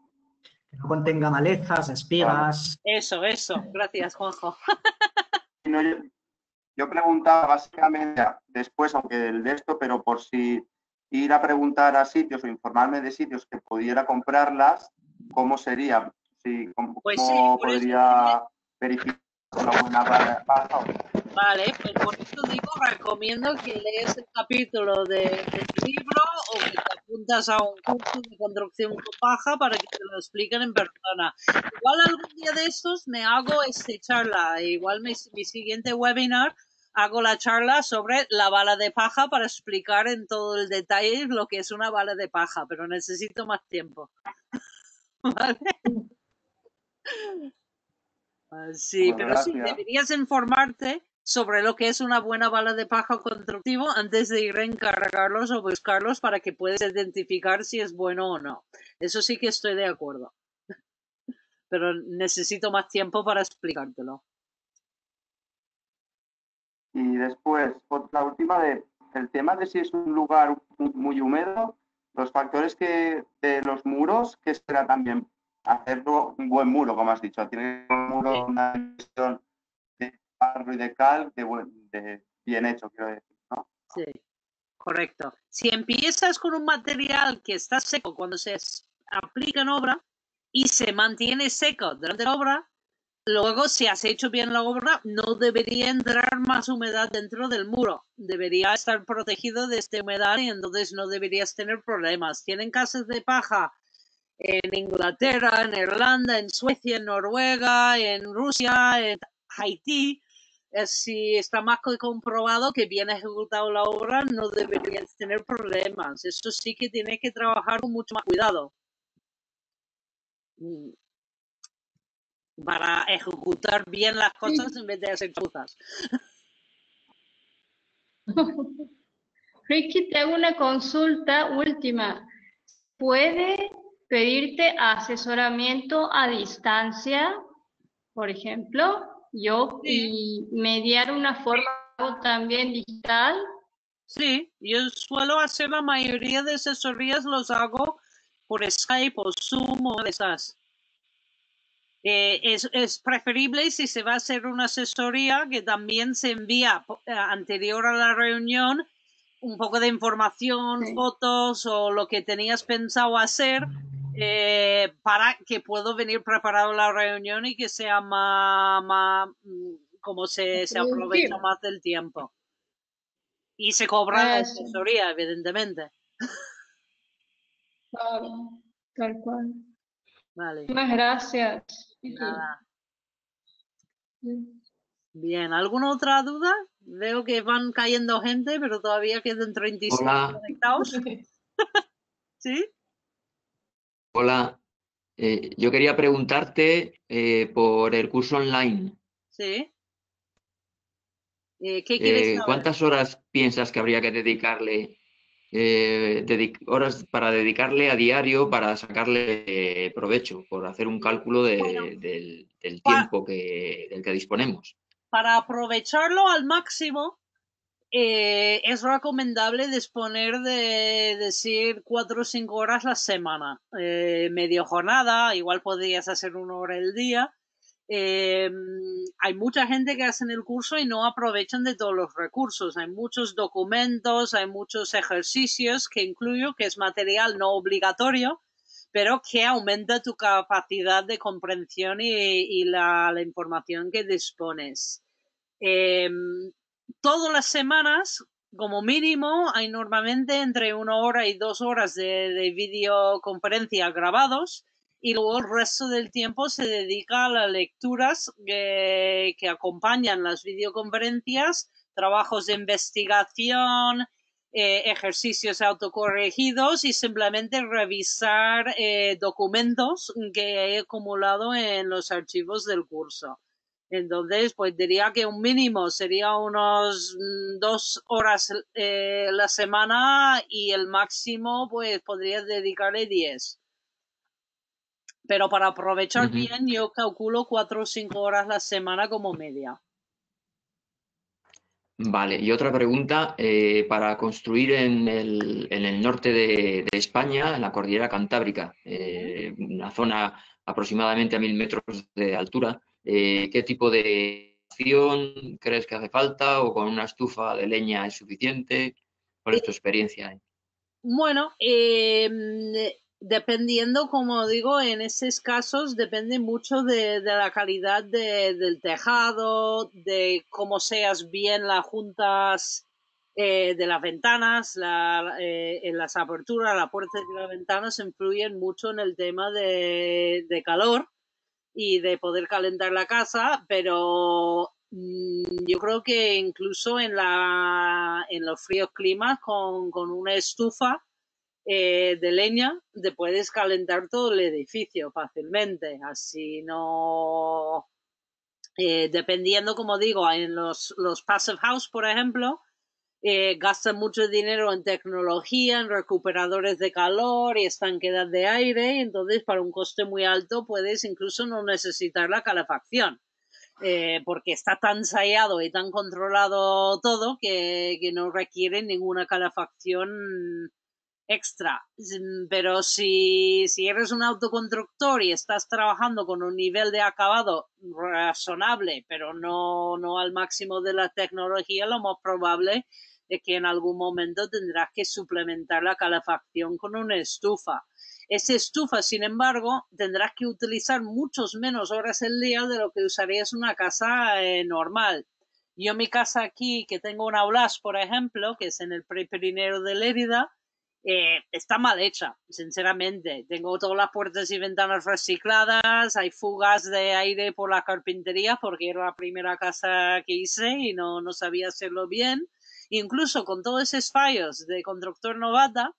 Que no contenga malezas, espigas. Eso, eso. Gracias, Juanjo. Y no, yo, yo preguntaba básicamente después, aunque el de esto, pero por si ir a preguntar a sitios o informarme de sitios que pudiera comprarlas, ¿cómo sería? Si, ¿Cómo, Pues sí, cómo por eso podría verificar una buena paja? Vale, pues por eso digo, recomiendo que lees el capítulo de, del libro o que te apuntas a un curso de construcción con paja para que te lo expliquen en persona. Igual algún día de estos me hago esta charla, igual mi, mi siguiente webinar hago la charla sobre la bala de paja para explicar en todo el detalle lo que es una bala de paja, pero necesito más tiempo. ¿Vale? Sí, Pues pero sí, gracias. deberías informarte sobre lo que es una buena bala de paja constructivo antes de ir a encargarlos o buscarlos para que puedas identificar si es bueno o no. Eso sí que estoy de acuerdo. Pero necesito más tiempo para explicártelo. Y después, la última de el tema de si es un lugar muy húmedo, los factores que de los muros, que será también hacerlo un buen muro, como has dicho. Tiene un muro, Sí. una división de barro y de cal de, buen, de bien hecho, quiero decir, ¿no? Sí, correcto. Si empiezas con un material que está seco cuando se aplica en obra y se mantiene seco durante la obra, luego, si has hecho bien la obra, no debería entrar más humedad dentro del muro. Debería estar protegido de esta humedad y entonces no deberías tener problemas. Tienen casas de paja en Inglaterra, en Irlanda, en Suecia, en Noruega, en Rusia, en Haití. Si está más que comprobado que bien ejecutado la obra, no deberías tener problemas. Eso sí que tienes que trabajar con mucho más cuidado para ejecutar bien las cosas en vez de hacer chuzas. Ricky, te hago una consulta última. ¿Puede pedirte asesoramiento a distancia, por ejemplo, yo, Sí. y mediar una forma también digital? Sí, yo suelo hacer la mayoría de asesorías, los hago por Skype o Zoom o de esas. Eh, es, es preferible si se va a hacer una asesoría que también se envía eh, anterior a la reunión un poco de información, Sí. fotos o lo que tenías pensado hacer eh, para que puedo venir preparado a la reunión y que sea más, más como se, se aprovecha más del tiempo. Y se cobra la Eso. asesoría, evidentemente. Claro, tal cual. Vale. Muchas gracias. Nada. Sí. Bien, ¿alguna otra duda? Veo que van cayendo gente, pero todavía quedan treinta y seis Hola. conectados. ¿Sí? Hola. Eh, yo quería preguntarte eh, por el curso online. Sí. Eh, ¿Qué quieres Eh, saber? ¿Cuántas horas piensas que habría que dedicarle, eh, dedic horas para dedicarle a diario para sacarle eh, provecho, por hacer un cálculo de, Bueno, del, del pa tiempo que, del que disponemos? Para aprovecharlo al máximo, eh, es recomendable disponer de decir cuatro o cinco horas la semana. Eh, medio jornada, igual podrías hacer una hora al día. Eh, hay mucha gente que hacen el curso y no aprovechan de todos los recursos. Hay muchos documentos, hay muchos ejercicios que incluyo, que es material no obligatorio, pero que aumenta tu capacidad de comprensión y, y la, la información que dispones. Eh, todas las semanas, como mínimo, hay normalmente entre una hora y dos horas de, de videoconferencia grabados y luego el resto del tiempo se dedica a las lecturas que, que acompañan las videoconferencias, trabajos de investigación, eh, ejercicios autocorregidos y simplemente revisar eh, documentos que he acumulado en los archivos del curso. Entonces, pues diría que un mínimo sería unos dos horas eh, la semana y el máximo, pues podrías dedicarle diez. Pero para aprovechar Uh-huh. bien, yo calculo cuatro o cinco horas la semana como media. Vale, y otra pregunta, eh, para construir en el, en el norte de, de España, en la cordillera Cantábrica, eh, una zona aproximadamente a mil metros de altura, eh, ¿qué tipo de calefacción crees que hace falta o con una estufa de leña es suficiente? ¿Cuál es tu experiencia? Bueno, eh, dependiendo, como digo, en esos casos depende mucho de, de la calidad de, del tejado, de cómo seas bien las juntas eh, de las ventanas, la, eh, en las aperturas, las puertas de las ventanas influyen mucho en el tema de, de calor y de poder calentar la casa, pero mmm, yo creo que incluso en, la, en los fríos climas con, con una estufa eh, de leña te puedes calentar todo el edificio fácilmente, así no... Eh, dependiendo, como digo, en los, los passive house, por ejemplo, eh, gastan mucho dinero en tecnología, en recuperadores de calor y estanqueidad de aire, y entonces para un coste muy alto puedes incluso no necesitar la calefacción, eh, porque está tan ensayado y tan controlado todo que, que no requiere ninguna calefacción extra. Pero si, si eres un autoconstructor y estás trabajando con un nivel de acabado razonable, pero no, no al máximo de la tecnología, lo más probable es que en algún momento tendrás que suplementar la calefacción con una estufa. Esa estufa, sin embargo, tendrás que utilizar muchos menos horas al día de lo que usarías una casa eh, normal. Yo mi casa aquí, que tengo una Blas, por ejemplo, que es en el Prepirineo de Lérida, Eh, está mal hecha, sinceramente. Tengo todas las puertas y ventanas recicladas, hay fugas de aire por la carpintería porque era la primera casa que hice y no, no sabía hacerlo bien. Incluso con todos esos fallos de constructor novata,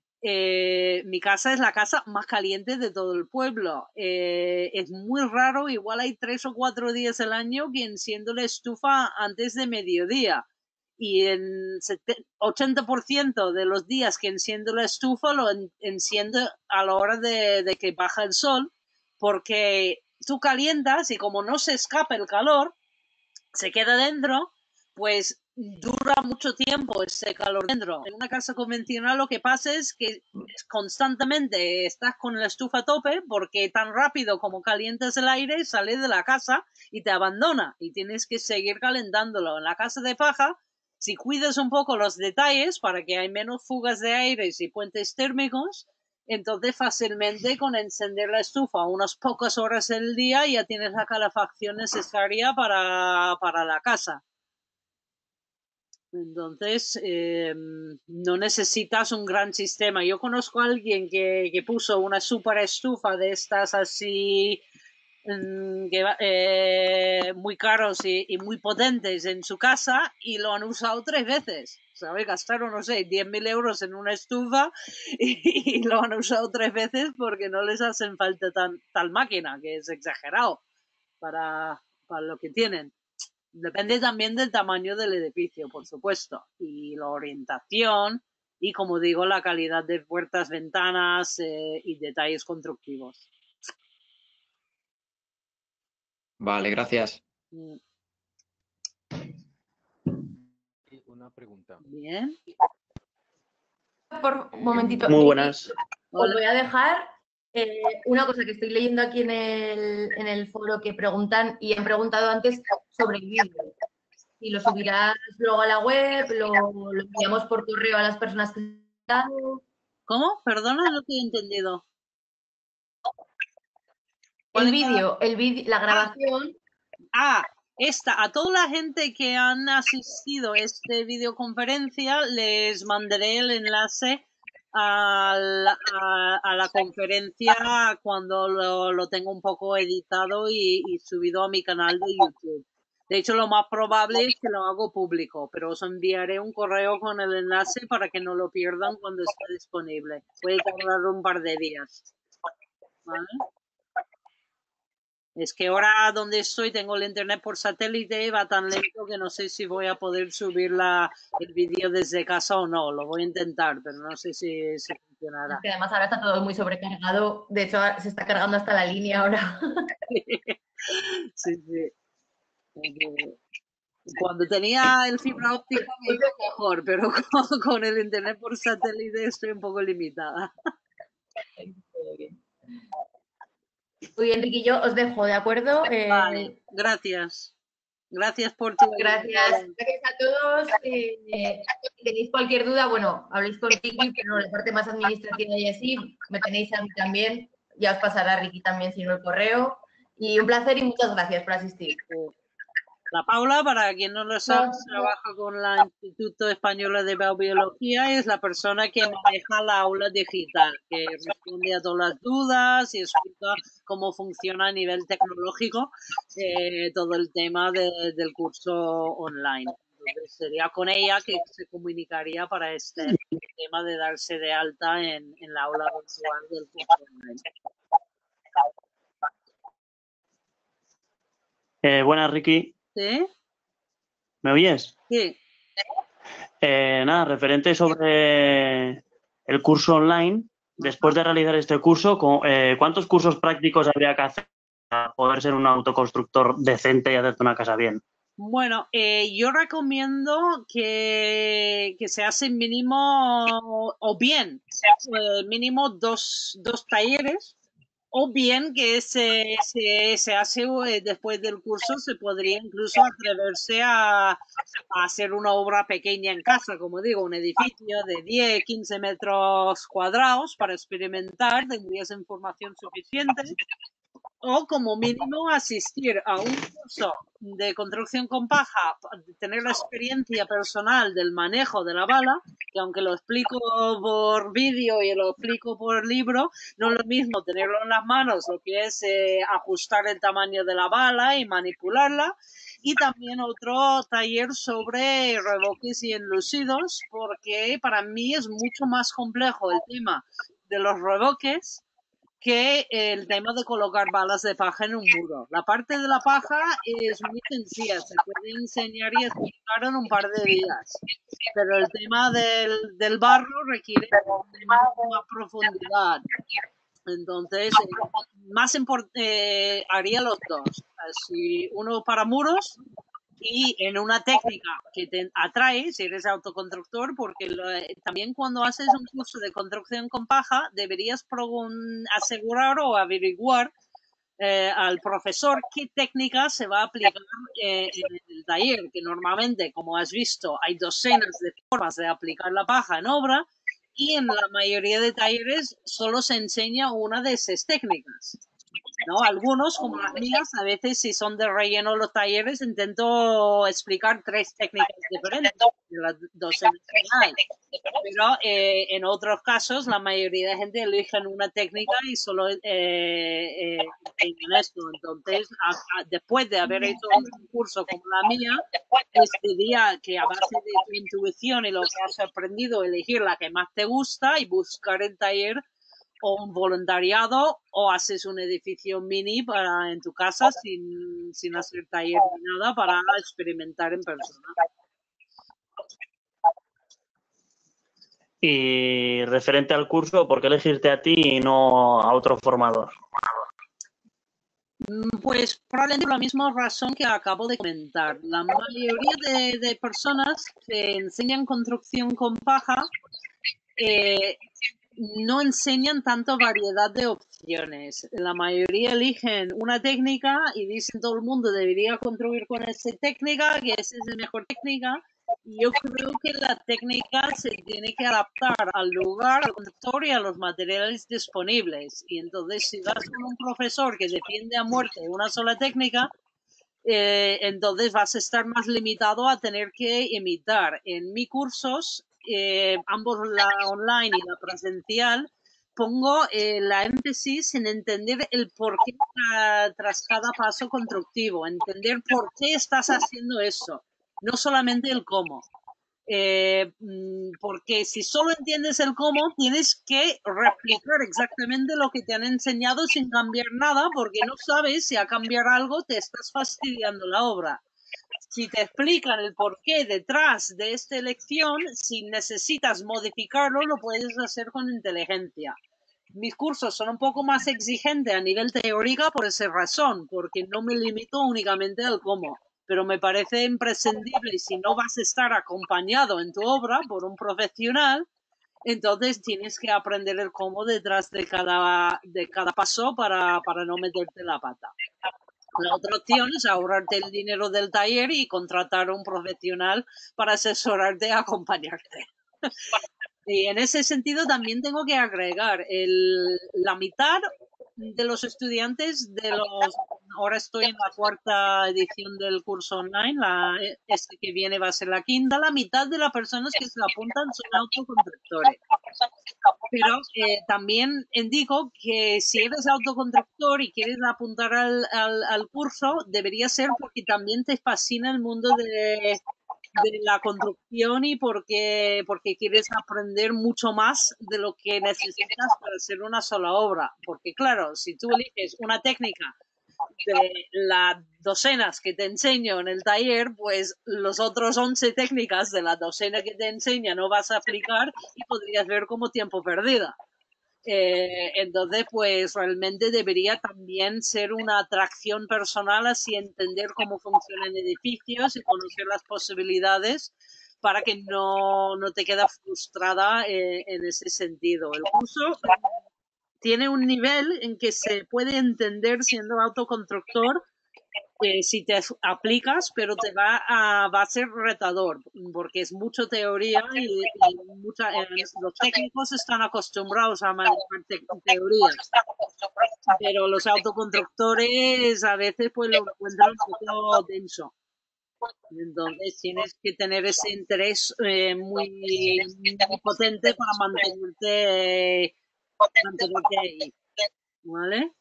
eh, mi casa es la casa más caliente de todo el pueblo. Eh, es muy raro, igual hay tres o cuatro días al año que enciendo la estufa antes de mediodía. Y en ochenta por ciento de los días que enciendo la estufa lo en, enciendo a la hora de, de que baja el sol, porque tú calientas y como no se escapa el calor, se queda dentro, pues dura mucho tiempo ese calor dentro. En una casa convencional lo que pasa es que constantemente estás con la estufa a tope porque tan rápido como calientas el aire sale de la casa y te abandona y tienes que seguir calentándolo. En la casa de paja, si cuidas un poco los detalles para que hay menos fugas de aire y puentes térmicos, entonces fácilmente con encender la estufa unas pocas horas al día ya tienes la calefacción necesaria para, para la casa. Entonces eh, no necesitas un gran sistema. Yo conozco a alguien que, que puso una super estufa de estas así que, eh, muy caros y, y muy potentes en su casa y lo han usado tres veces. ¿Sabes? Gastaron, no sé, diez mil euros en una estufa y, y lo han usado tres veces porque no les hacen falta tan, tal máquina, que es exagerado para, para lo que tienen. Depende también del tamaño del edificio, por supuesto, y la orientación y, como digo, la calidad de puertas, ventanas eh, y detalles constructivos. Vale, gracias. Una pregunta. Bien. Por un momentito. Muy buenas. Os voy a dejar eh, una cosa que estoy leyendo aquí en el, en el foro que preguntan y han preguntado antes sobre el vídeo. Si lo subirás luego a la web, lo, lo enviamos por correo a las personas que están. ¿Cómo? Perdona, no te he entendido. El vídeo, el vídeo, la grabación. Ah, esta, a toda la gente que han asistido a esta videoconferencia les mandaré el enlace a la, a, a la conferencia cuando lo, lo tengo un poco editado y, y subido a mi canal de YouTube. De hecho, lo más probable es que lo hago público, pero os enviaré un correo con el enlace para que no lo pierdan cuando esté disponible. Puede tardar un par de días. ¿Vale? Es que ahora donde estoy tengo el internet por satélite y va tan lento que no sé si voy a poder subir la, el vídeo desde casa o no. Lo voy a intentar, pero no sé si, si funcionará. Es que además ahora está todo muy sobrecargado. De hecho, se está cargando hasta la línea ahora. Sí, sí. Cuando tenía el fibra óptica me iba mejor, pero con, con el internet por satélite estoy un poco limitada. Muy bien, Enrique, yo os dejo, ¿de acuerdo? Eh, Vale, gracias. Gracias por tu... Gracias, gracias a todos. Eh, si tenéis cualquier duda, bueno, habléis con Ricky, pero la parte más administrativa y así, me tenéis a mí también. Ya os pasará Ricky también, si no, el correo. Y un placer y muchas gracias por asistir. La Paula, para quien no lo sabe, trabaja con el Instituto Español de Biobiología y es la persona que maneja la aula digital, que responde a todas las dudas y explica cómo funciona a nivel tecnológico eh, todo el tema de, del curso online. Entonces sería con ella que se comunicaría para este tema de darse de alta en, en la aula virtual del curso online. Eh, buenas, Ricky. ¿Sí? ¿Me oyes? Sí. Eh, nada, referente sobre el curso online, después de realizar este curso, eh, ¿cuántos cursos prácticos habría que hacer para poder ser un autoconstructor decente y hacerte una casa bien? Bueno, eh, yo recomiendo que, que se hace mínimo, o bien, eh, mínimo dos, dos talleres, o bien que se, se, se hace eh, después del curso, se podría incluso atreverse a, a hacer una obra pequeña en casa, como digo, un edificio de diez, quince metros cuadrados para experimentar, tendrías información suficiente, o como mínimo asistir a un curso de construcción con paja, tener la experiencia personal del manejo de la bala, que aunque lo explico por vídeo y lo explico por libro, no es lo mismo tenerlo en las manos, lo que es eh, ajustar el tamaño de la bala y manipularla, y también otro taller sobre revoques y enlucidos, porque para mí es mucho más complejo el tema de los revoques que el tema de colocar balas de paja en un muro. La parte de la paja es muy sencilla, se puede enseñar y explicar en un par de días, pero el tema del, del barro requiere más profundidad. Entonces, eh, más eh, haría los dos. Si uno para muros y en una técnica que te atrae si eres autoconstructor, porque lo, también cuando haces un curso de construcción con paja deberías asegurar o averiguar eh, al profesor qué técnica se va a aplicar eh, en el taller, que normalmente, como has visto, hay docenas de formas de aplicar la paja en obra y en la mayoría de talleres solo se enseña una de esas técnicas. ¿No? Algunos, como las mías, a veces si son de relleno los talleres, intento explicar tres técnicas diferentes de las docenas que hay. Pero eh, en otros casos, la mayoría de gente eligen una técnica y solo eh, eh, enseñan esto. Entonces, a, a, después de haber hecho un curso como la mía, este día que a base de tu intuición y lo que has aprendido, elegir la que más te gusta y buscar el taller o un voluntariado o haces un edificio mini para en tu casa sin, sin hacer taller ni nada para experimentar en persona. Y referente al curso, ¿por qué elegirte a ti y no a otro formador? Pues probablemente por la misma razón que acabo de comentar. La mayoría de, de personas que enseñan construcción con paja eh, no enseñan tanto variedad de opciones. La mayoría eligen una técnica y dicen todo el mundo debería construir con esa técnica, que esa es la mejor técnica. Y yo creo que la técnica se tiene que adaptar al lugar, al constructor y a los materiales disponibles. Y entonces si vas con un profesor que defiende a muerte una sola técnica, eh, entonces vas a estar más limitado a tener que imitar. En mis cursos, Eh, ambos la online y la presencial, pongo eh, la énfasis en entender el por qué uh, tras cada paso constructivo, entender por qué estás haciendo eso, no solamente el cómo. Eh, porque si solo entiendes el cómo, tienes que replicar exactamente lo que te han enseñado sin cambiar nada, porque no sabes si a cambiar algo te estás fastidiando la obra. Si te explican el porqué detrás de esta elección, si necesitas modificarlo, lo puedes hacer con inteligencia. Mis cursos son un poco más exigentes a nivel teórico por esa razón, porque no me limito únicamente al cómo, pero me parece imprescindible, si no vas a estar acompañado en tu obra por un profesional, entonces tienes que aprender el cómo detrás de cada, de cada paso para, para no meterte la pata. La otra opción es ahorrarte el dinero del taller y contratar a un profesional para asesorarte y acompañarte. Y en ese sentido también tengo que agregar el, la mitad de los estudiantes de los... Ahora estoy en la cuarta edición del curso online, la, este que viene va a ser la quinta, la mitad de las personas que se apuntan son autoconstructores. Pero eh, también indico que si eres autoconstructor y quieres apuntar al, al, al curso, debería ser porque también te fascina el mundo de, de la construcción y porque, porque quieres aprender mucho más de lo que necesitas para hacer una sola obra. Porque claro, si tú eliges una técnica de las docenas que te enseño en el taller, pues los otros once técnicas de la docena que te enseña no vas a aplicar y podrías ver como tiempo perdido. Eh, entonces, pues realmente debería también ser una atracción personal, así entender cómo funcionan edificios y conocer las posibilidades para que no, no te quedas frustrada eh, en ese sentido. El curso tiene un nivel en que se puede entender siendo autoconstructor eh, si te aplicas, pero te va a, va a ser retador, porque es mucha teoría y, y mucha, eh, los técnicos están acostumbrados a manejar te teorías, pero los autoconstructores a veces pues lo encuentran un poco denso. Entonces tienes que tener ese interés eh, muy, muy potente para mantenerte, eh, mantenerte ahí. ¿Vale?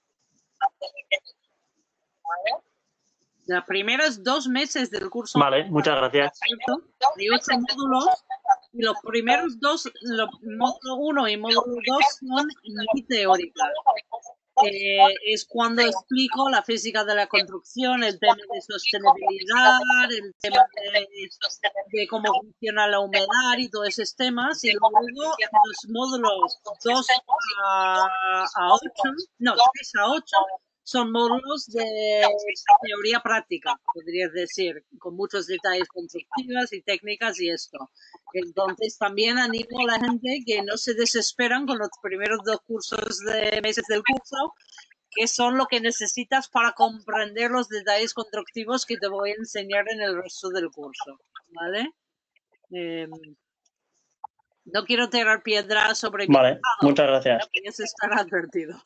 Los primeros dos meses del curso. Vale, muchas gracias. ¿Cierto? Hay ocho módulos y los primeros dos, los, módulo uno y módulo dos son muy teóricos. Eh, es cuando explico la física de la construcción, el tema de sostenibilidad, el tema de, de cómo funciona la humedad y todos esos temas. Y luego los módulos dos a, a ocho, no, tres a ocho, son módulos de teoría práctica, podrías decir, con muchos detalles constructivos y técnicas y esto. Entonces también animo a la gente que no se desesperan con los primeros dos cursos de meses del curso, que son lo que necesitas para comprender los detalles constructivos que te voy a enseñar en el resto del curso, ¿vale? Eh, no quiero tirar piedras sobre mi Vale, muchas gracias. Eso estará advertido.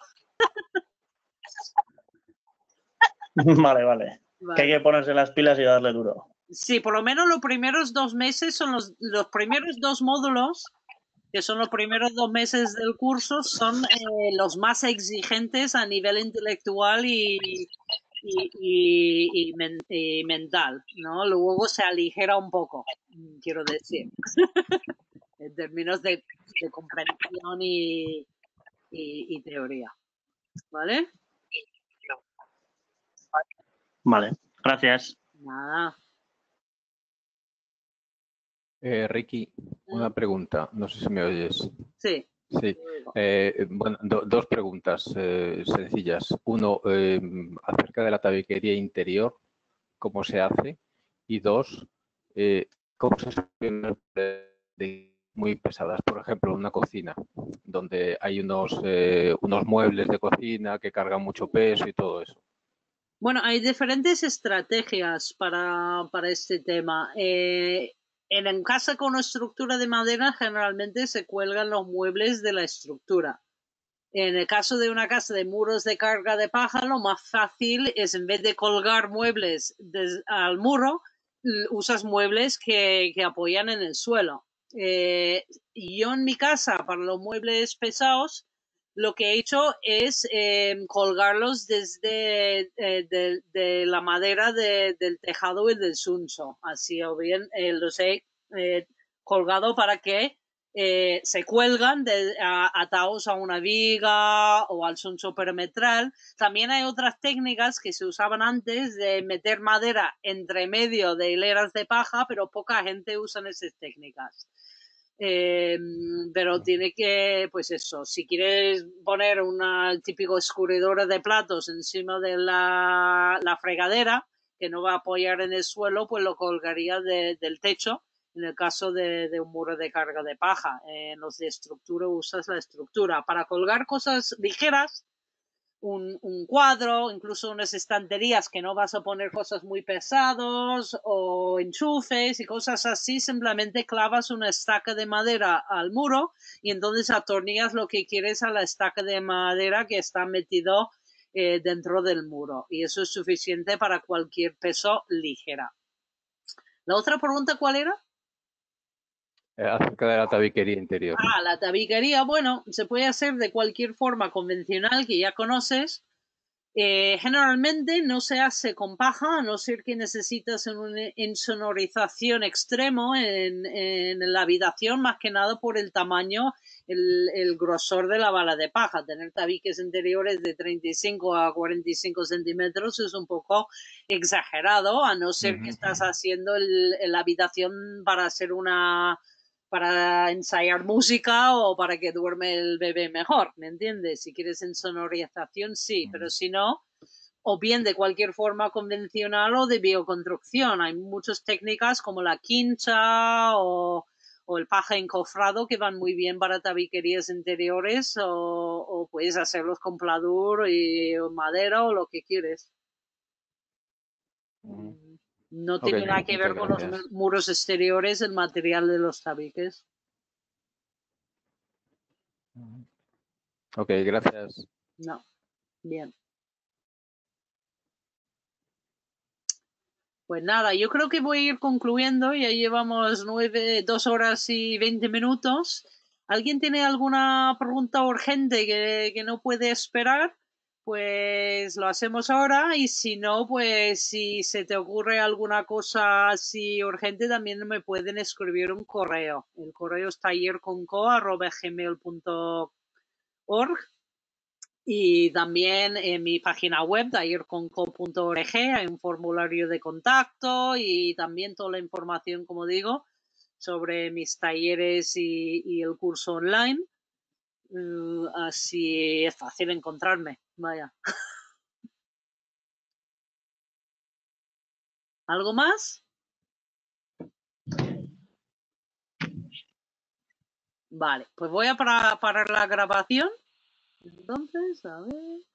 Vale, vale, vale. Que hay que ponerse las pilas y darle duro. Sí, por lo menos los primeros dos meses son los, los primeros dos módulos, que son los primeros dos meses del curso, son eh, los más exigentes a nivel intelectual y, y, y, y, men, y mental, ¿no? Luego se aligera un poco, quiero decir, en términos de, de comprensión y, y, y teoría, ¿vale? Vale, gracias. Nada. Eh, Ricky, una pregunta. No sé si me oyes. Sí. Sí. Eh, bueno, do, dos preguntas eh, sencillas. Uno, eh, acerca de la tabiquería interior, cómo se hace. Y dos, eh, cómo se soluciona de muy pesadas. Por ejemplo, una cocina, donde hay unos, eh, unos muebles de cocina que cargan mucho peso y todo eso. Bueno, hay diferentes estrategias para, para este tema. Eh, en, en casa con una estructura de madera generalmente se cuelgan los muebles de la estructura. En el caso de una casa de muros de carga de paja, lo más fácil es, en vez de colgar muebles des, al muro, usas muebles que, que apoyan en el suelo. Eh, yo en mi casa, para los muebles pesados, lo que he hecho es eh, colgarlos desde eh, de, de la madera de, del tejado y del sunso. Así o bien eh, los he eh, colgado para que eh, se cuelgan de, a, atados a una viga o al sunso perimetral. También hay otras técnicas que se usaban antes de meter madera entre medio de hileras de paja, pero poca gente usa esas técnicas. Eh, pero tiene que, pues eso, si quieres poner una típico escurridora de platos encima de la, la fregadera, que no va a apoyar en el suelo, pues lo colgaría de, del techo, en el caso de, de un muro de carga de paja. En los de estructura usas la estructura. Para colgar cosas ligeras, un, un cuadro, incluso unas estanterías que no vas a poner cosas muy pesados o enchufes y cosas así, simplemente clavas una estaca de madera al muro y entonces atornillas lo que quieres a la estaca de madera que está metido eh, dentro del muro, y eso es suficiente para cualquier peso ligera. ¿La otra pregunta cuál era? Eh, acerca de la tabiquería interior. Ah, la tabiquería, bueno, se puede hacer de cualquier forma convencional que ya conoces. Eh, generalmente no se hace con paja, a no ser que necesitas una insonorización extremo en, en la habitación, más que nada por el tamaño, el, el grosor de la bala de paja. Tener tabiques interiores de treinta y cinco a cuarenta y cinco centímetros es un poco exagerado, a no ser que estás haciendo el, la habitación para hacer una... para ensayar música o para que duerme el bebé mejor, ¿me entiendes? Si quieres insonorización, sí, pero si no, o bien de cualquier forma convencional o de bioconstrucción. Hay muchas técnicas como la quincha o, o el paja encofrado que van muy bien para tabiquerías interiores, o, o puedes hacerlos con pladur y madera o lo que quieres. No Ok, tiene nada que ver muchas con los gracias. muros exteriores, el material de los tabiques. Ok, gracias. No, bien. Pues nada, yo creo que voy a ir concluyendo. Ya llevamos nueve, dos horas y veinte minutos. ¿Alguien tiene alguna pregunta urgente que, que no puede esperar? Pues lo hacemos ahora, y si no, pues si se te ocurre alguna cosa así urgente, también me pueden escribir un correo. El correo es tallerconco arroba gmail punto org. Y también en mi página web, tallerconco punto org, hay un formulario de contacto y también toda la información, como digo, sobre mis talleres y, y el curso online. Uh, así es fácil encontrarme. Vaya. ¿Algo más? Vale, pues voy a parar, parar la grabación. Entonces, a ver.